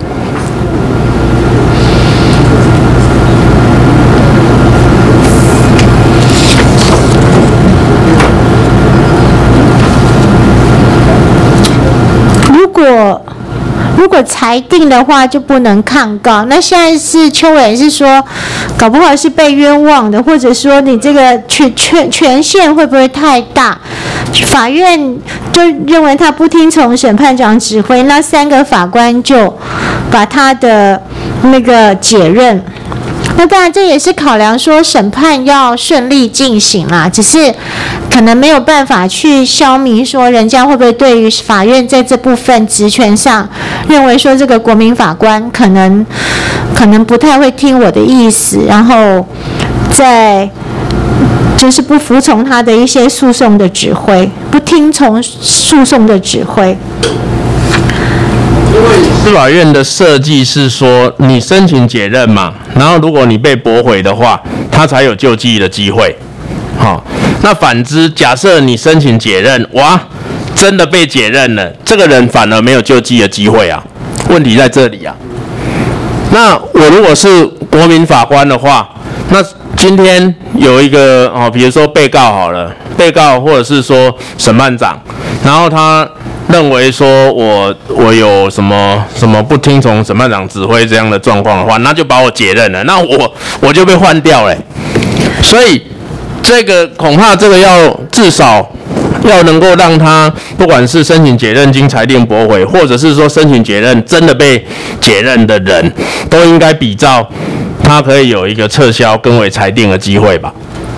如果裁定的话，就不能抗告。那现在是邱委员是说，搞不好是被冤枉的，或者说你这个权限会不会太大？法院就认为他不听从审判长指挥，那3个法官就把他的那个解任。那当然，这也是考量说审判要顺利进行啦，只是可能没有办法去消弭说人家会不会对于法院在这部分职权上认为说这个国民法官可能不太会听我的意思，然后在就是不服从他的一些诉讼的指挥，不听从诉讼的指挥。 因为司法院的设计是说，你申请解任嘛，然后如果你被驳回的话，他才有救济的机会。好，那反之，假设你申请解任，哇，真的被解任了，这个人反而没有救济的机会啊。问题在这里啊。那我如果是国民法官的话，那今天有一个比如说被告好了，被告或者是说审判长，然后他认为说我有什么不听从审判长指挥这样的状况的话，那就把我解任了，那我就被换掉了。所以这个恐怕这个要至少要能够让他不管是申请解任经裁定驳回，或者是说申请解任真的被解任的人，都应该比照他可以有一个撤销更为裁定的机会吧。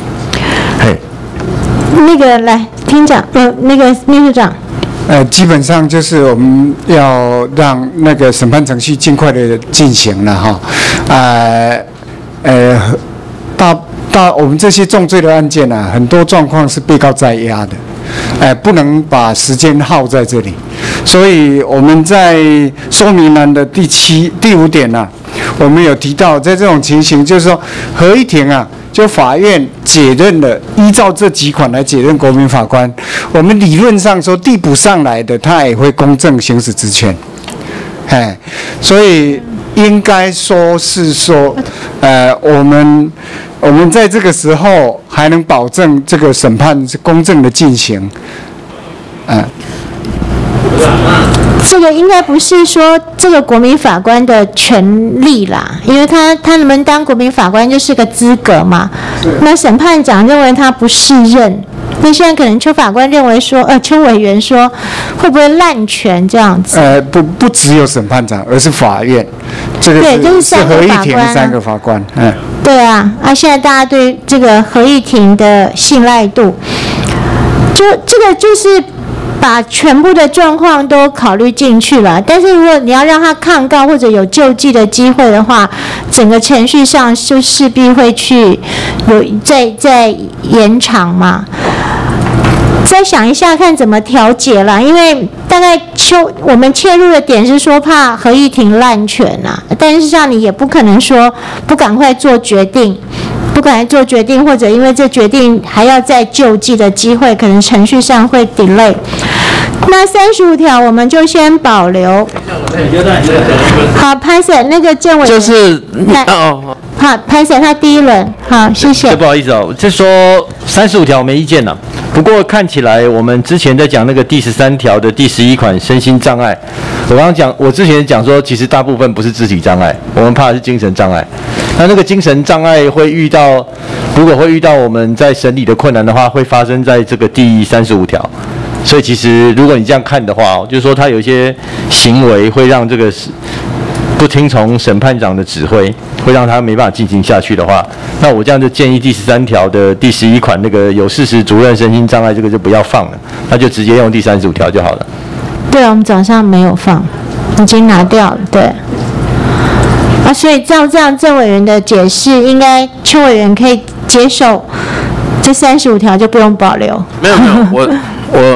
那个来厅长，那个秘书长。 基本上就是我们要让那个审判程序尽快的进行了哈。我们这些重罪的案件啊，很多状况是被告在押的，不能把时间耗在这里。所以我们在说明栏的第5点啊，我们有提到，在这种情形，就是说合议庭啊，就法院解任了，依照这几款来解任国民法官，我们理论上说递补上来的，他也会公正行使职权，所以应该说是说，我们在这个时候还能保证这个审判是公正的进行， 这个应该不是说这个国民法官的权利啦，因为他能不能当国民法官就是个资格嘛。那审判长认为他不适任，那现在可能邱法官认为说，邱委员说会不会滥权这样子？ 不只有审判长，而是法院。这个对，就是合议庭3个法官。 对啊，现在大家对这个合议庭的信赖度，这个就是把全部的状况都考虑进去了。但是如果你要让他抗告或者有救济的机会的话，整个程序上就势必会去再延长嘛。再想一下看怎么调解啦，因为大概我们切入的点是说怕合议庭滥权啊，但是像你也不可能说不赶快做决定，或者因为这决定还要再救济的机会，可能程序上会 delay。那35条我们就先保留。好，拍摄那个政委就是好，拍摄他第一轮。好，谢谢。 不好意思哦，就说35条我没意见了。不过看起来我们之前在讲那个第13条的第11款身心障碍，我之前讲说，其实大部分不是肢体障碍，我们怕的是精神障碍。那个精神障碍如果会遇到我们在审理的困难的话，会发生在这个第35条。所以其实如果你这样看的话，就是说他有一些行为会让这个不听从审判长的指挥，会让他没办法进行下去的话，那我这样就建议第13条的第11款那个有事实主任身心障碍这个就不要放了，那就直接用第35条就好了。 对，我们早上没有放，已经拿掉了。对。所以照这样郑委员的解释，应该邱委员可以接受这35条就不用保留。 没有，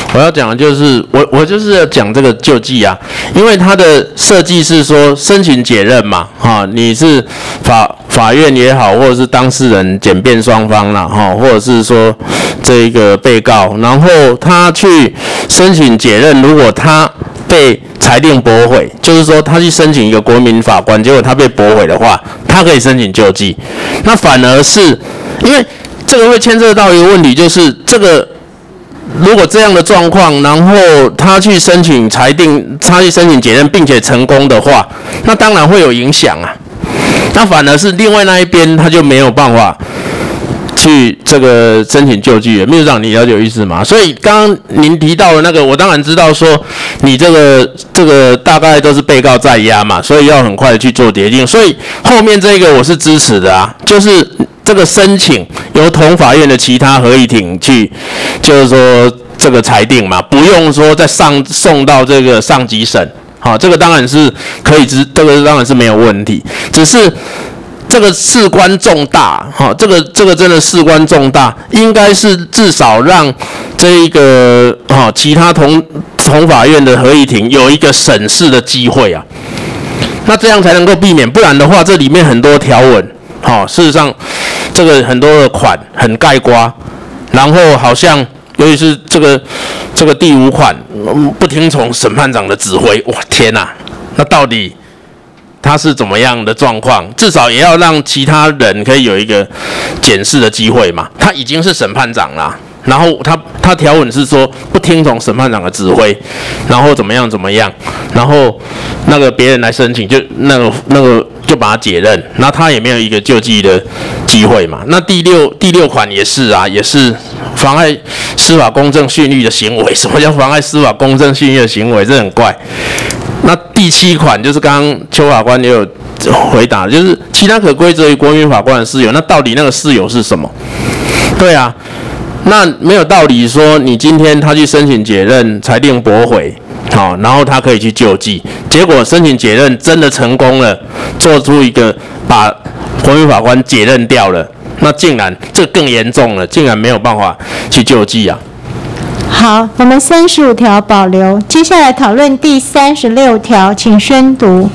我要讲的就是我就是要讲这个救济啊，因为它的设计是说申请解任嘛，你是法院也好，或者是当事人检辩双方啦，或者是说这一个被告，然后他去申请解任，如果他被裁定驳回，就是说他去申请一个国民法官，结果他被驳回的话，他可以申请救济。那反而是因为这个会牵涉到一个问题，就是这个如果这样的状况，然后他去申请裁定，他去申请解任并且成功的话，那当然会有影响啊。那反而是另外那一边他就没有办法去这个申请救济了。秘书长，你了解有意思吗？所以刚刚您提到的那个，我当然知道说你这个大概都是被告在押嘛，所以要很快的去做决定。所以后面这个我是支持的啊，就是这个申请由同法院的其他合议庭去，就是说这个裁定嘛，不用说再送到这个上级审。好，这个当然是可以这个当然是没有问题，只是这个事关重大，这个真的事关重大，应该是至少让这一个其他同法院的合议庭有一个审视的机会啊，那这样才能够避免，不然的话，这里面很多条文，事实上这个很多的款很概括，然后好像尤其是这个第5款不听从审判长的指挥，哇天哪，那到底他是怎么样的状况？至少也要让其他人可以有一个检视的机会嘛。他已经是审判长啦，然后他条文是说不听从审判长的指挥，然后怎么样，然后那个别人来申请，就那个就把他解任，那他也没有一个救济的机会嘛。那第六款也是啊，也是妨碍司法公正信誉的行为。什么叫妨碍司法公正信誉的行为？这很怪。那第7款就是刚刚邱法官也有回答，就是其他可归责于国民法官的事由。那到底那个事由是什么？对啊，那没有道理说你今天他去申请解任，裁定驳回，然后他可以去救济，结果申请解任真的成功了，做出一个把国民法官解任掉了，那竟然这更严重了，竟然没有办法去救济啊。 好，我们35条保留，接下来讨论第36条，请宣读。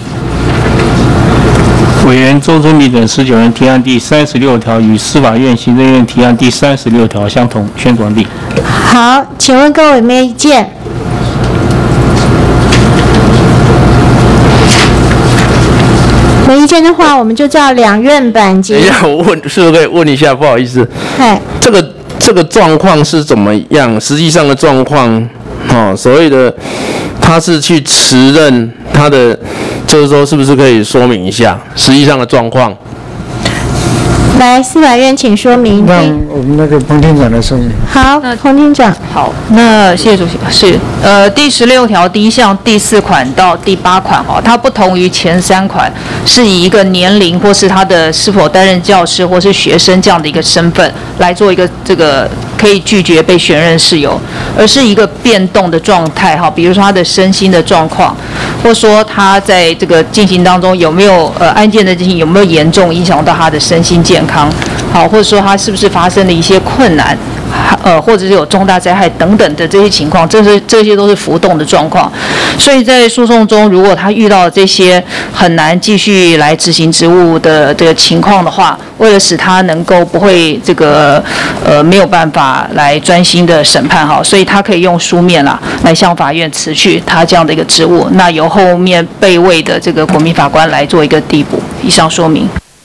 委员周春米等19人提案第36条与司法院行政院提案第36条相同，宣读完毕。 好，请问各位有没有意见？没意见的话，我们就照2院版及。 等一下，我是不是可以问一下？不好意思，这个状况是怎么样？实际上的状况，所谓的他是去辞任他的，就是说是不是可以说明一下实际上的状况？ 来，司法院请说明。 让我们那个彭厅长来说明。 好，彭厅长。 好，那谢谢主席。是，第16条第1项第4款到第8款它不同于前3款，是以一个年龄或是他的是否担任教师或是学生这样的一个身份来做一个这个可以拒绝被选任事由，而是一个变动的状态比如说他的身心的状况，或说他在这个进行当中有没有案件的进行有没有严重影响到他的身心健康，好，或者说他是不是发生了一些困难，或者是有重大灾害等等的这些情况，这些都是浮动的状况。所以在诉讼中，如果他遇到这些很难继续来执行职务的这个情况的话，为了使他能够不会这个没有办法来专心的审判所以他可以用书面来向法院辞去他这样的一个职务，那由后面备位的这个国民法官来做一个递补。以上说明。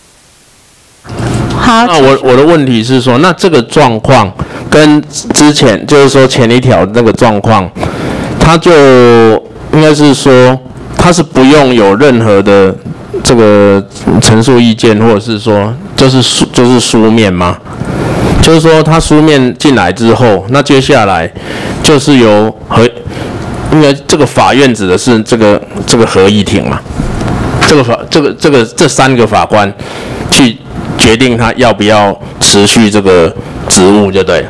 好， 那我的问题是说，那这个状况跟之前就是说前一条那个状况，他就应该是说他是不用有任何的这个陈述意见，或者是说就是书面吗？就是说他书面进来之后，那接下来就是由因为这个法院指的是这个合议庭嘛，这3个法官去决定他要不要持续这个职务就对了。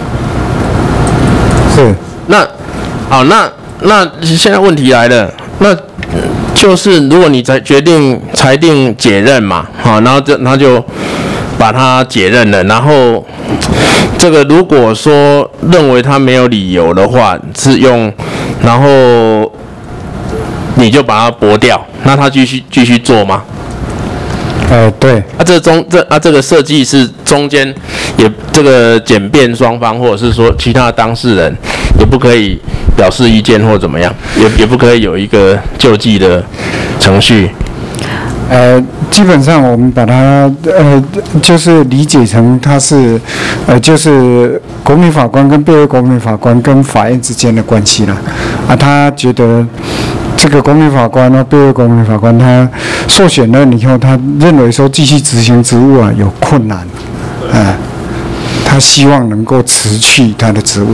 是。 那好，那现在问题来了，那就是如果你决定裁定解任嘛，然后就把他解任了，然后这个如果说认为他没有理由的话，是用，然后你就把它驳掉，那他继续做吗？ 对。 这个设计是中间也这个检辩双方或者是说其他的当事人也不可以表示意见或怎么样，也不可以有一个救济的程序。 基本上我们把它就是理解成它是就是国民法官跟备位国民法官跟法院之间的关系啦。他觉得这个国民法官呢，备位国民法官他受选了以后，他认为说继续执行职务有困难，他希望能够辞去他的职务。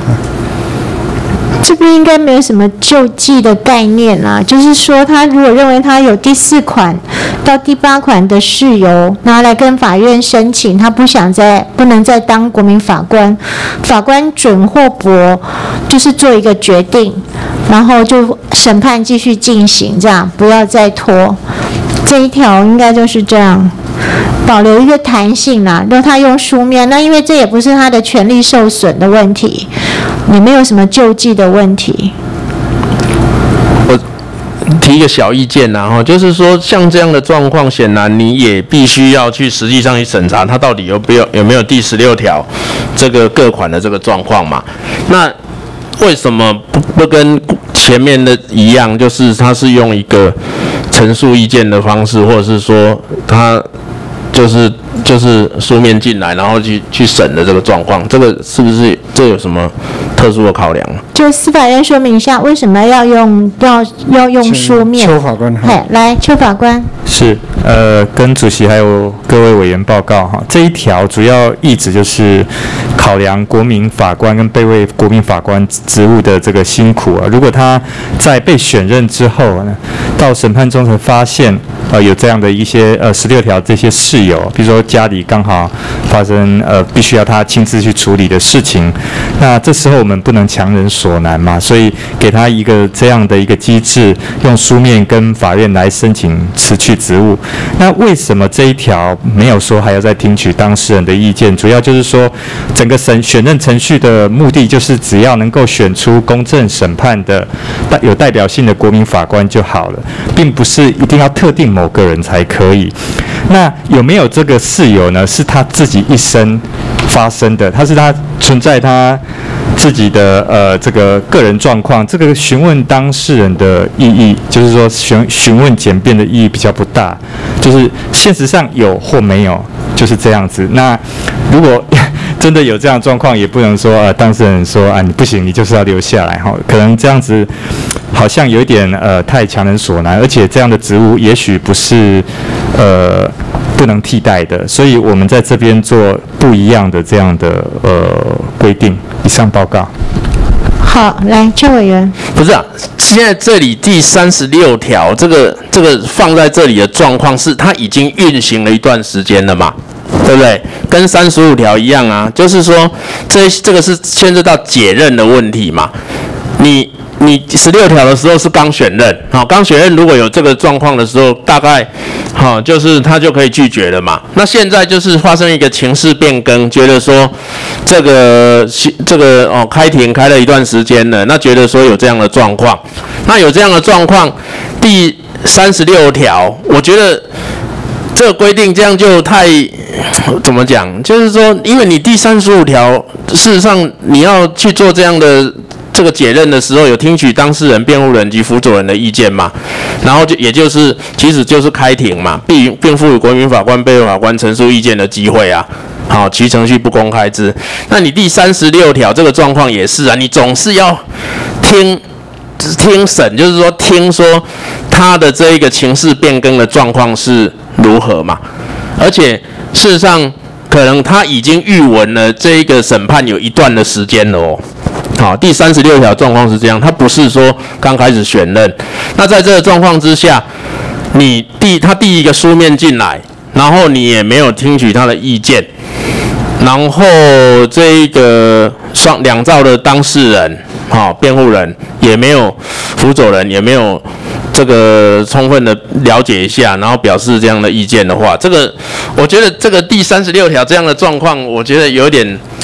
这边应该没有什么救济的概念啦，就是说他如果认为他有第4款到第8款的事由，拿来跟法院申请，他不能再当国民法官，法官准或驳，就是做一个决定，然后就审判继续进行，这样不要再拖。这一条应该就是这样，保留一个弹性啦。如果他用书面，那因为这也不是他的权利受损的问题，也没有什么救济的问题。 我提一个小意见啦，就是说像这样的状况，显然你也必须要去实际上去审查他到底有没有第16条这个各款的这个状况嘛？那为什么不跟前面的一样，就是他是用一个陈述意见的方式，或者是说他就是书面进来，然后去审的这个状况，这个是不是这有什么特殊的考量？ 就司法院说明一下，为什么要用书面？ 邱法官， 来，邱法官。 是，跟主席还有各位委员报告哈，这一条主要意旨就是考量国民法官跟备位国民法官职务的这个辛苦啊。如果他在被选任之后呢，到审判中才发现有这样的一些16条这些事由，比如说家里刚好发生必须要他亲自去处理的事情，那这时候我们不能强人所难嘛，所以给他一个这样的一个机制，用书面跟法院来申请辞去职务。那为什么这一条没有说还要再听取当事人的意见？主要就是说，整个选任程序的目的就是只要能够选出公正审判的有代表性的国民法官就好了，并不是一定要特定某个人才可以。那有没有这个事由呢？是他自己一生发生的，他存在他自己的这个个人状况，这个询问当事人的意义，就是说询问简便的意义比较不大，就是现实上有或没有，就是这样子。那如果真的有这样的状况，也不能说当事人说你不行，你就是要留下来哈，可能这样子好像有一点太强人所难，而且这样的职务也许不是不能替代的，所以我们在这边做不一样的这样的规定。以上报告。 好，来，邱委员。 不是啊，现在这里第36条这个放在这里的状况是，它已经运行了一段时间了嘛，对不对？跟35条一样啊，就是说这个是牵涉到解任的问题嘛。你16条的时候是刚选任，刚选任如果有这个状况的时候，大概就是他就可以拒绝了嘛。那现在就是发生一个情势变更，觉得说这个开庭开了一段时间了，那觉得说有这样的状况，那有这样的状况，第36条，我觉得这个规定这样就太怎么讲？就是说，因为你第35条，事实上你要去做这样的这个解任的时候，有听取当事人、辩护人及辅佐人的意见嘛，然后其实就是开庭嘛，并赋予国民法官、备位法官陈述意见的机会啊。好，其程序不公开之。那你第36条这个状况也是啊，你总是要听审，就是说听说他的这一个情势变更的状况是如何嘛，而且事实上可能他已经预闻了这一个审判有一段的时间了哦。好，第36条状况是这样，他不是说刚开始选任。那在这个状况之下，他第一个书面进来，然后你也没有听取他的意见，然后这一个两造的当事人，辩护人也没有，辅佐人也没有这个充分的了解一下，然后表示这样的意见的话，我觉得这个第36条这样的状况，我觉得有点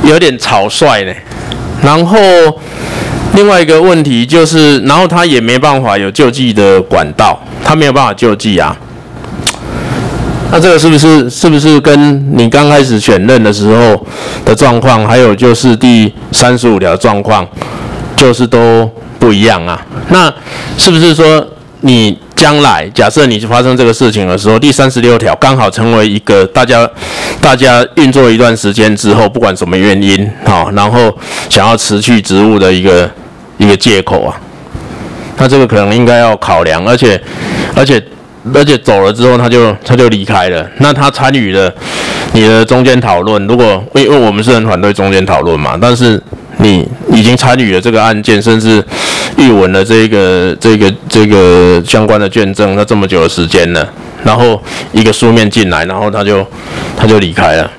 有点草率呢。然后另外一个问题就是，然后他也没办法有救济的管道，他没有办法救济啊。那这个是不是跟你刚开始选任的时候的状况，还有就是第35条状况，就是都不一样啊？那是不是说你将来假设你发生这个事情的时候，第36条刚好成为一个大家运作一段时间之后，不管什么原因，然后想要辞去职务的一个借口啊？那这个可能应该要考量，而且走了之后他就离开了，那他参与了你的中间讨论，如果因为我们是很反对中间讨论嘛，但是你已经参与了这个案件，甚至译文了这个相关的卷证，那这么久的时间了，然后一个书面进来，然后他就离开了。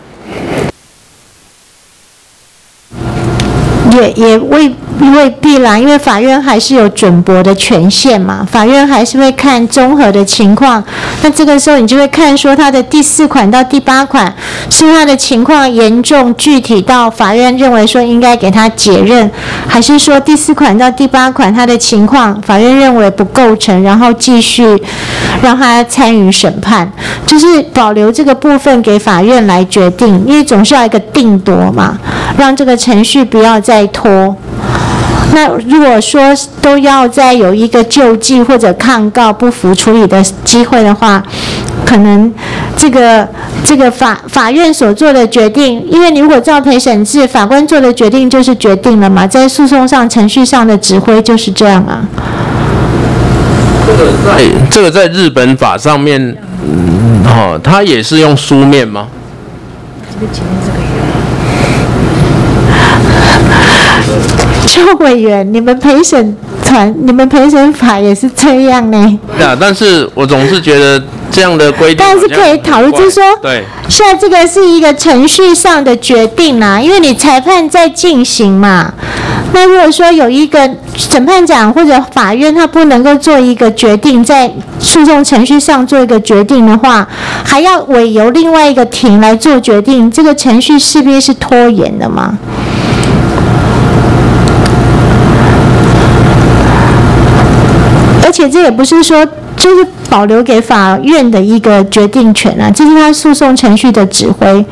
也未必啦，因为法院还是有准驳的权限嘛，法院还是会看综合的情况。那这个时候你就会看说他的第4款到第8款是他的情况严重具体到法院认为说应该给他解任，还是说第4款到第8款他的情况法院认为不构成，然后继续让他参与审判，就是保留这个部分给法院来决定，因为总是要一个定夺嘛，让这个程序不要再拖。那如果说都要再有一个救济或者抗告不服处理的机会的话，可能这个法院所做的决定，因为你如果照陪审制，法官做的决定就是决定了嘛，在诉讼上程序上的指挥就是这样啊。 这个在日本法上面，它也是用书面吗？ 邱委员，你们陪审法也是这样呢？ 对啊，但是我总是觉得这样的规定， 但是可以讨论，就是说， 对， 现在这个是一个程序上的决定啦，因为你裁判在进行嘛。那如果说有一个审判长或者法院他不能够做一个决定，在诉讼程序上做一个决定的话，还要委由另外一个庭来做决定，这个程序势必是拖延的嘛。而且这也不是说就是保留给法院的一个决定权啊，这是他诉讼程序的指挥。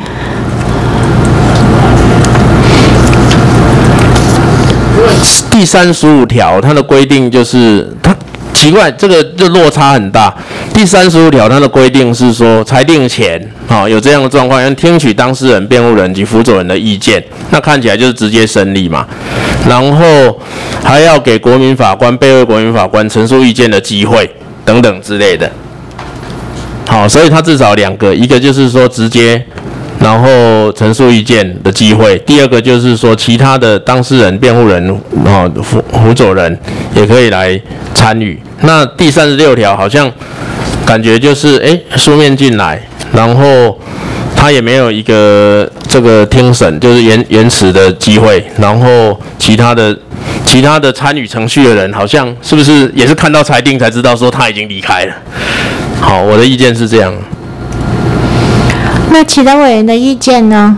第35条它的规定就是它奇怪，这个就落差很大。第35条它的规定是说，裁定前有这样的状况，要听取当事人、辩护人及辅佐人的意见，那看起来就是直接审理嘛。然后还要给国民法官、备位国民法官陈述意见的机会等等之类的。好，所以它至少2个，一个就是说直接，然后陈述意见的机会；第二个就是说其他的当事人、辩护人、辅佐人也可以来参与。那第36条好像感觉就是书面进来，然后他也没有一个这个听审，就是延迟的机会，然后其他的参与程序的人，好像是不是也是看到裁定才知道说他已经离开了？好，我的意见是这样。 那其他委员的意见呢？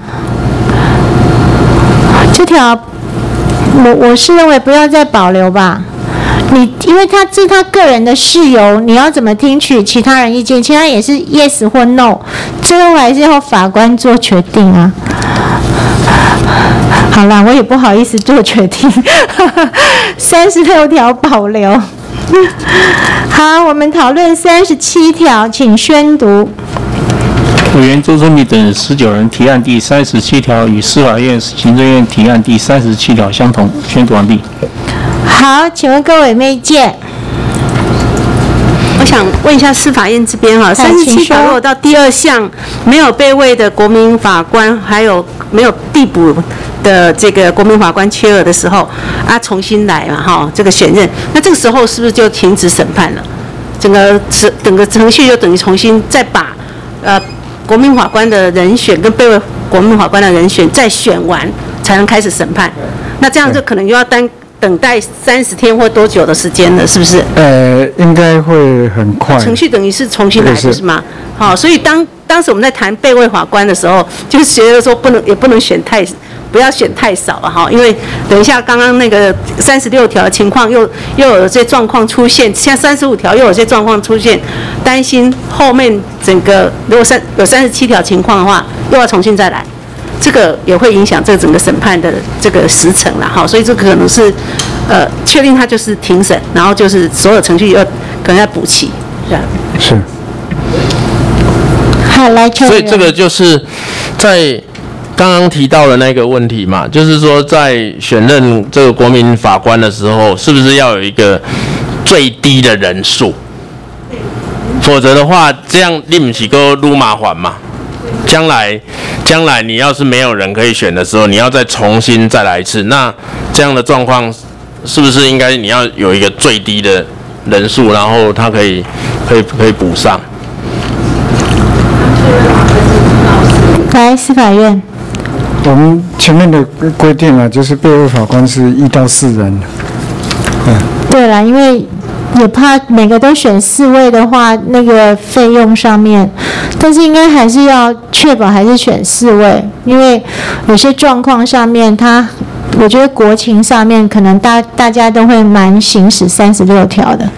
这条我是认为不要再保留吧。因为这是他个人的事由，你要怎么听取其他人意见？其他人也是 yes 或 no， 最后还是要法官做决定啊。好啦，我也不好意思做决定。36条保留。好，我们讨论37条，请宣读。 委员周春米等19人提案第37条与司法院、行政院提案第37条相同，宣读完毕。 好，请问各位有没有意见？ 我想问一下司法院这边37条如果到第2项没有备位的国民法官，还有没有递补的这个国民法官缺额的时候重新来嘛这个选任，那这个时候是不是就停止审判了？整个程序就等于重新再把国民法官的人选跟备位国民法官的人选再选完才能开始审判，那这样就可能又要等待30天或多久的时间了，是不是？ 应该会很快。 程序等于是重新来的是吗？好，所以当当时我们在谈备位法官的时候，就是觉得说也不能不要选太少了哈，因为等一下刚刚那个36条的情况又有些状况出现，像35条又有些状况出现，担心后面整个如果有37条情况的话，又要重新再来，这个也会影响这个整个审判的这个时程了哈，所以这可能是确定它就是庭审，然后就是所有程序可能要补齐，这样是。 好，来， 所以这个就是在刚刚提到的那个问题嘛，就是说在选任这个国民法官的时候，是不是要有一个最低的人数？否则的话，这样你不是够撸麻烦嘛？将来你要是没有人可以选的时候，你要再重新再来一次，那这样的状况是不是应该你要有一个最低的人数，然后他可以补上？ 来，司法院。 我们前面的规定啊，就是备位法官是1到4人。 对啦，因为也怕每个都选4位的话，那个费用上面，但是应该还是要确保还是选4位，因为有些状况上面，我觉得国情上面可能大家都会蛮行使36条的。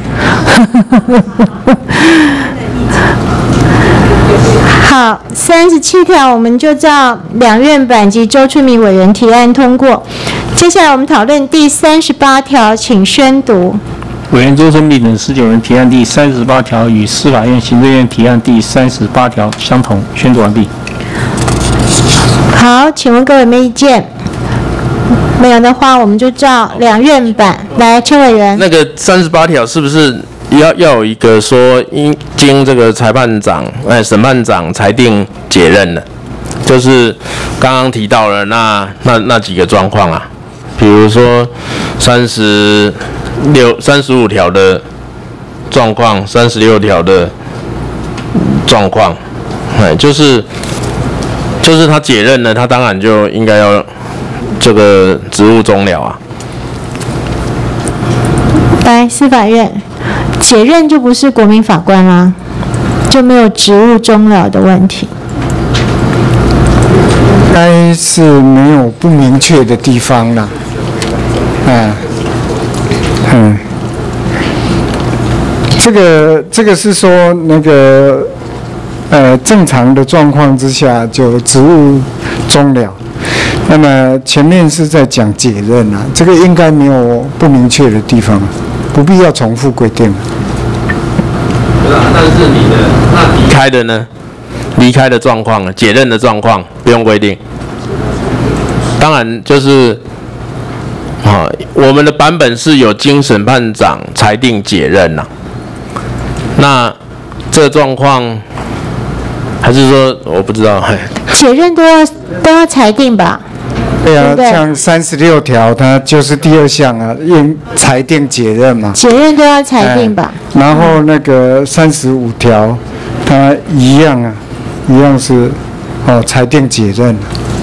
好，37条我们就照两院版及周春米委员提案通过。接下来我们讨论第38条，请宣读。 委员周春米等19人提案第38条与司法院行政院提案第38条相同，宣读完毕。 好，请问各位有没有意见？没有的话，我们就照两院版来。邱委员， 那个38条是不是要有一个说经这个审判长裁定解任了？就是刚刚提到了那几个状况啊，比如说35条的状况，36条的状况，就是他解任了，他当然就应该要这个职务终了啊。 来，司法院解任就不是国民法官啦，就没有职务终了的问题。 应该是没有不明确的地方啦。这个是说那个正常的状况之下就职务终了。那么前面是在讲解任啊，这个应该没有不明确的地方，不必要重复规定。 但是那离开的呢？离开的状况，解任的状况不用规定。当然就是我们的版本是有经审判长裁定解任啦。那这个状况还是说我不知道。 解任都要裁定吧？ 对啊，像36条，它就是第2项啊，应裁定解任嘛。 解任都要裁定吧？ 然后那个35条，它一样是裁定解任。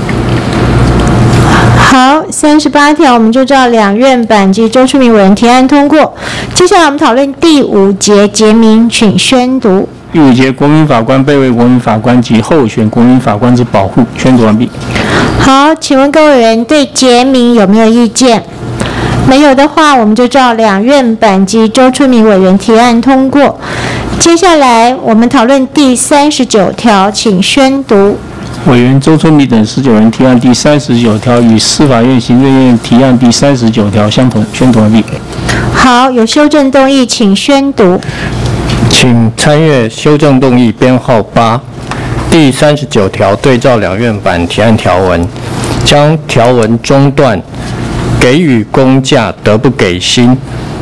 好，38条我们就照两院版及周春米委员提案通过。接下来我们讨论第5节节名，请宣读。 第5节国民法官、备位国民法官及候选国民法官之保护，宣读完毕。 好，请问各位委员对节名有没有意见？没有的话，我们就照两院版及周春米委员提案通过。接下来我们讨论第39条，请宣读。 委员周春米等19人提案第39条与司法院行政院提案第39条相同，宣读完毕。 好，有修正动议，请宣读。 请参阅修正动议编号8，第39条对照两院版提案条文，将条文中段给予公假得不给薪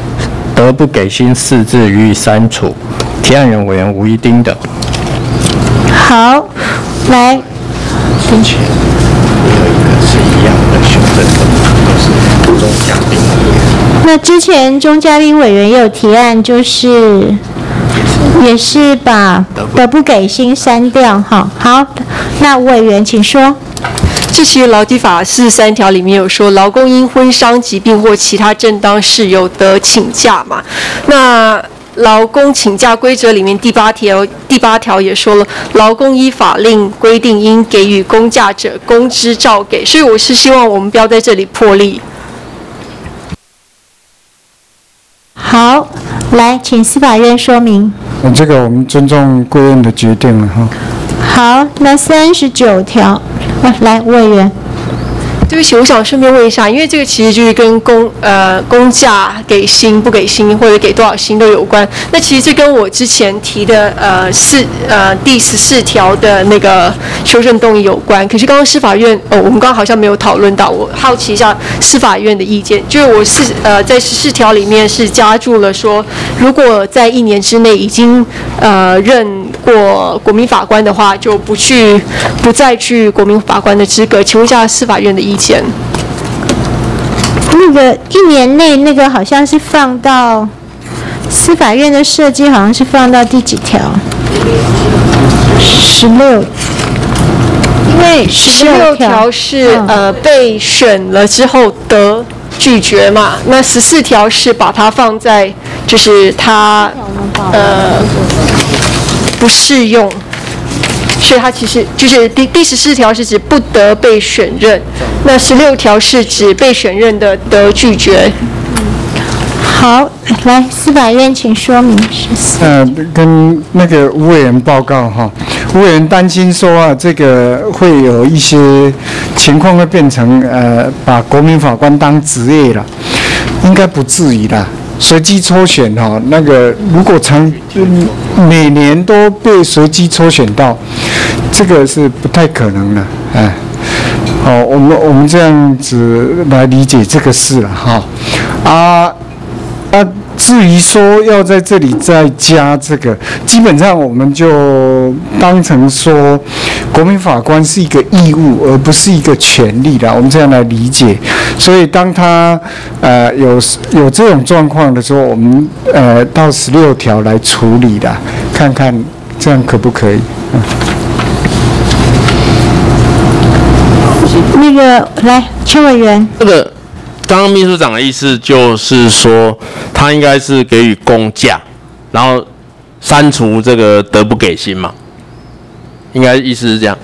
4字予以删除。提案人委员吴一丁等。 好，来。 之前也有一个是一样的修正动议，都是钟嘉宾委员。 那之前钟嘉宾委员也有提案，也是把得不给薪删掉哈。好，那吴委员请说。 这期劳基法43条里面有说，劳工因婚丧疾病或其他正当事由得请假嘛？那劳工请假规则里面第八条也说了，劳工依法令规定应给予公假者，工资照给。所以我是希望我们不要在这里破例。 好，来，请司法院说明。 这个我们尊重贵院的决定了哈。 好，那39条，来，吴委员。 对不起，我想顺便问一下，因为这个其实就是跟公假给薪不给薪或者给多少薪都有关。那其实这跟我之前提的第14条的那个修正动议有关。可是刚刚司法院我们刚刚好像没有讨论到，我好奇一下司法院的意见。就是我在14条里面是加注了说，如果在1年之内已经任过国民法官的话，就不再具国民法官的资格。请问一下司法院的意见。 那个1年内那个好像是放到司法院的设计，好像是放到第几条？16。 因为16条是被选了之后得拒绝嘛，那14条是把它放在就是它不适用。所以它其实就是第14条是指不得被选任，那16条是指被选任的得拒绝。 好，来司法院请说明。 跟那个吴委员报告哈，吴委员担心说啊，这个会有一些情况会变成把国民法官当职业了，应该不至于啦。随机抽选哈，那个如果每年都被随机抽选到，这个是不太可能的，哎。好，我们这样子来理解这个事了哈。至于说要在这里再加这个，基本上我们就当成说，国民法官是一个义务，而不是一个权利啦。我们这样来理解。所以当他有这种状况的时候，我们到16条来处理啦，看看这样可不可以？ 那个来，邱委员。 这个刚刚秘书长的意思就是说，他应该是给予公假，然后删除这个得不给薪嘛，应该意思是这样。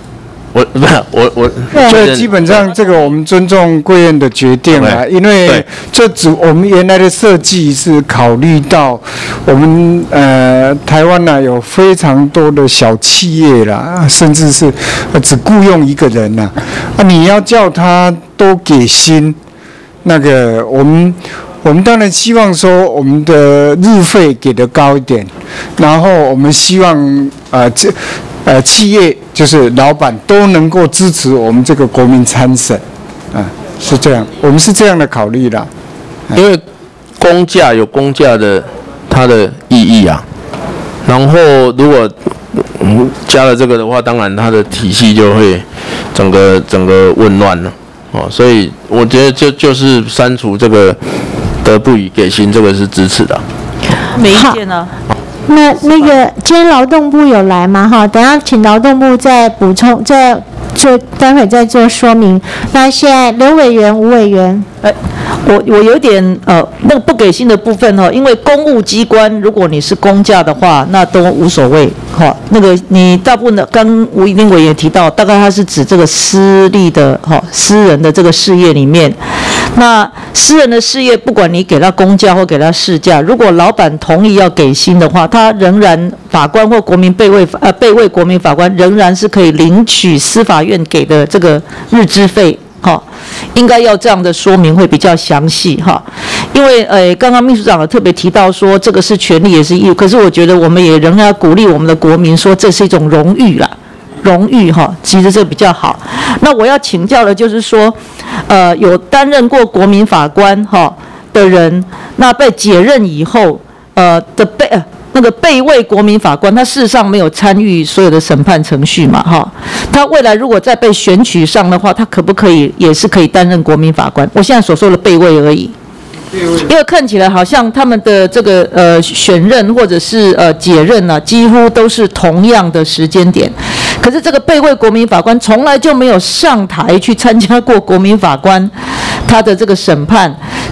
对，基本上这个我们尊重贵院的决定啦，因为我们原来的设计是考虑到我们台湾呢有非常多的小企业啦，甚至是只雇佣一个人呐，你要叫他多给薪，那个我们当然希望说我们的日费给得高一点，然后我们希望企业就是老板都能够支持我们这个国民参审，是这样，我们是这样的考虑啦。 因为公假有公假的它的意义啊，然后如果加了这个的话，当然它的体系就会整个混乱了所以我觉得就是删除这个得不予给薪，这个是支持的。 没意见啊。 那个今天劳动部有来吗？哈，等下请劳动部再补充，待会再做说明。那现在刘委员、吴委员， 我有点那个不给薪的部分因为公务机关如果你是公假的话，那都无所谓那个你大部分的，刚吴怡丁委员提到，大概它是指这个私立的私人的这个事业里面，那私人的事业不管你给他公假或给他事假，如果老板同意要给薪的话，他仍然法官或国民备位国民法官仍然是可以领取司法院给的这个日资费。应该要这样的说明会比较详细因为刚刚秘书长有特别提到说这个是权利也是义务，可是我觉得我们也仍然要鼓励我们的国民说这是一种荣誉啦，荣誉其实这比较好。那我要请教的就是说，有担任过国民法官的人，那被解任以后那个备位国民法官，他事实上没有参与所有的审判程序嘛，他未来如果再被选取上的话，他可不可以也是可以担任国民法官？我现在所说的备位而已，因为看起来好像他们的这个选任或者是解任几乎都是同样的时间点，可是这个备位国民法官从来就没有上台去参加过国民法官他的这个审判，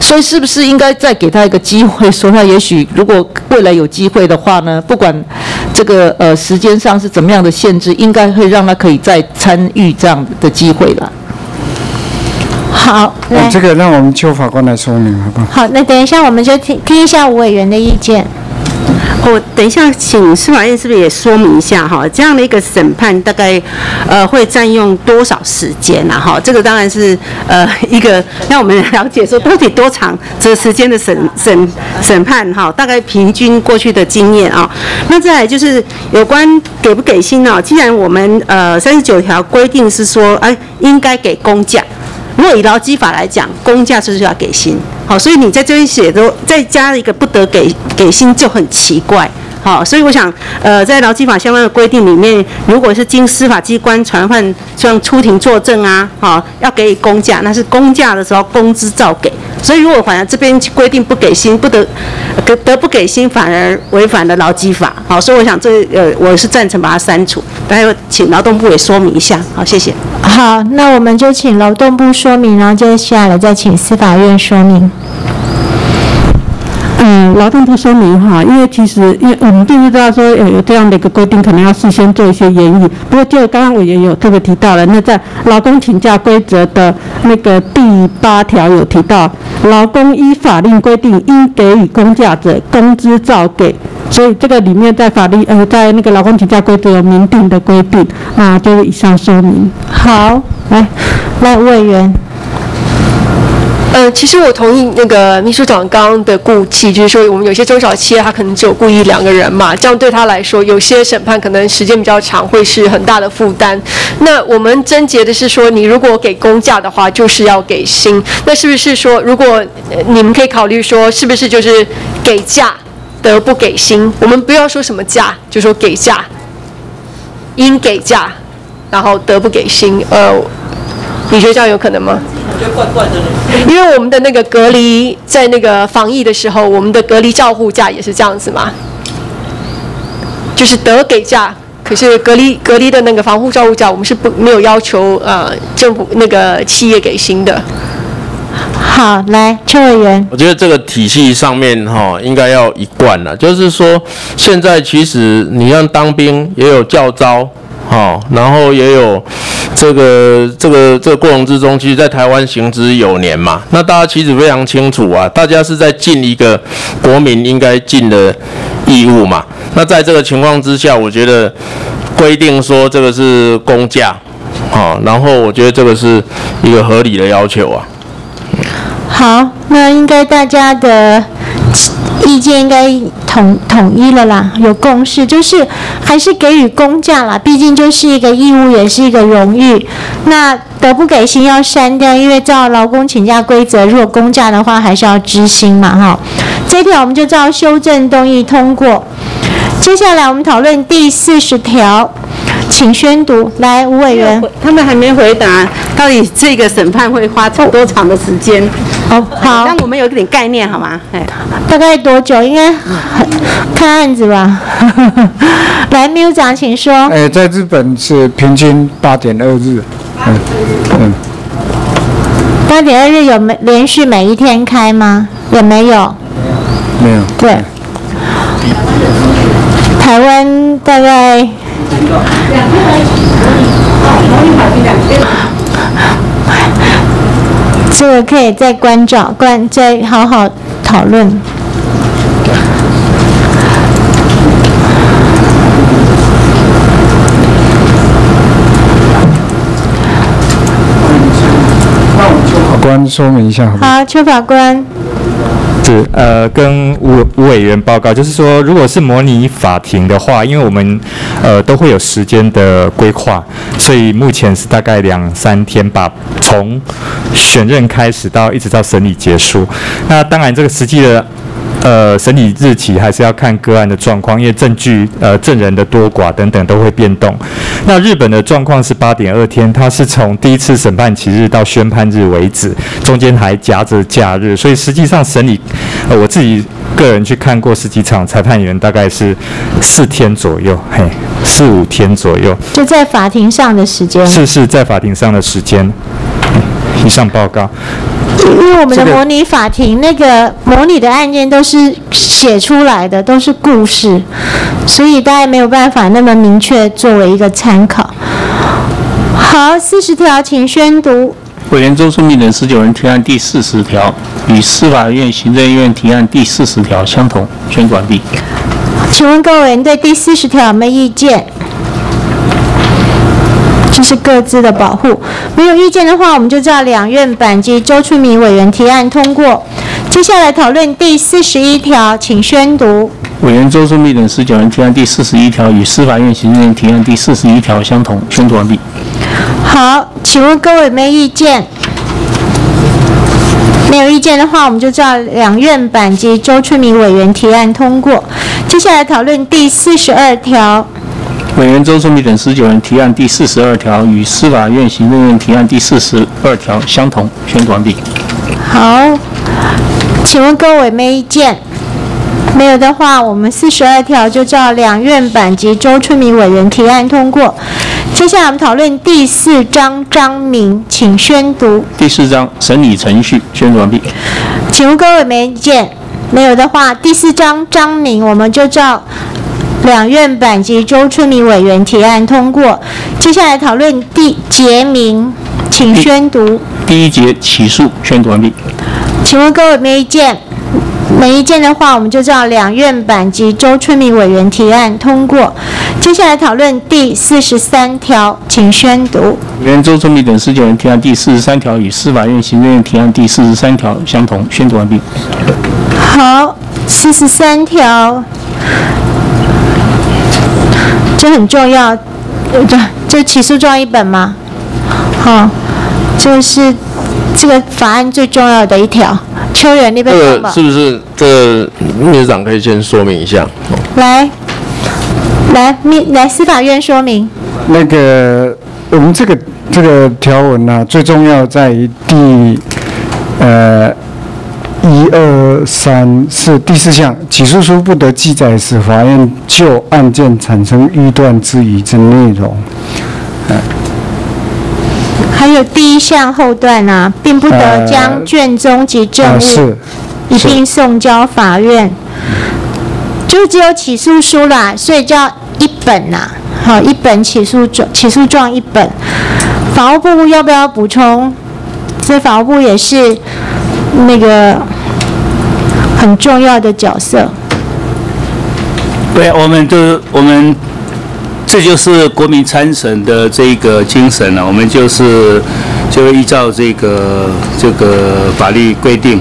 所以是不是应该再给他一个机会，说他也许如果未来有机会的话呢，不管这个时间上是怎么样的限制，应该会让他可以再参与这样的机会吧。 好，来， 这个让我们邱法官来说明，好不好？ 好，那等一下我们就听一下吴委员的意见。 我等一下请司法院是不是也说明一下哈，这样的一个审判大概会占用多少时间啊？哈，这个当然是一个让我们了解说到底多长这个时间的审判哈，大概平均过去的经验啊。那再来就是有关给不给薪啊，既然我们39条规定是说应该给公假。如果以劳基法来讲，公假就是要给薪，好，所以你在这边写的再加一个不得给薪就很奇怪，好，所以我想，在劳基法相关的规定里面，如果是经司法机关传唤，像出庭作证啊，好，要给予公假，那是公假的时候工资照给，所以如果反而这边规定不给薪，得不给薪，反而违反了劳基法，好，所以我想我是赞成把它删除，待会请劳动部也说明一下，好，谢谢。 好，那我们就请劳动部说明，然后接下来再请司法院说明。 劳动部说明哈，因为我们并不知道说有这样的一个规定，可能要事先做一些研议。不过就刚刚委员有特别提到了，那在劳工请假规则的那个第8条有提到，劳工依法令规定应给予公假者，工资照给。所以这个里面在在那个劳工请假规则有明定的规定，那就是以上说明。 好，来委员。 其实我同意那个秘书长刚刚的顾忌，就是说我们有些中小企业他可能只有雇1、2个人嘛，这样对他来说，有些审判可能时间比较长，会是很大的负担。那我们侦结的是说，你如果给公假的话，就是要给薪。那是不是说，如果你们可以考虑说，是不是就是给假得不给薪？我们不要说什么假，就说给假，应给假，然后得不给薪。你觉得这样有可能吗？我觉得怪怪的呢。因为我们的那个隔离，在那个防疫的时候，我们的隔离照护假也是这样子嘛，就是得给假，可是隔离的那个防护照护假，我们是没有要求政府那个企业给薪的。 好，来邱委员。 我觉得这个体系上面应该要一贯了，就是说现在其实你像当兵也有教召。然后也有这个过程之中，其实在台湾行之有年嘛。那大家其实非常清楚啊，大家是在尽一个国民应该尽的义务嘛。那在这个情况之下，我觉得规定说这个是公假，然后我觉得这个是一个合理的要求啊。 好，那应该大家的意见应该统一了啦，有共识，就是还是给予公假啦，毕竟就是一个义务，也是一个荣誉。那得不给薪要删掉，因为照劳工请假规则，如果公假的话还是要知薪嘛，哈。这一条我们就照修正动议通过。接下来我们讨论第40条。请宣读，来吴委员， 他们还没回答，到底这个审判会花多长的时间？ 哦，好， 让我们有点概念好吗？ 大概多久？应该看案子吧。来，秘书长，请说。 在日本是平均8.2日。 8.2日有连续每一天开吗？也没有。 没有。 对。台湾大概。这个可以再再好好讨论。 邱法官说明一下好不好？ 好，邱法官。 是跟吴委员报告，就是说，如果是模拟法庭的话，因为我们都会有时间的规划，所以目前是大概2、3天吧，从选任开始一直到审理结束。那当然，这个实际的审理日期还是要看个案的状况，因为证据证人的多寡等等都会变动。那日本的状况是8.2天，它是从第一次审判期日到宣判日为止，中间还夹着假日，所以实际上审理，我自己个人去看过十几场裁判员，大概是4天左右，4、5天左右。 就在法庭上的时间。 是在法庭上的时间。以上报告。 因为我们的模拟法庭那个模拟的案件都是写出来的，都是故事，所以大家没有办法那么明确作为一个参考。好，40条，请宣读。 委员周顺命等19人提案第40条，与司法院行政院提案第40条相同，宣读完毕。 请问各位委员对第40条有没有意见？就是各自的保护。没有意见的话，我们就照两院版及周春米委员提案通过。接下来讨论第41条，请宣读。 委员周顺命等19人提案第41条，与司法院行政院提案第41条相同，宣读完毕。 好，请问各位有没有意见？没有意见的话，我们就照两院版及周春米委员提案通过。接下来讨论第42条。 委员周顺米等19人提案第42条，与司法院行政院提案第42条相同，宣读完毕。 好，请问各位有没有意见？没有的话，我们42条就照两院版及周春米委员提案通过。接下来我们讨论第4章章名，请宣读。 第4章审理程序，宣读完毕。 请问各位有没有意见？没有的话，第4章章名我们就照两院版及周春米委员提案通过。接下来讨论第节名，请宣读。 第1节起诉，宣读完毕。 请问各位有没有意见？没意见的话，我们就照两院版及周春米委员提案通过。接下来讨论第43条，请宣读。 委员周春米等19人提案第43条，与司法院行政院提案第43条相同，宣读完毕。 好，43条，这很重要，这起诉状一本吗？好，这是这个法案最重要的一条。邱远那边这个是不是这个秘书长可以先说明一下？ 来，司法院说明。 那个我们这个条文呢、最重要在于第1、2、3是第4项，起诉书不得记载使法院就案件产生预断之余之内容。 还有第1项后段啊，并不得将卷宗及证物一并送交法院，就只有起诉书啦，所以叫一本啦。好，一本起诉状一本。法务部要不要补充？这法务部也是那个很重要的角色。 对，我们这就是国民参审的这个精神了，我们就依照这个法律规定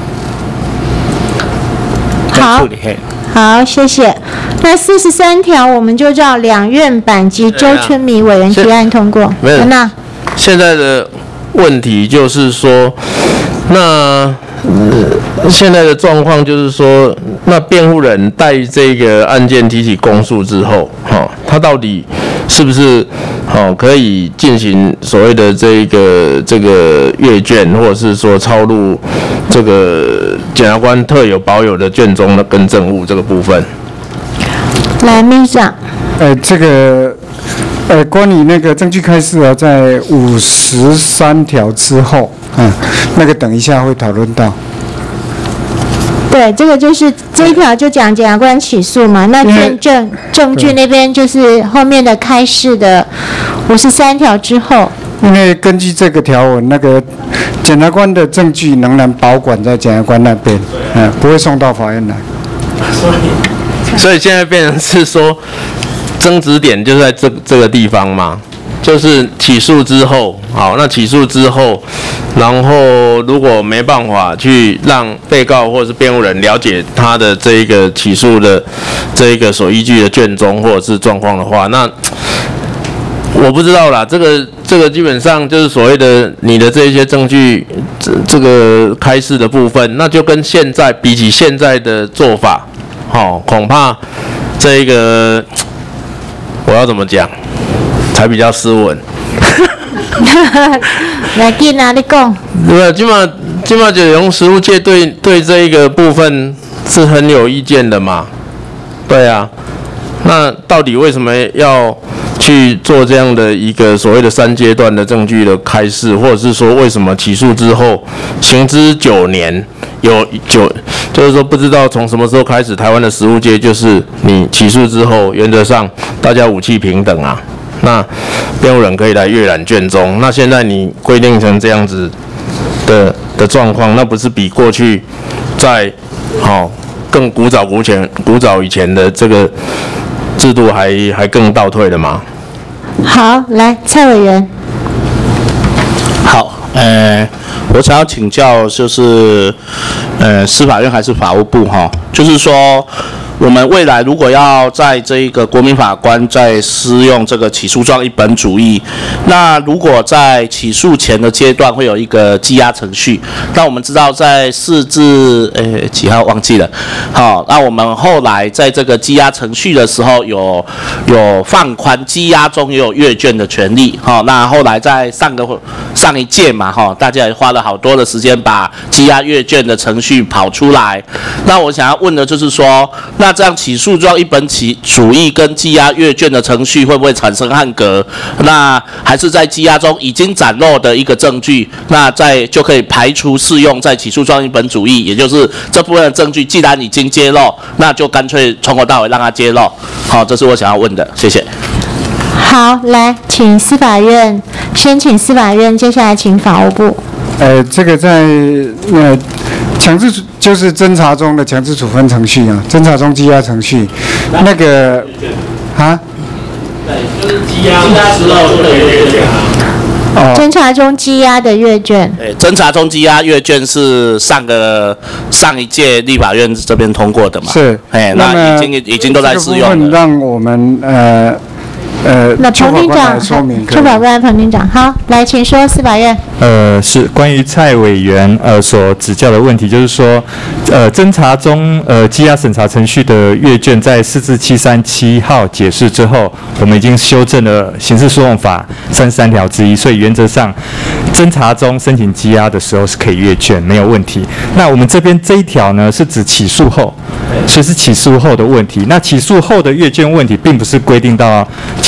好，好，谢谢。那43条我们就照两院版及周春米委员提案通过。 没有。那现在的问题就是说，那现在的状况就是说，那辩护人带这个案件提起公诉之后，他到底是不是可以进行所谓的这个阅卷，或者是说抄录这个检察官特有保有的卷宗的跟证物这个部分？ 来，秘书长。 这个关于那个证据开示啊，在53条之后，那个等一下会讨论到。 对，这个就是这一条就讲检察官起诉嘛，那证据那边就是后面的开示的53条之后。 因为根据这个条文，那个检察官的证据仍然保管在检察官那边，不会送到法院来。 所以现在变成是说，争执点就在这个地方嘛，就是起诉之后，好，那起诉之后，然后如果没办法去让被告或者是辩护人了解他的这一个起诉的这一个所依据的卷宗或者是状况的话，那我不知道啦，这个基本上就是所谓的你的这一些证据这个开示的部分，那就跟现在比起现在的做法，恐怕这一个我要怎么讲才比较斯文？ 来给哪里讲？ 对，基本上就用实务界对这一个部分是很有意见的嘛。对啊，那到底为什么要去做这样的一个所谓的3阶段的证据的开示，或者是说为什么起诉之后行之9年，就是说不知道从什么时候开始，台湾的实务界就是你起诉之后，原则上大家武器平等啊，那辩护人可以来阅览卷宗。那现在你规定成这样子的状况，那不是比过去在更古早以前的这个制度还更倒退了吗？ 好，来蔡委员。 好，我想要请教，就是司法院还是法务部哈，就是说，我们未来如果要在这一个国民法官在施用这个起诉状一本主义，那如果在起诉前的阶段会有一个羁押程序，那我们知道在4至几号忘记了，好，那我们后来在这个羁押程序的时候有放宽羁押中也有阅卷的权利，好，那后来在上一届嘛，哈，大家也花了好多的时间把羁押阅卷的程序跑出来。那我想要问的就是说，那这样起诉状一本主义跟羁押阅卷的程序会不会产生汉格？那还是在羁押中已经展露的一个证据，那就可以排除适用在起诉状一本主义，也就是这部分的证据既然已经揭露，那就干脆从头到尾让它揭露。好，这是我想要问的，谢谢。 好，来，请司法院，先请司法院，接下来请法务部。 这个在强制就是侦查中的强制处分程序啊，侦查中羁押程序，那个啊， 对，就是羁押之后的阅卷啊。 侦查中羁押的阅卷。 侦查中羁押阅卷是上一届立法院这边通过的嘛？ 是。 那已经都在适用了。 这个部分让我们那彭庭长，邱法官彭庭长，好，来，请说，司法院。 是关于蔡委员所指教的问题，就是说，侦查中羁押审查程序的阅卷在4至737号解释之后，我们已经修正了刑事诉讼法33条之一，所以原则上，侦查中申请羁押的时候是可以阅卷，没有问题。那我们这边这一条呢，是指起诉后，所以是起诉后的问题。那起诉后的阅卷问题，并不是规定到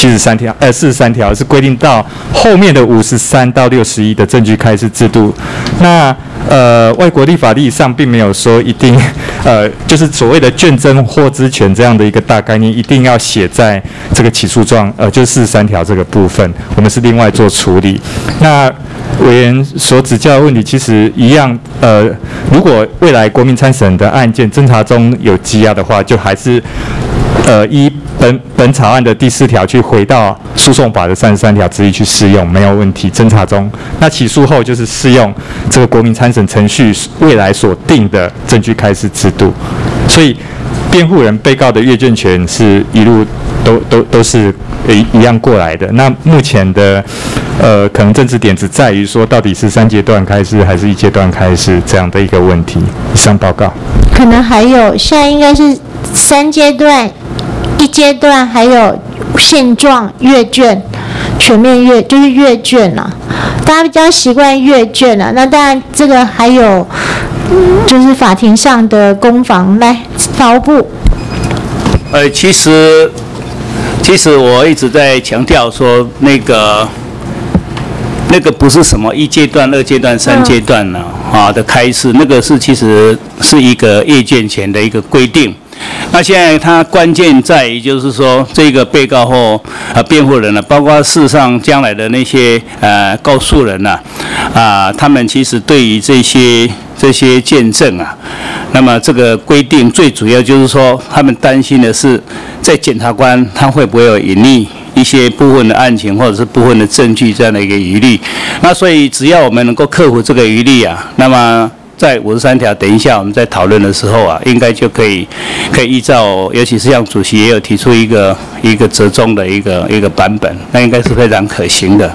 43条，是规定到后面的53到61的证据开示制度。那外国立法例上并没有说一定就是所谓的卷证获知权这样的一个大概念，一定要写在这个起诉状就是43条这个部分，我们是另外做处理。那委员所指教的问题其实一样，如果未来国民参审的案件侦查中有羁押的话，就还是依本草案的第4条去回到诉讼法的33条之一去适用，没有问题。侦查中，那起诉后就是适用这个国民参审程序未来所定的证据开示制度，所以辩护人、被告的阅卷权是一路都是一样过来的。那目前的可能政治点只在于说，到底是3阶段开示还是1阶段开示这样的一个问题。以上报告。 可能还有，现在应该是3阶段。1阶段还有现状阅卷，全面就是阅卷啦，大家比较习惯阅卷啦。那当然这个还有就是法庭上的攻防。来，法务部。 其实我一直在强调说，那个不是什么1阶段、2阶段、3阶段呢的开示，那个其实是一个阅卷权的一个规定。那现在它关键在于，就是说这个被告或辩护人呢，包括事实上将来的那些告诉人呐，他们其实对于这些见证啊，那么这个规定最主要就是说，他们担心的是，在检察官他会不会有隐匿一些部分的案情或者是部分的证据这样的一个疑虑。那所以只要我们能够克服这个疑虑啊，那么在53条，等一下我们在讨论的时候啊，应该就可以依照，尤其是像主席也有提出一个折中的一个版本，那应该是非常可行的。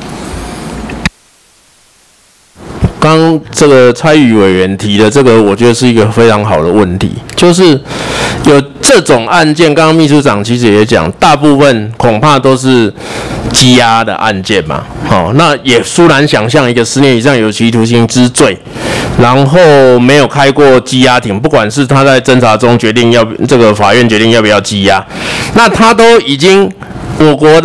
刚这个蔡宇委员提的这个，我觉得是一个非常好的问题，就是有这种案件，刚刚秘书长其实也讲，大部分恐怕都是羁押的案件嘛，那也殊难想象一个10年以上有期徒刑之罪，然后没有开过羁押庭，不管是他在侦查中决定这个法院决定要不要羁押，那他都已经我国的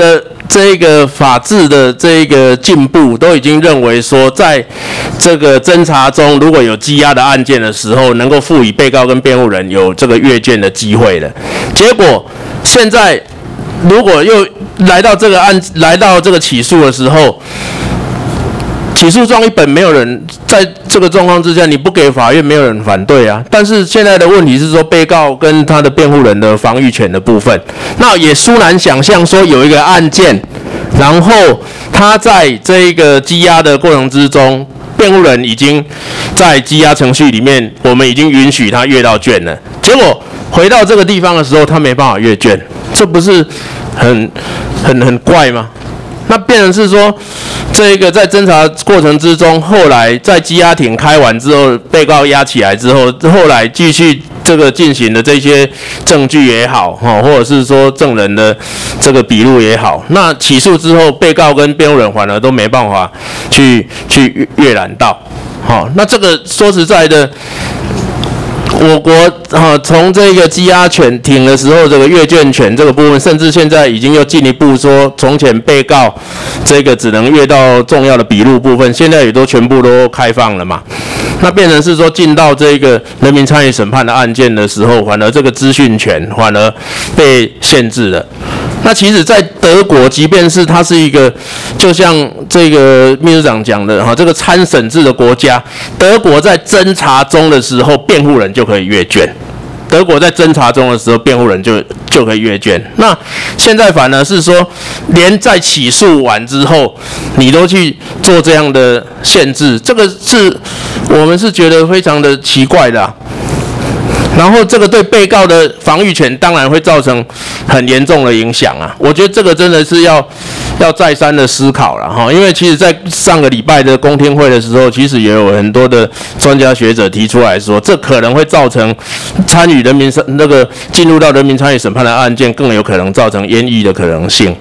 这个法治的这个进步，都已经认为说，在这个侦查中如果有羁押的案件的时候，能够赋予被告跟辩护人有这个阅卷的机会了。结果现在如果又来到这个起诉的时候，起诉状一本，没有人在这个状况之下，你不给法院，没有人反对啊。但是现在的问题是说，被告跟他的辩护人的防御权的部分，那也殊难想象说有一个案件，然后他在这个羁押的过程之中，辩护人已经在羁押程序里面，我们已经允许他阅到卷了，结果回到这个地方的时候，他没办法阅卷，这不是很怪吗？那变成是说，这个在侦查过程之中，后来在羁押庭开完之后，被告押起来之后，后来继续这个进行的这些证据也好，或者是说证人的这个笔录也好，那起诉之后，被告跟辩护人反而都没办法去阅览到，那这个说实在的。我国从这个羁押权庭的时候，这个阅卷权这个部分，甚至现在已经又进一步说，从前被告这个只能阅到重要的笔录部分，现在也都全部都开放了嘛。那变成是说，进到这个人民参与审判的案件的时候，反而这个资讯权反而被限制了。那其实，在德国，即便是它是一个，就像这个秘书长讲的这个参审制的国家，德国在侦查中的时候，辩护人就可以阅卷。德国在侦查中的时候，辩护人就可以阅卷。那现在反而是说，连在起诉完之后，你都去做这样的限制，这个是我们是觉得非常的奇怪的啊。然后这个对被告的防御权当然会造成很严重的影响啊！我觉得这个真的是要再三的思考了哈，因为其实在上个礼拜的公听会的时候，其实也有很多的专家学者提出来说，这可能会造成参与进入到人民参与审判的案件，更有可能造成冤狱的可能性。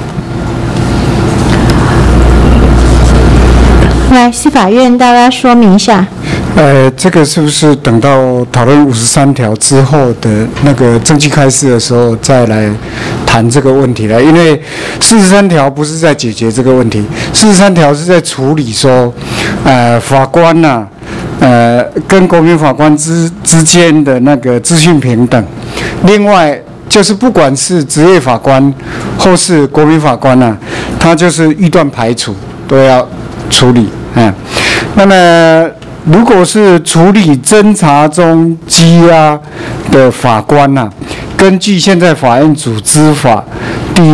来，司法院大家说明一下。 这个是不是等到讨论53条之后的那个证据开示的时候再来谈这个问题了？因为43条不是在解决这个问题，43条是在处理说，法官呐、跟国民法官之间的那个资讯平等。另外就是不管是职业法官或是国民法官呐、他就是预断排除都要处理。那么如果是处理侦查中羁押的法官呐、根据现在法院组织法第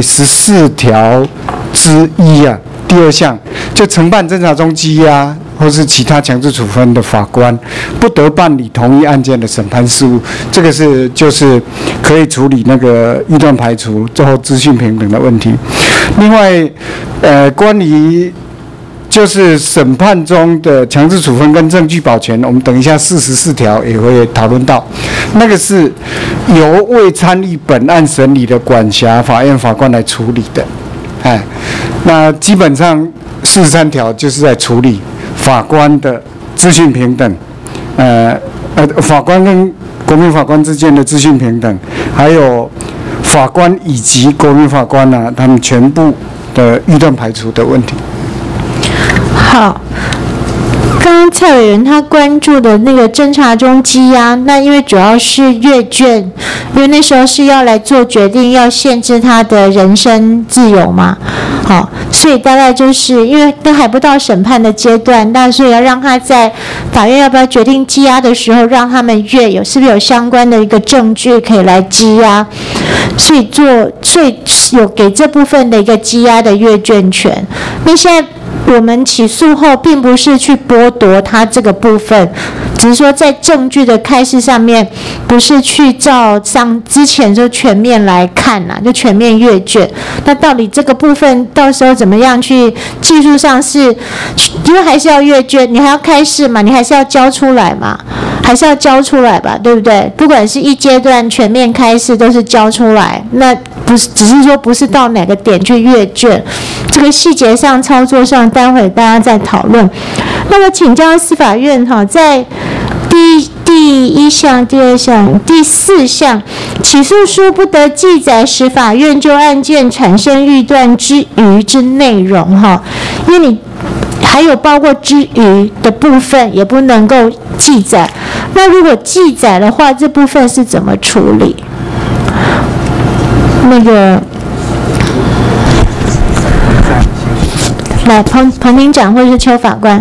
14条之一啊，第2项，就承办侦查中羁押或是其他强制处分的法官，不得办理同一案件的审判事务。这个就是可以处理那个预断排除最后资讯平等的问题。另外，关于就是审判中的强制处分跟证据保全，我们等一下44条也会讨论到，那个是由未参与本案审理的管辖法院法官来处理的。那基本上43条就是在处理法官的资讯平等，法官跟国民法官之间的资讯平等，还有法官以及国民法官啊，他们全部的预断排除的问题。 好，刚刚蔡委员他关注的那个侦查中羁押，那因为主要是阅卷，因为那时候是要来做决定，要限制他的人身自由嘛，好，所以大概就是因为都还不到审判的阶段，那所以要让他在法院要不要决定羁押的时候，让他们阅是不是有相关的一个证据可以来羁押，所以有给这部分的一个羁押的阅卷权。那现在我们起诉后，并不是去剥夺他这个部分，只是说在证据的开示上面，不是去照上之前就全面来看啦，就全面阅卷。那到底这个部分到时候怎么样去技术上是，因为还是要阅卷，你还要开示嘛，你还是要交出来嘛，还是要交出来吧，对不对？不管是一阶段全面开示，都是交出来，那不是只是说不是到哪个点去阅卷，这个细节上操作上，待会大家再讨论。那么请教司法院在第第1项、第2项、第4项，起诉书不得记载使法院就案件产生预断之余之内容哈，因为你还有包括之余的部分也不能够记载。那如果记载的话，这部分是怎么处理？那个，来彭庭长或者是邱法官。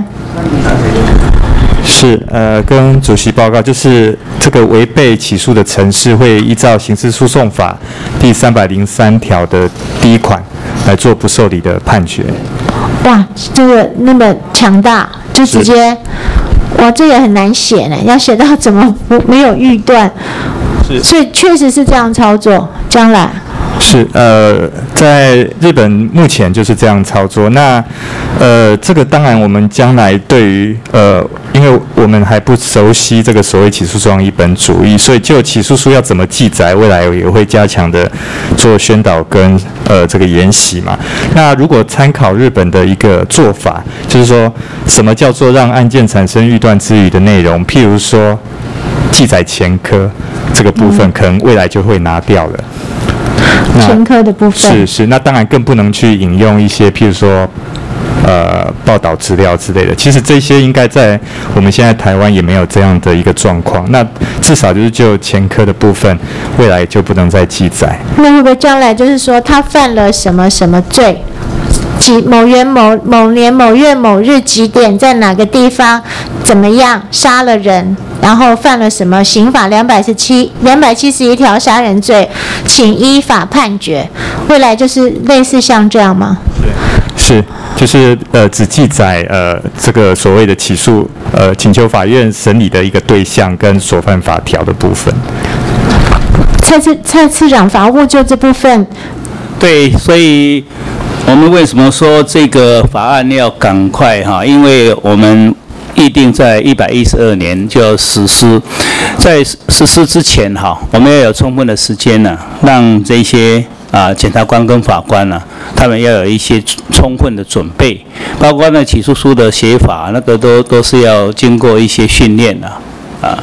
是跟主席报告，就是这个违背起诉的程式会依照刑事诉讼法第303条的第1款来做不受理的判决。 哇，这个那么强大，就直接，哇，这也很难写呢，要写到怎么没有预断，所以确实是这样操作，将来。 是在日本目前就是这样操作。那这个当然我们将来对于因为我们还不熟悉这个所谓起诉状一本主义，所以就起诉书要怎么记载，未来也会加强的做宣导跟这个研习嘛。那如果参考日本的一个做法，就是说什么叫做让案件产生预断之余的内容，譬如说记载前科这个部分，可能未来就会拿掉了。 前科的部分是，那当然更不能去引用一些譬如说报道资料之类的。其实这些应该在我们现在台湾也没有这样的一个状况。那至少就是就前科的部分，未来就不能再记载。 那会不会将来就是说他犯了什么什么罪？某年某年某月某日几点在哪个地方怎么样杀了人，然后犯了什么刑法271条杀人罪，请依法判决。未来就是类似像这样吗？ 对，是，就是只记载这个所谓的起诉请求法院审理的一个对象跟所犯法条的部分。蔡次长，法务部就这部分。 对，所以我们为什么说这个法案要赶快哈？因为我们预定在112年就要实施，在实施之前哈，我们要有充分的时间呢，让这些检察官跟法官呢，他们要有一些充分的准备，包括呢起诉书的写法，那个都是要经过一些训练的啊。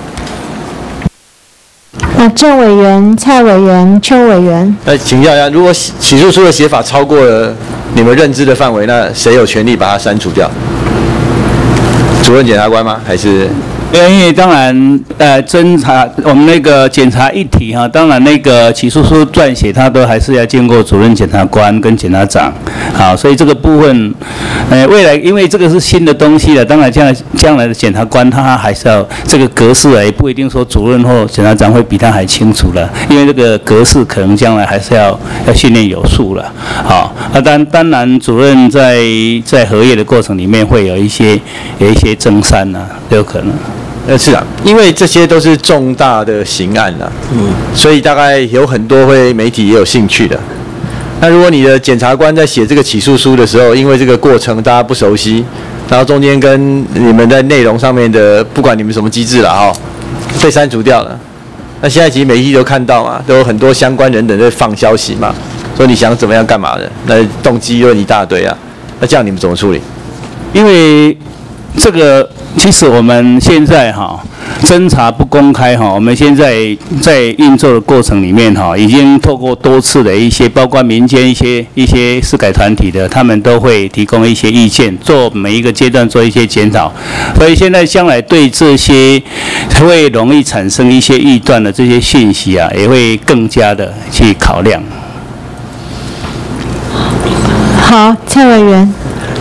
郑委员、蔡委员、邱委员， 请教一下，如果起诉书的写法超过了你们认知的范围，那谁有权利把它删除掉？主任检察官吗？还是？ 因为当然，侦查我们那个检察一体哈，当然那个起诉书撰写，它都还是要经过主任检察官跟检察长，好，所以这个部分，未来因为这个是新的东西了，当然将来的检察官他还是要这个格式也不一定说主任或检察长会比他还清楚了，因为这个格式可能将来还是要训练有素了，好，当然主任在核验的过程里面会有一些增删呐，有可能。 是啊，因为这些都是重大的刑案啊，所以大概有很多媒体也有兴趣的。那如果你的检察官在写这个起诉书的时候，因为这个过程大家不熟悉，然后中间跟你们在内容上面的，不管你们什么机制了被删除掉了。那现在其实媒体都看到嘛，都有很多相关人等在放消息嘛，说你想怎么样干嘛的，那动机论一大堆啊。那这样你们怎么处理？ 因为这个其实我们现在侦查不公开我们现在在运作的过程里面已经透过多次的一些，包括民间一些司改团体的，他们都会提供一些意见，做每一个阶段做一些检讨，所以现在将来对这些会容易产生一些预断的这些讯息也会更加的去考量。 好，蔡委员。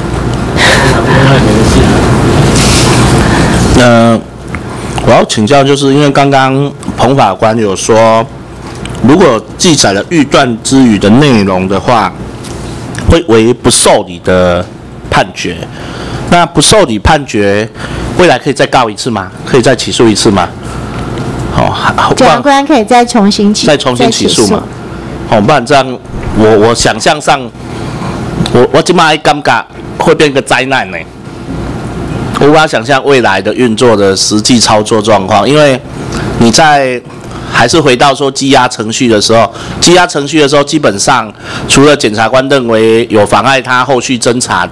我要请教，就是因为刚刚彭法官有说，如果记载了预断之语的内容的话，会为不受理的判决。那不受理判决，未来可以再告一次吗？可以再起诉一次吗？ 检察官可以再重新起诉嘛？不然这样，我想象上，我今麦感觉会变个灾难呢。我无法想象未来的运作的实际操作状况，因为你还是回到说羁押程序的时候，基本上除了检察官认为有妨碍他后续侦查的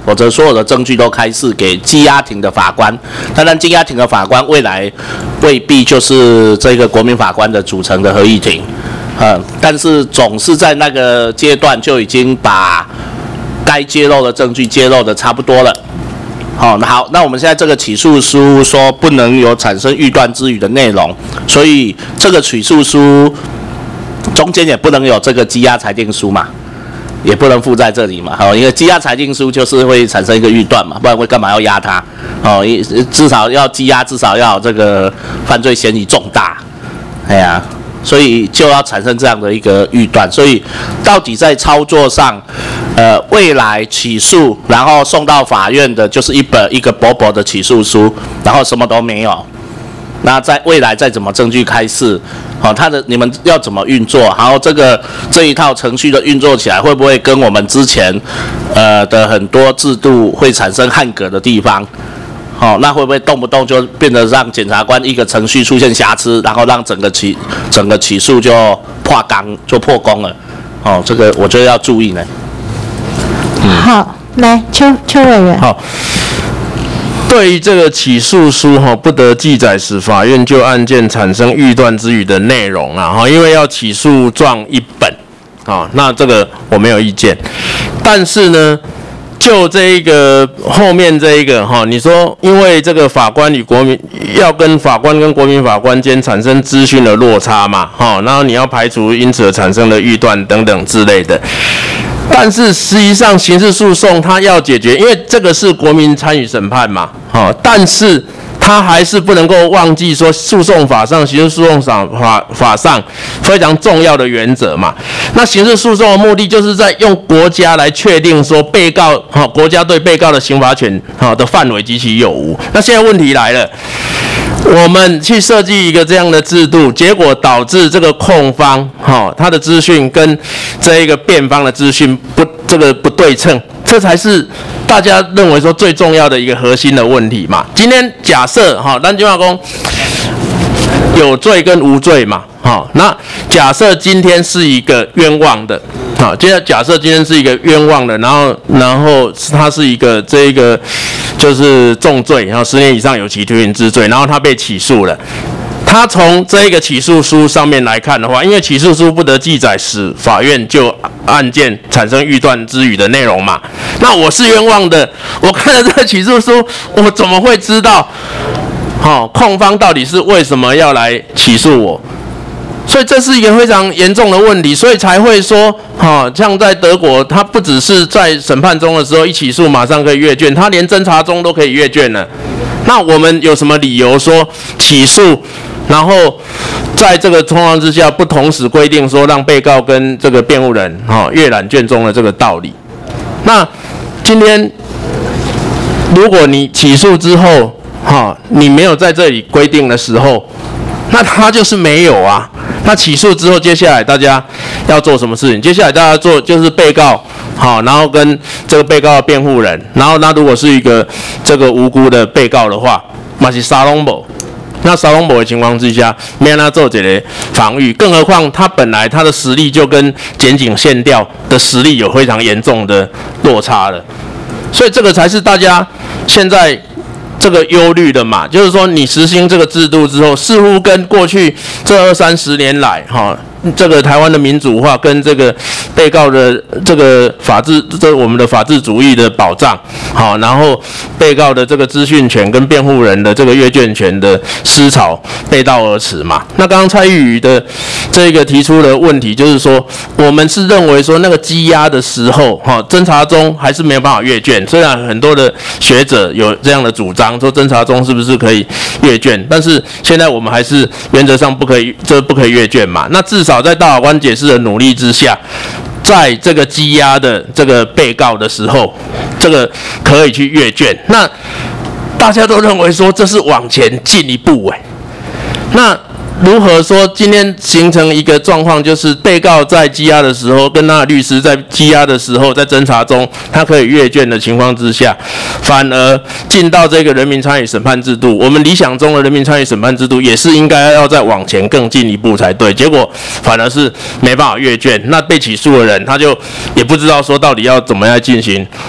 否则所有的证据都开示给羁押庭的法官。当然，羁押庭的法官未来未必就是这个国民法官的组成的合议庭，但是总是在那个阶段就已经把该揭露的证据揭露的差不多了。好，那我们现在这个起诉书说不能有产生预断之语的内容，所以这个起诉书中间也不能有这个羁押裁定书嘛。也不能附在这里嘛，因为羁押裁定书就是会产生一个预断嘛，不然会干嘛要押他？至少要羁押，至少要这个犯罪嫌疑重大，所以就要产生这样的一个预断。所以到底在操作上，未来起诉然后送到法院的就是一个薄薄的起诉书，然后什么都没有。那在未来再怎么证据开示，你们要怎么运作？然后这一套程序的运作起来，会不会跟我们之前的很多制度会产生汉格的地方？那会不会动不动就变得让检察官一个程序出现瑕疵，然后让整个起诉就破功了？这个我觉得要注意呢。 好，来邱委员。 好。对于这个起诉书不得记载使法院就案件产生预断之语的内容啊，因为要起诉状一本那这个我没有意见。但是呢，就这一个后面这一个你说因为这个法官与国民要跟法官跟国民法官间产生资讯的落差嘛，然后你要排除因此而产生的预断等等之类的。但是实际上刑事诉讼它要解决，因为这个是国民参与审判嘛，但是它还是不能够忘记说诉讼法上、刑事诉讼法上非常重要的原则嘛。那刑事诉讼的目的就是在用国家来确定说被告国家对被告的刑罚权的范围及其有无。那现在问题来了。我们去设计一个这样的制度，结果导致这个控方他的资讯跟这一个辩方的资讯不对称，这才是大家认为说最重要的一个核心的问题嘛。今天假设咱就要说有罪跟无罪嘛，那假设今天是一个冤枉的，假设今天是一个冤枉的，然后他是一个这一个就是重罪，然后10年以上有期徒刑之罪，然后他被起诉了。他从这个起诉书上面来看的话，因为起诉书不得记载使法院就案件产生预断之语的内容嘛。那我是冤枉的，我看了这个起诉书，我怎么会知道控方到底是为什么要来起诉我？所以这是一个非常严重的问题，所以才会说，像在德国，他不只是在审判中的时候一起诉马上可以阅卷，他连侦查中都可以阅卷了。那我们有什么理由说起诉，然后在这个情况之下，不同时规定说让被告跟这个辩护人阅览卷中的这个道理？那今天如果你起诉之后，你没有在这里规定的时候，那他就是没有啊。那起诉之后，接下来大家要做什么事情？接下来大家做就是被告，然后跟这个被告的辩护人，然后那如果是一个这个无辜的被告的话，那是沙龙博。那沙龙博的情况之下，没让他做这个防御，更何况他本来他的实力就跟检警线调的实力有非常严重的落差了，所以这个才是大家现在这个忧虑的嘛，就是说你实行这个制度之后，似乎跟过去这20-30年来，这个台湾的民主化跟这个被告的这个法治，我们的法治主义的保障，然后被告的这个资讯权跟辩护人的这个阅卷权的思潮背道而驰嘛。那刚刚蔡玉宇的这个提出的问题就是说，我们是认为说那个羁押的时候，侦查中还是没有办法阅卷，虽然很多的学者有这样的主张，说侦查中是不是可以阅卷，但是现在我们还是原则上不可以阅卷嘛。那至少在大法官解释的努力之下，在这个羁押的这个被告的时候，这个可以去阅卷。那大家都认为说这是往前进一步那如何说今天形成一个状况，就是被告在羁押的时候，跟他的律师在羁押的时候，在侦查中他可以阅卷的情况之下，反而进到这个人民参与审判制度，我们理想中的人民参与审判制度也是应该要再往前更进一步才对，结果反而是没办法阅卷，那被起诉的人他就也不知道说到底要怎么样进行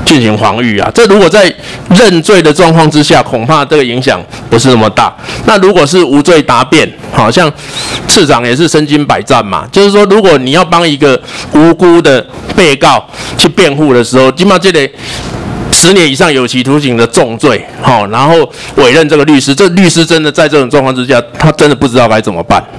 进行防御啊。这如果在认罪的状况之下，恐怕这个影响不是那么大。那如果是无罪答辩，好像次长也是身经百战嘛，就是说，如果你要帮一个无辜的被告去辩护的时候，起码这类10年以上有期徒刑的重罪，然后委任这个律师，这律师真的在这种状况之下，他真的不知道该怎么办。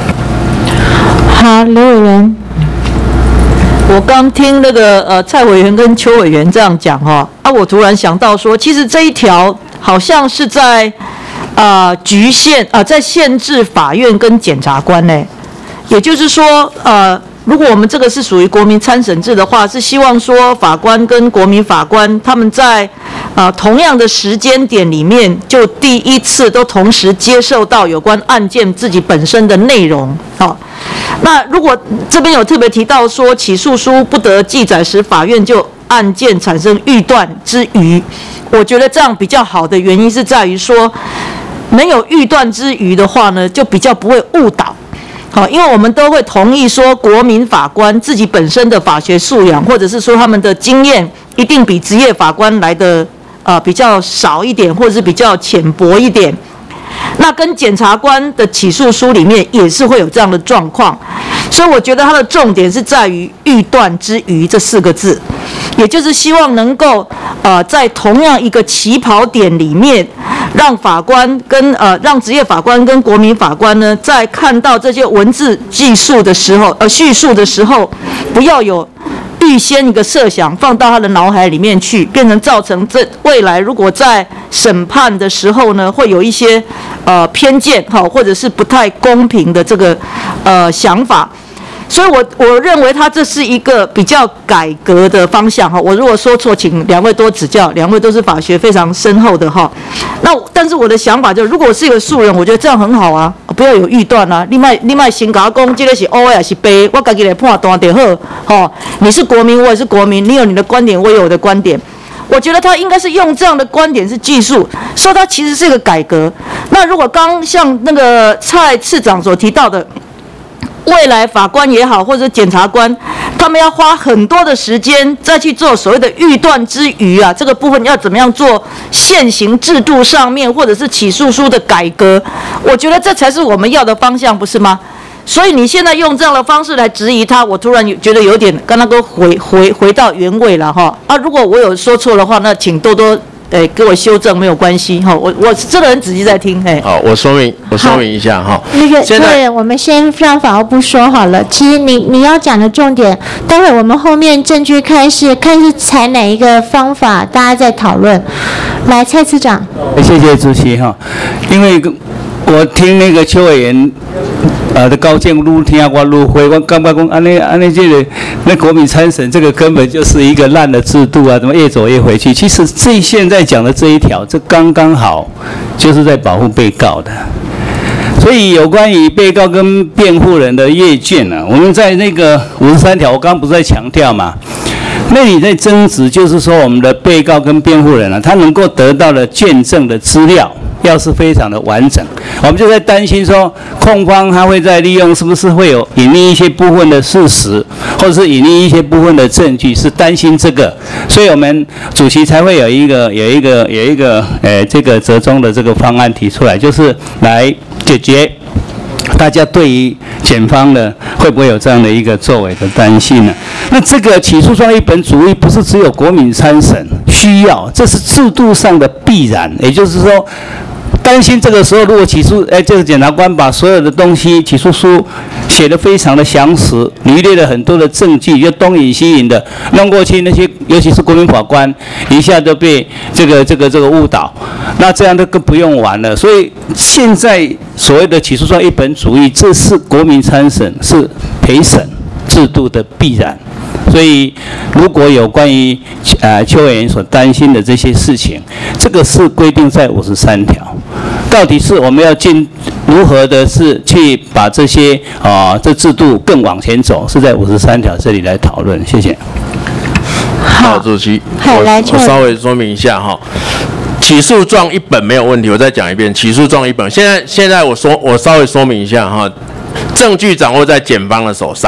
好，刘委员。 我刚听那个蔡委员跟邱委员这样讲我突然想到说，其实这一条好像是在局限在限制法院跟检察官呢，也就是说如果我们这个是属于国民参审制的话，是希望说法官跟国民法官他们在同样的时间点里面，就第一次都同时接受到有关案件自己本身的内容。那如果这边有特别提到说起诉书不得记载时，法院就案件产生预断之余，我觉得这样比较好的原因是在于说，能有预断之余的话呢，就比较不会误导。因为我们都会同意说，国民法官自己本身的法学素养，或者是说他们的经验，一定比职业法官来的比较少一点，或者是比较浅薄一点。那跟检察官的起诉书里面也是会有这样的状况，所以我觉得它的重点是在于预断之余这4个字，也就是希望能够在同样一个起跑点里面，让法官跟让职业法官跟国民法官呢，在看到这些文字叙述的时候，不要有预先一个设想放到他的脑海里面去，变成造成这未来如果在审判的时候呢，会有一些偏见或者是不太公平的这个想法。所以我认为它这是一个比较改革的方向我如果说错，请2位多指教，2位都是法学非常深厚的那但是我的想法就是，如果我是一个素人，我觉得这样很好啊，不要有预断啊。另外先跟我讲，这个是 O 还是 B， 我自己来判断就好。你是国民，我也是国民，你有你的观点，我也有我的观点。我觉得他应该是用这样的观点是技术，说他其实是一个改革。那如果刚像那个蔡次长所提到的，未来法官也好，或者检察官，他们要花很多的时间再去做所谓的预断之余这个部分要怎么样做现行制度上面，或者是起诉书的改革，我觉得这才是我们要的方向，不是吗？所以你现在用这样的方式来质疑他，我突然觉得有点跟他都回到原位了如果我有说错的话，那请多多给我修正，没有关系我真的很仔细在听好，我说明一下那个对，我们先让法务部说好了。其实你要讲的重点，待会我们后面证据开示，看是采哪一个方法，大家再讨论。来，蔡次长。 谢谢主席因为我听那个邱委员的高见愈听我愈会，我感觉讲安尼这个那国民参审这个根本就是一个烂的制度怎么越走越回去？其实现在讲的这一条，这刚刚好就是在保护被告的。所以有关于被告跟辩护人的业卷我们在那个53条，我刚刚不是在强调嘛？那里在争执，就是说我们的被告跟辩护人他能够得到的卷证的资料，要是非常的完整，我们就在担心说，控方他会在利用是不是会有隐匿一些部分的事实，或者是隐匿一些部分的证据，是担心这个，所以我们主席才会有一个这个折中的这个方案提出来，就是来解决大家对于检方呢会不会有这样的一个作为的担心呢？那这个起诉状一本主义不是只有国民参审需要，这是制度上的必然。也就是说，担心这个时候如果起诉，这个检察官把所有的东西起诉书写得非常的详实，罗列了很多的证据，就东引西引的弄过去，那些尤其是国民法官一下就被这个误导，那这样都更不用玩了。所以现在所谓的起诉状一本主义，这是国民参审是陪审制度的必然。所以，如果有关于邱委员所担心的这些事情，这个是规定在53条。到底是我们要如何的是去把这些这制度更往前走，是在53条这里来讨论。谢谢。 好，主席，我稍微说明一下起诉状一本没有问题，我再讲一遍，起诉状一本。现在我稍微说明一下证据掌握在检方的手上。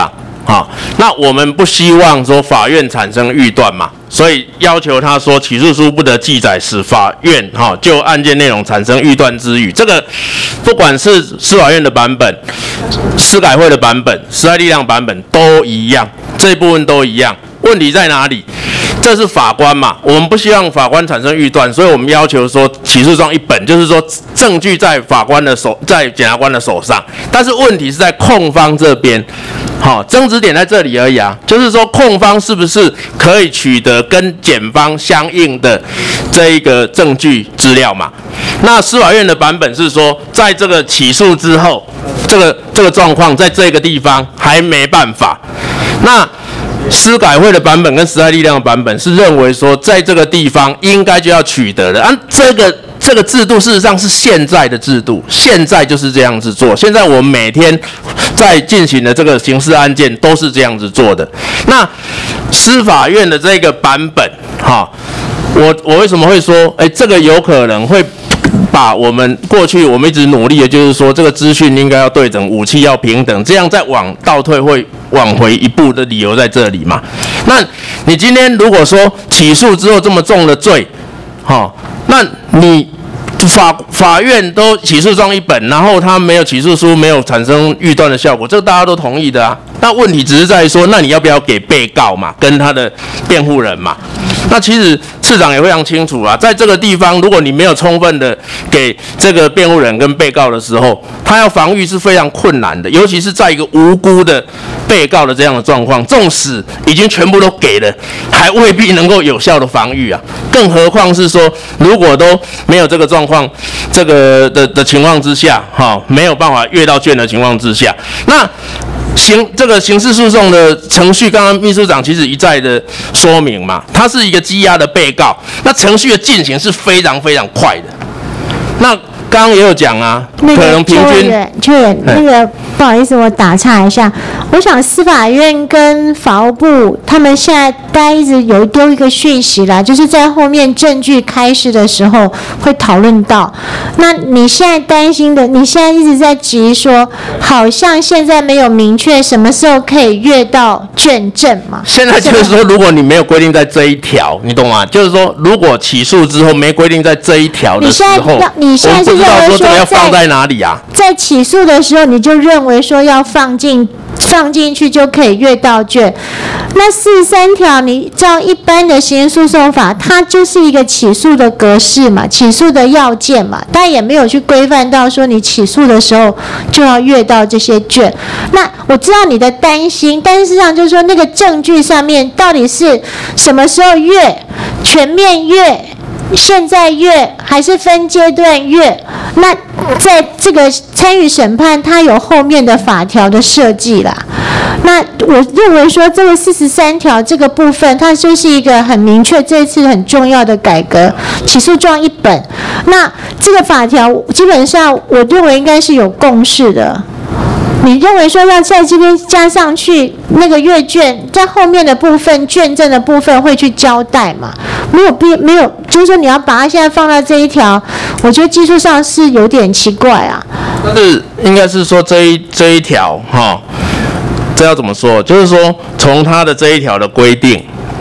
好，那我们不希望说法院产生预断嘛，所以要求他说起诉书不得记载使法院就案件内容产生预断之语。这个不管是司法院的版本、司改会的版本、时代力量版本都一样，这一部分都一样。问题在哪里？这是法官嘛，我们不希望法官产生预断，所以我们要求说起诉状一本，就是说证据在法官的手，在检察官的手上，但是问题是在控方这边，争执点在这里而已啊，就是说控方是不是可以取得跟检方相应的这一个证据资料嘛？那司法院的版本是说，在这个起诉之后，这个状况在这个地方还没办法，那司改会的版本跟时代力量的版本是认为说，在这个地方应该就要取得的。这个制度事实上是现在的制度，现在就是这样子做。现在我们每天在进行的这个刑事案件都是这样子做的。那司法院的这个版本，我为什么会说，这个有可能会把我们过去我们一直努力的，就是说这个资讯应该要对等，武器要平等，这样再往倒退会往回一步的理由在这里嘛？那你今天如果说起诉之后这么重的罪，那你法院都起诉状一本，然后他没有起诉书，没有产生预断的效果，这个大家都同意的啊。那问题只是在于说，那你要不要给被告嘛，跟他的辩护人嘛？那其实市长也非常清楚啊，在这个地方，如果你没有充分的给这个辩护人跟被告的时候，他要防御是非常困难的，尤其是在一个无辜的被告的这样的状况，纵使已经全部都给了，还未必能够有效的防御啊。更何况是说，如果都没有这个状况，这个的情况之下，没有办法阅到卷的情况之下，那这个刑事诉讼的程序，刚刚秘书长其实一再的说明嘛，它是一个羁押的被告，那程序的进行是非常非常快的。那刚刚也有讲啊，可能平均邱委员，那个不好意思，我打岔一下，我想司法院跟法务部他们现在大家一直有丢一个讯息啦，就是在后面证据开示的时候会讨论到。那你现在担心的，你现在一直在质疑说，好像现在没有明确什么时候可以阅到卷证嘛？ 现在就是说，如果你没有规定在这一条，你懂吗？就是说，如果起诉之后没规定在这一条的时候， 你现在是认为说要放在哪里啊？ 在起诉的时候，你就认为说要放进去就可以阅到卷。那43条，你照一般的刑事诉讼法，它就是一个起诉的格式嘛，起诉的要件嘛，但也没有去规范到说你起诉的时候就要阅到这些卷。那我知道你的担心，但是事实上就是说那个证据上面到底是什么时候阅，全面阅，现在阅还是分阶段阅？那在这个参与审判，它有后面的法条的设计啦。那我认为说这个43条这个部分，它就是一个很明确，这一次很重要的改革，起诉状一本。那这个法条基本上，我认为应该是有共识的。你认为说要在这边加上去那个阅卷，在后面的部分卷证的部分会去交代嘛？没有，就是说你要把它现在放到这一条，我觉得技术上是有点奇怪啊。 但是应该是说这一条这要怎么说？就是说从它的这一条的规定，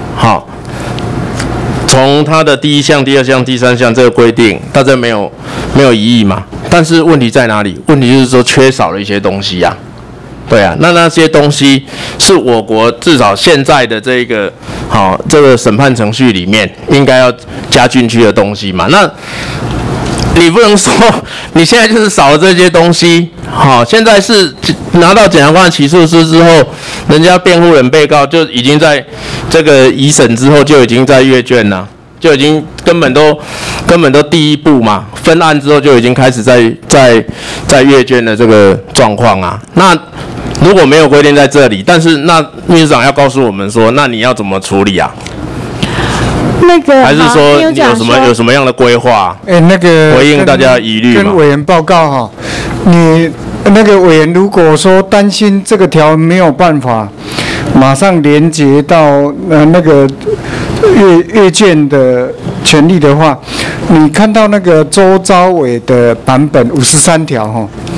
从它的第一项、第二项、第三项这个规定，大家没有异议嘛？但是问题在哪里？问题就是说缺少了一些东西呀。对啊，那些东西是我国至少现在的这个这个审判程序里面应该要加进去的东西嘛。那你不能说你现在就是少了这些东西，现在是拿到检察官的起诉书之后，人家辩护人、被告就已经在这个移审之后就已经在阅卷了，就已经根本都第一步嘛，分案之后就已经开始在阅卷的这个状况啊。那如果没有规定在这里，但是那秘书长要告诉我们说，那你要怎么处理啊？ 那个还是说你有什么样的规划？ 那个回应大家疑虑嘛。 跟委员报告你那个委员如果说担心这个条没有办法马上连接到那个阅卷的权利的话，你看到那个周昭伟的版本53条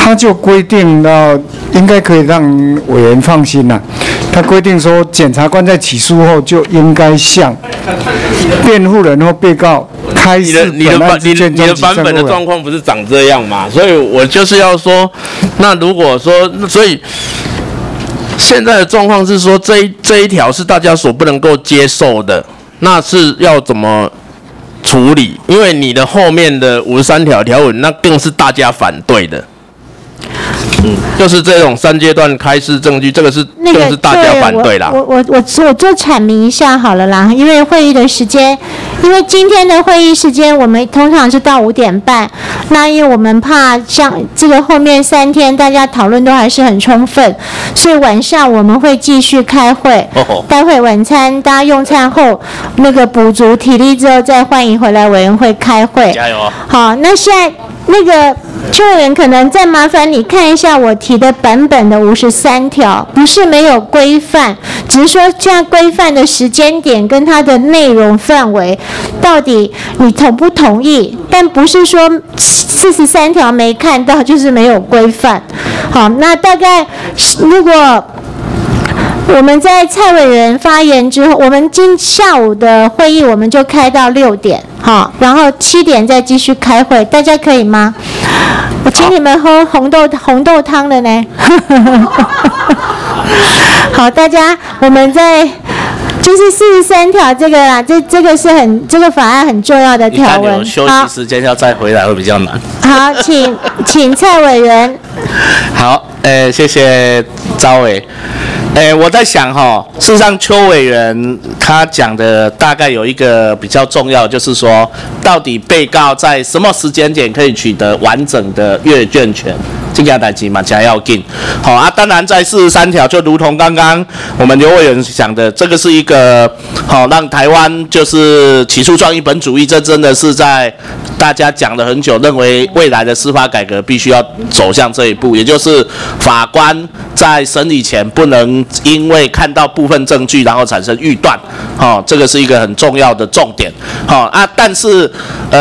他就规定到，应该可以让委员放心啦。他规定说，检察官在起诉后就应该向辩护人或被告开示本案之卷宗及证物。 你的版本的状况不是长这样嘛？所以我就是要说，那如果说，所以现在的状况是说，这一条是大家所不能够接受的，那是要怎么处理？因为你的后面的53条条文，那更是大家反对的。就是这种3阶段开示证据，这个是更是大家反对啦。 我做阐明一下好了啦，因为会议的时间，因为今天的会议时间我们通常是到5点半，那因为我们怕像这个后面3天大家讨论都还是很充分，所以晚上我们会继续开会。待会晚餐大家用餐后那个补足体力之后，再欢迎回来委员会开会。 加油！ 好，那现在那个邱委员可能再麻烦你看一下我提的版本的53条，不是没有规范，只是说这样规范的时间点跟它的内容范围，到底你同不同意？但不是说43条没看到就是没有规范。好，那大概如果我们在蔡委员发言之后，我们下午的会议我们就开到6点，好，然后7点再继续开会，大家可以吗？我请你们喝红豆汤了呢。好，大家我们在就是43条这个啦，这个是这个法案很重要的条文。 有休息时间要再回来会比较难。 好，请蔡委员。 好，谢谢招委。我在想事实上邱委员他讲的大概有一个比较重要，就是说到底被告在什么时间点可以取得完整的阅卷权，这件代志嘛才要紧。好啊，当然在43条就如同刚刚我们刘委员讲的，这个是一个让台湾就是起诉状一本主义，这真的是在大家讲了很久，认为未来的司法改革必须要走向这一步，也就是法官在审理前不能因为看到部分证据然后产生预断，这个是一个很重要的重点。但是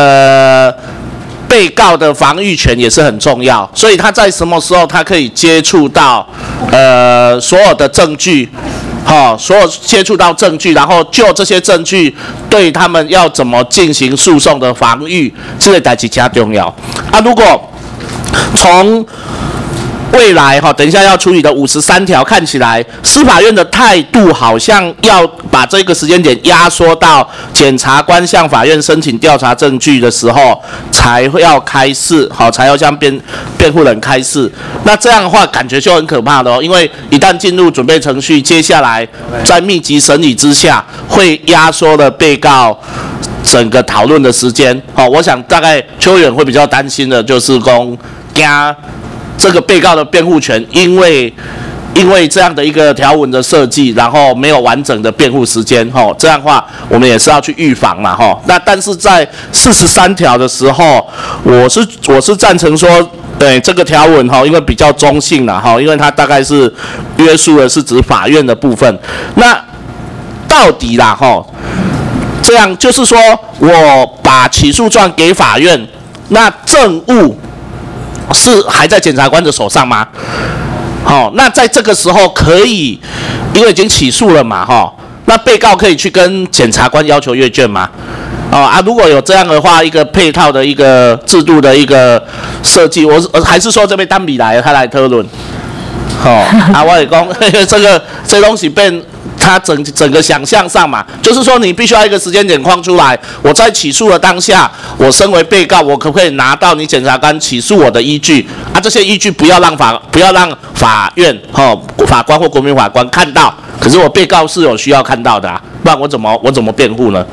被告的防御权也是很重要，所以他在什么时候他可以接触到所有的证据，所有接触到证据，然后就这些证据对他们要怎么进行诉讼的防御，这个代志加重要。如果从未来等一下要处理的53条看起来，司法院的态度好像要把这个时间点压缩到检察官向法院申请调查证据的时候才会要开示，才要向辩护人开示。那这样的话感觉就很可怕的因为一旦进入准备程序，接下来在密集审理之下，会压缩了被告整个讨论的时间。我想大概邱委员会比较担心的就是怕这个被告的辩护权，因为这样的一个条文的设计，然后没有完整的辩护时间，这样的话我们也是要去预防嘛，那但是在43条的时候，我是赞成说，对这个条文因为比较中性啦，因为它大概是约束的是指法院的部分，那到底啦，这样就是说我把起诉状给法院，那证物是还在检察官的手上吗？那在这个时候可以，因为已经起诉了嘛，那被告可以去跟检察官要求阅卷吗？如果有这样的话，一个配套的一个制度的一个设计，我还是说这边单笔来他来讨论。我也讲这东西变。他整个想象上嘛，就是说你必须要一个时间点框出来。我在起诉的当下，我身为被告，我可不可以拿到你检察官起诉我的依据？这些依据不要让法院法官或国民法官看到。可是我被告是有需要看到的不然我怎么辩护呢？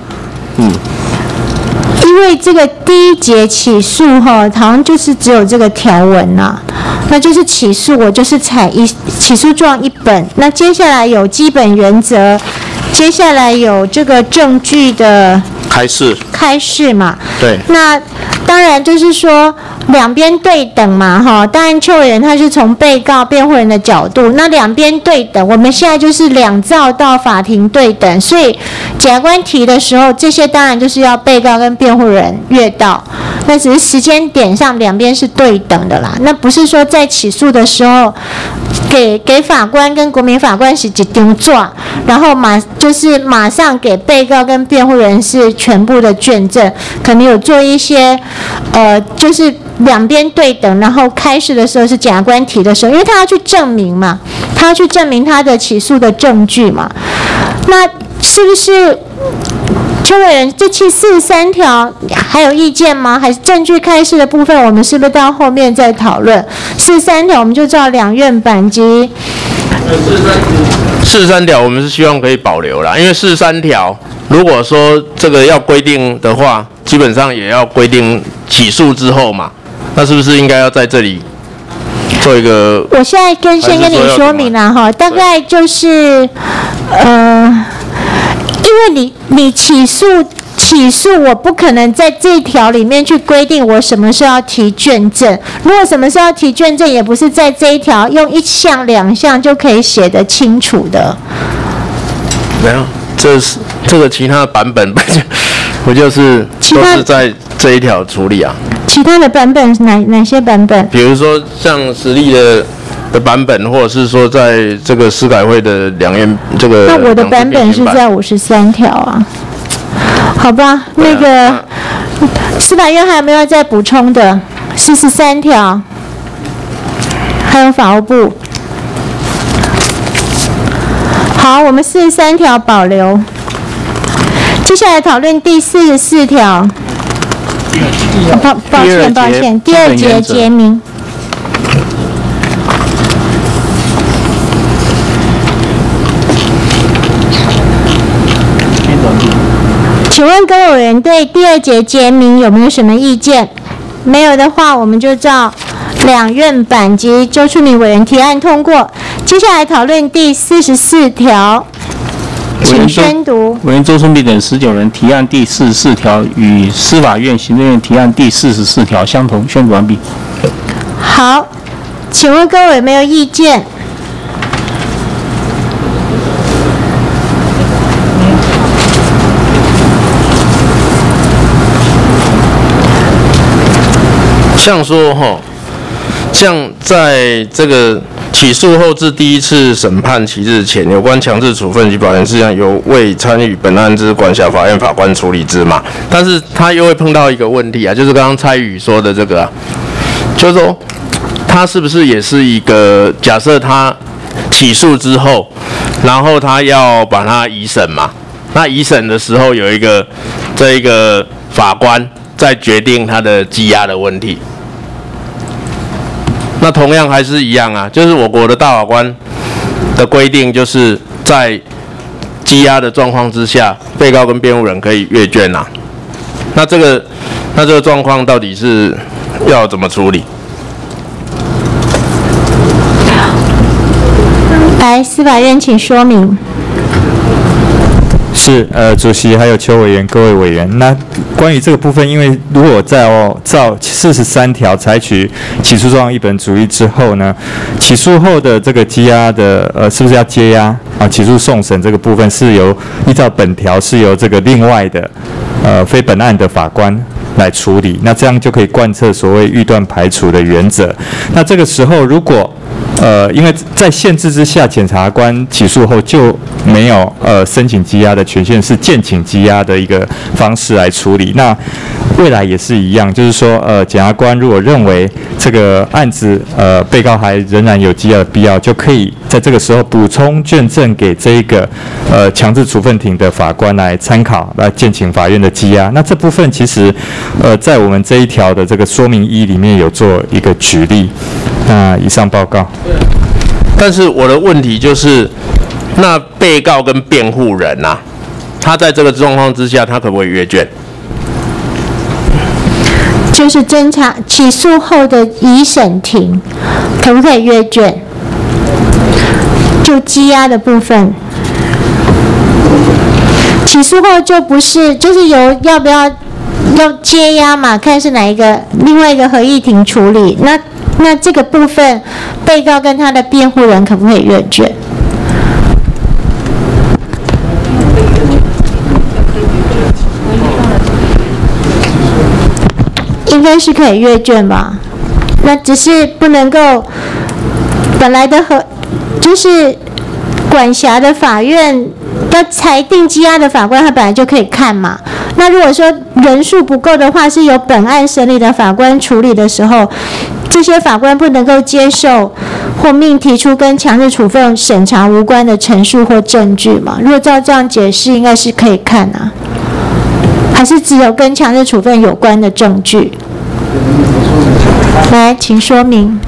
因为这个第一节起诉好像就是只有这个条文那就是起诉，我就是采起诉状1本。那接下来有基本原则，接下来有这个证据的开示嘛？ 对。 那当然就是说两边对等嘛，哈。当然邱委员他是从被告、辩护人的角度，那两边对等，我们现在就是两造到法庭对等，所以检察官提的时候，这些当然就是要被告跟辩护人阅到，那只是时间点上两边是对等的啦，那不是说在起诉的时候给法官跟国民法官是一张纸，然后马上给被告跟辩护人是全部的卷证，可能有做一些就是两边对等，然后开始的时候是检察官提的时候，因为他要去证明嘛，他要去证明他的起诉的证据嘛，那是不是邱委员这期43条还有意见吗？还是证据开示的部分我们是不是到后面再讨论？43条我们就照两院版及 43条我们是希望可以保留啦，因为43条如果说这个要规定的话，基本上也要规定起诉之后嘛，那是不是应该要在这里做一个？ 我现在先跟你说明了哈，大概就是因为你起诉，我不可能在这一条里面去规定我什么时候要提卷证。如果什么时候要提卷证，也不是在这一条用1项2项就可以写得清楚的。 没有，这个其他的版本不就是都是在这一条处理啊？ 其他的版本哪些版本？ 比如说像实力的版本，或者是说在这个司改会的两院这个。 那我的版本是在53条啊。好吧，那个司法院还有没有再补充的？43条，还有法务部。好，我们43条保留。接下来讨论第44条。抱歉，第二节结明。请问各位委员对第二节结明有没有什么意见？没有的话，我们就照两院版及周淑敏委员提案通过。接下来讨论第44条，请宣读。 委员周淑敏等19人提案第44条与司法院行政院提案第44条相同，宣读完毕。 好，请问各位有没有意见？ 像说像在这个起诉后至第一次审判期日前，有关强制处分及保全事项由未参与本案之管辖法院法官处理之嘛。但是他又会碰到一个问题啊，就是刚刚蔡宇说的这个啊，就是说他是不是也是一个假设他起诉之后，然后他要把他移审嘛？那移审的时候有一个法官在决定他的羁押的问题。那同样还是一样啊，就是我国的大法官的规定，就是在羁押的状况之下，被告跟辩护人可以阅卷啊。那这个状况到底是要怎么处理？ 来，司法院请说明。 是，主席还有邱委员、各位委员，那关于这个部分，因为如果照43条采取起诉状一本主义之后呢，起诉后的这个羁押的是不是要接押啊？起诉送审这个部分是依照本条是由这个另外的非本案的法官来处理，那这样就可以贯彻所谓预断排除的原则。那这个时候如果因为在限制之下，检察官起诉后就没有申请羁押的权限，是建请羁押的一个方式来处理。那未来也是一样，就是说检察官如果认为这个案子被告还仍然有羁押的必要，就可以在这个时候补充卷证给这一个强制处分庭的法官来参考，来建请法院的羁押。那这部分其实在我们这一条的这个说明1里面有做一个举例。那以上报告。 但是我的问题就是，那被告跟辩护人啊，他在这个状况之下，他可不可以阅卷？ 就是侦查起诉后的移审庭，可不可以阅卷？就羁押的部分，起诉后就不是，就是由要不要要接押嘛，看是哪一个另外一个合议庭处理。那这个部分，被告跟他的辩护人可不可以阅卷？应该是可以阅卷吧？那只是不能够本来的就是管辖的法院要裁定羁押的法官，他本来就可以看嘛。那如果说人数不够的话，是由本案审理的法官处理的时候，这些法官不能够接受或命提出跟强制处分审查无关的陈述或证据嘛？如果照这样解释，应该是可以看啊。还是只有跟强制处分有关的证据？来，请说明。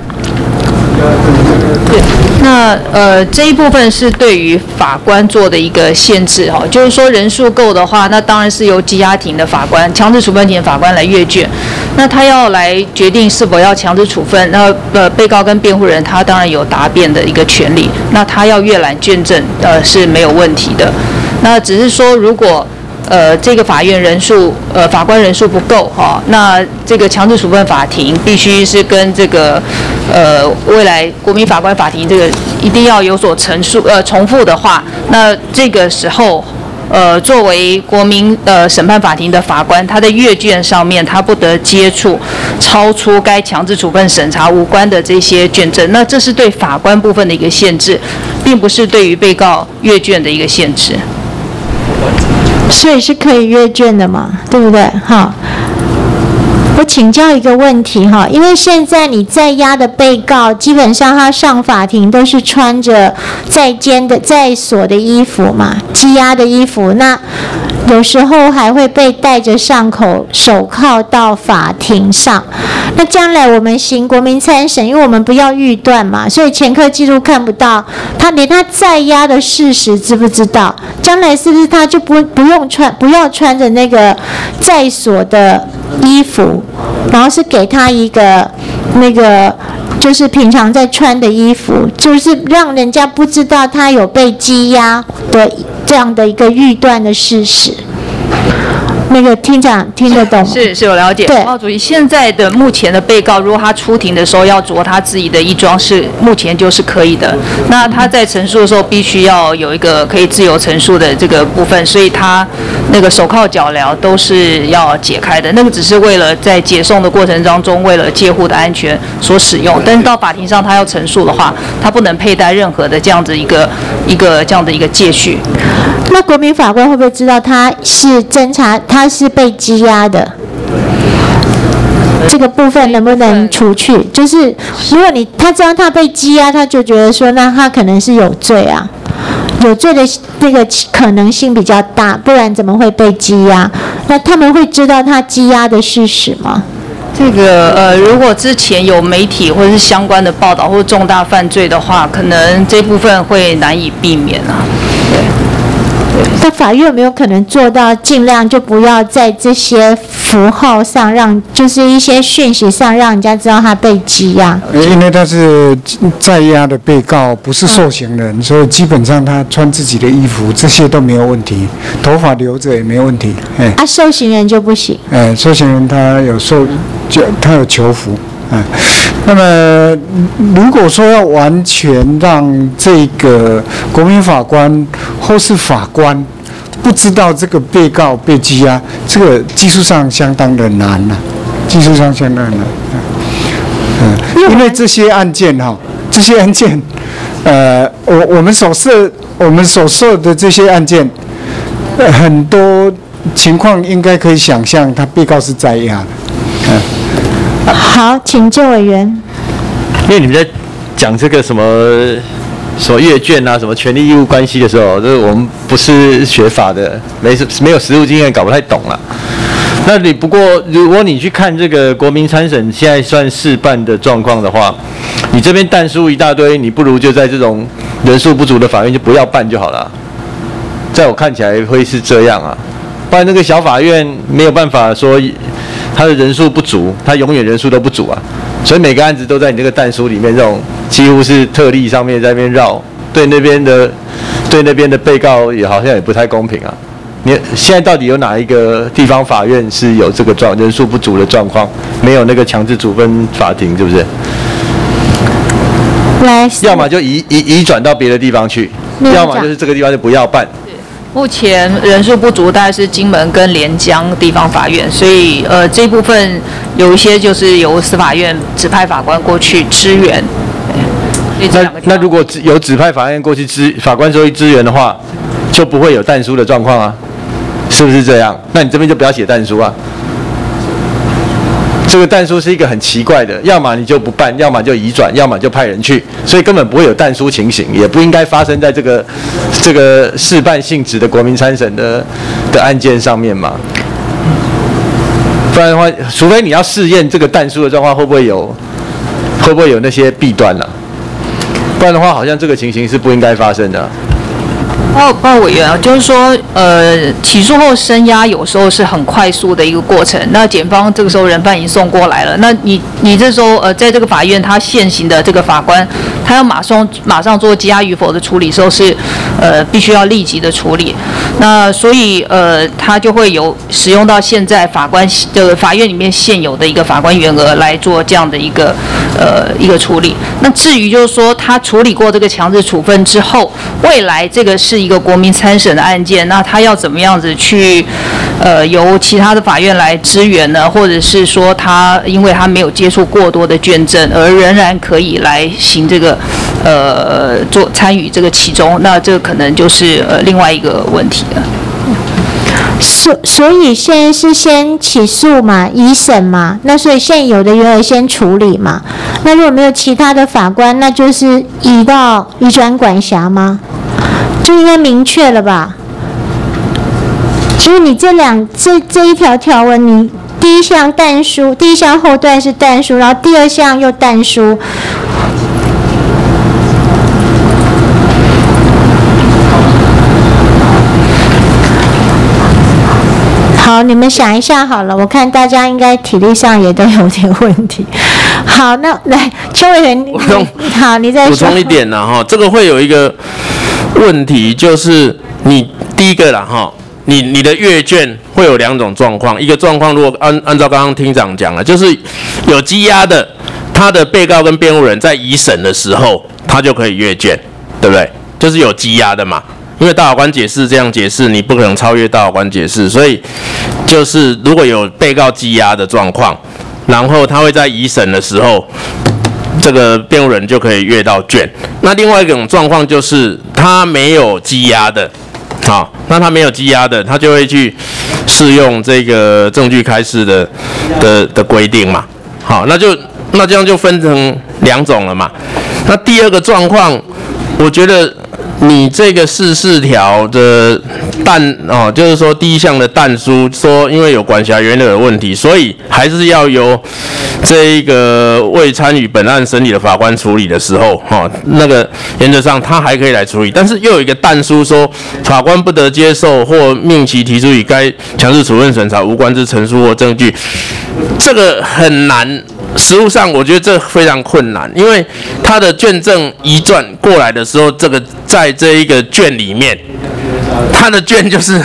那这一部分是对于法官做的一个限制哈，就是说人数够的话，那当然是由羁押庭的法官、强制处分庭的法官来阅卷，那他要来决定是否要强制处分。那被告跟辩护人他当然有答辩的一个权利，那他要阅览卷证是没有问题的。那只是说如果这个法院人数法官人数不够哈，那这个强制处分法庭必须是跟这个未来国民法官法庭这个一定要有所重复的话，那这个时候作为国民审判法庭的法官，他的阅卷上面他不得接触超出该强制处分审查无关的这些卷证，那这是对法官部分的一个限制，并不是对于被告阅卷的一个限制。 所以是可以阅卷的嘛，对不对？哈，我请教一个问题哈，因为现在你在押的被告，基本上他上法庭都是穿着在所的衣服嘛，羁押的衣服，那有时候还会被戴着手铐到法庭上。那将来我们行国民参审，因为我们不要预断嘛，所以前科记录看不到，他连他在押的事实知不知道？将来是不是他就不要穿着那个在所的衣服，然后是给他一个那个就是平常在穿的衣服，就是让人家不知道他有被羁押的这样的一个预断的事实。那个厅长听得懂？ 是有了解。对，主席，现在的目前的被告，如果他出庭的时候要着他自己的衣装，是目前就是可以的。那他在陈述的时候，必须要有一个可以自由陈述的这个部分，所以他那个手铐脚镣都是要解开的。那个只是为了在解送的过程当中，为了戒护的安全所使用。但是到法庭上他要陈述的话，他不能佩戴任何的这样子一个这样的一个戒序。 那国民法官会不会知道他是侦查，他是被羁押的？这个部分能不能除去？就是如果他知道他被羁押，他就觉得说，那他可能是有罪啊，有罪的那个可能性比较大，不然怎么会被羁押？那他们会知道他羁押的事实吗？ 这个如果之前有媒体或者是相关的报道或重大犯罪的话，可能这部分会难以避免啊。 那法院有没有可能做到尽量就不要在这些符号上就是一些讯息上让人家知道他被羁押？ 因为他是在押的被告，不是受刑人，所以基本上他穿自己的衣服，这些都没有问题，头发留着也没有问题。 受刑人就不行。 受刑人他有囚服。那么如果说要完全让这个国民法官或是法官不知道这个被告被羁押，这个技术上相当的难了，技术上相当的难。因为这些案件我们所涉的这些案件，很多情况应该可以想象，他被告是在押的。 好，请郑委员。 因为你们在讲这个什么阅卷啊，什么权利义务关系的时候，这我们不是学法的，没有实务经验，搞不太懂了。那不过如果你去看这个国民参审现在算试办的状况的话，你这边但书一大堆，你不如就在这种人数不足的法院就不要办就好了。在我看起来会是这样啊，不然那个小法院没有办法说他的人数不足，他永远人数都不足啊。所以每个案子都在你这个但书里面，这种几乎是特例上面在那边绕，对那边的被告也好像也不太公平啊。 你现在到底有哪一个地方法院是有这个人数不足的状况，没有那个强制处分法庭，是不是？要么就移转到别的地方去，要么就是这个地方就不要办。 目前人数不足，大概是金门跟连江地方法院，所以这一部分有一些就是由司法院指派法官过去支援。 那如果有指派法院过去法官说支援的话，就不会有但书的状况啊，是不是这样？那你这边就不要写但书啊。这个但书是一个很奇怪的，要么你就不办，要么就移转，要么就派人去，所以根本不会有但书情形，也不应该发生在这个事办性质的国民参审的案件上面嘛。不然的话，除非你要试验这个但书的状况会不会有那些弊端啊，不然的话，好像这个情形是不应该发生的啊。 报告委员啊，就是说，起诉后声押有时候是很快速的一个过程。那检方这个时候人犯已经送过来了，那你这时候在这个法院他现行的这个法官，他要马上做羁押与否的处理的时候是必须要立即的处理。那所以他就会有使用到现在法院里面现有的一个法官员额来做这样的一个处理。那至于就是说他处理过这个强制处分之后，未来这个是一个国民参审的案件，那他要怎么样子去由其他的法院来支援呢？或者是说因为他没有接触过多的卷证，而仍然可以来行这个参与这个其中，那这个可能就是另外一个问题了。 所以现在是先起诉嘛，移审嘛，那所以现有的员额先处理嘛。那如果没有其他的法官，那就是移转管辖吗？就应该明确了吧？就是你这一条条文，你第一项但书，第一项后段是但书，然后第二项又但书。好，你们想一下好了，我看大家应该体力上也都有点问题。好，那来邱委员，好，你再说。补充一点啦哈，这个会有一个问题，就是你第一个啦哈，你的阅卷会有两种状况，一个状况如果按照刚刚厅长讲了，就是有羁押的，他的被告跟辩护人在移审的时候，他就可以阅卷，对不对？就是有羁押的嘛。因为大法官解释这样解释，你不可能超越大法官解释，所以就是如果有被告羁押的状况，然后他会在移审的时候，这个辩护人就可以阅到卷。那另外一种状况就是他没有羁押的，好，那他没有羁押的，他就会去适用这个证据开示的规定嘛，好，那这样就分成两种了嘛。那第二个状况，我觉得。你这个44条的就是说第一项的但书说，因为有管辖员额的问题，所以还是要由这一个未参与本案审理的法官处理的时候，那个原则上他还可以来处理，但是又有一个但书说，法官不得接受或命其提出与该强制处分审查无关之陈述或证据，这个很难。实务上，我觉得这非常困难，因为他的卷证移转过来的时候，这个在这一个卷里面，他的卷就是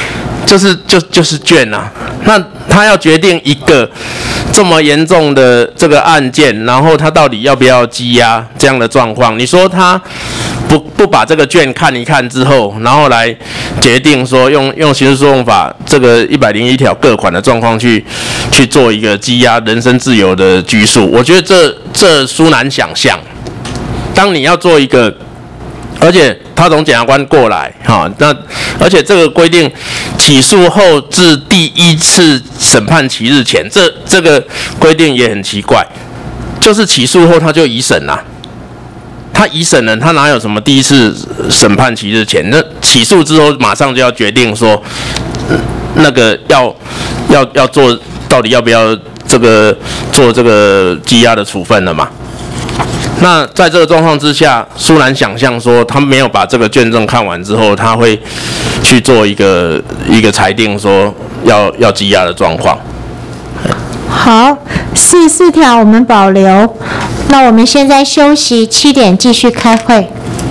卷啊。那他要决定一个这么严重的这个案件，然后他到底要不要羁押这样的状况，你说他不把这个卷看一看之后，然后来决定说用刑事诉讼法这个101条各款的状况去做一个羁押人身自由的拘束，我觉得这殊难想象。当你要做一个，而且他从检察官过来那而且这个规定起诉后至第一次审判期日前，这个规定也很奇怪，就是起诉后他就移审啦。他移审了，他哪有什么第一次审判期日前？那起诉之后马上就要决定说，那个要做，到底要不要做这个羁押的处分了嘛？那在这个状况之下，殊难想象说他没有把这个卷证看完之后，他会去做一个裁定说要羁押的状况。 好，44条我们保留。那我们现在休息，7点继续开会。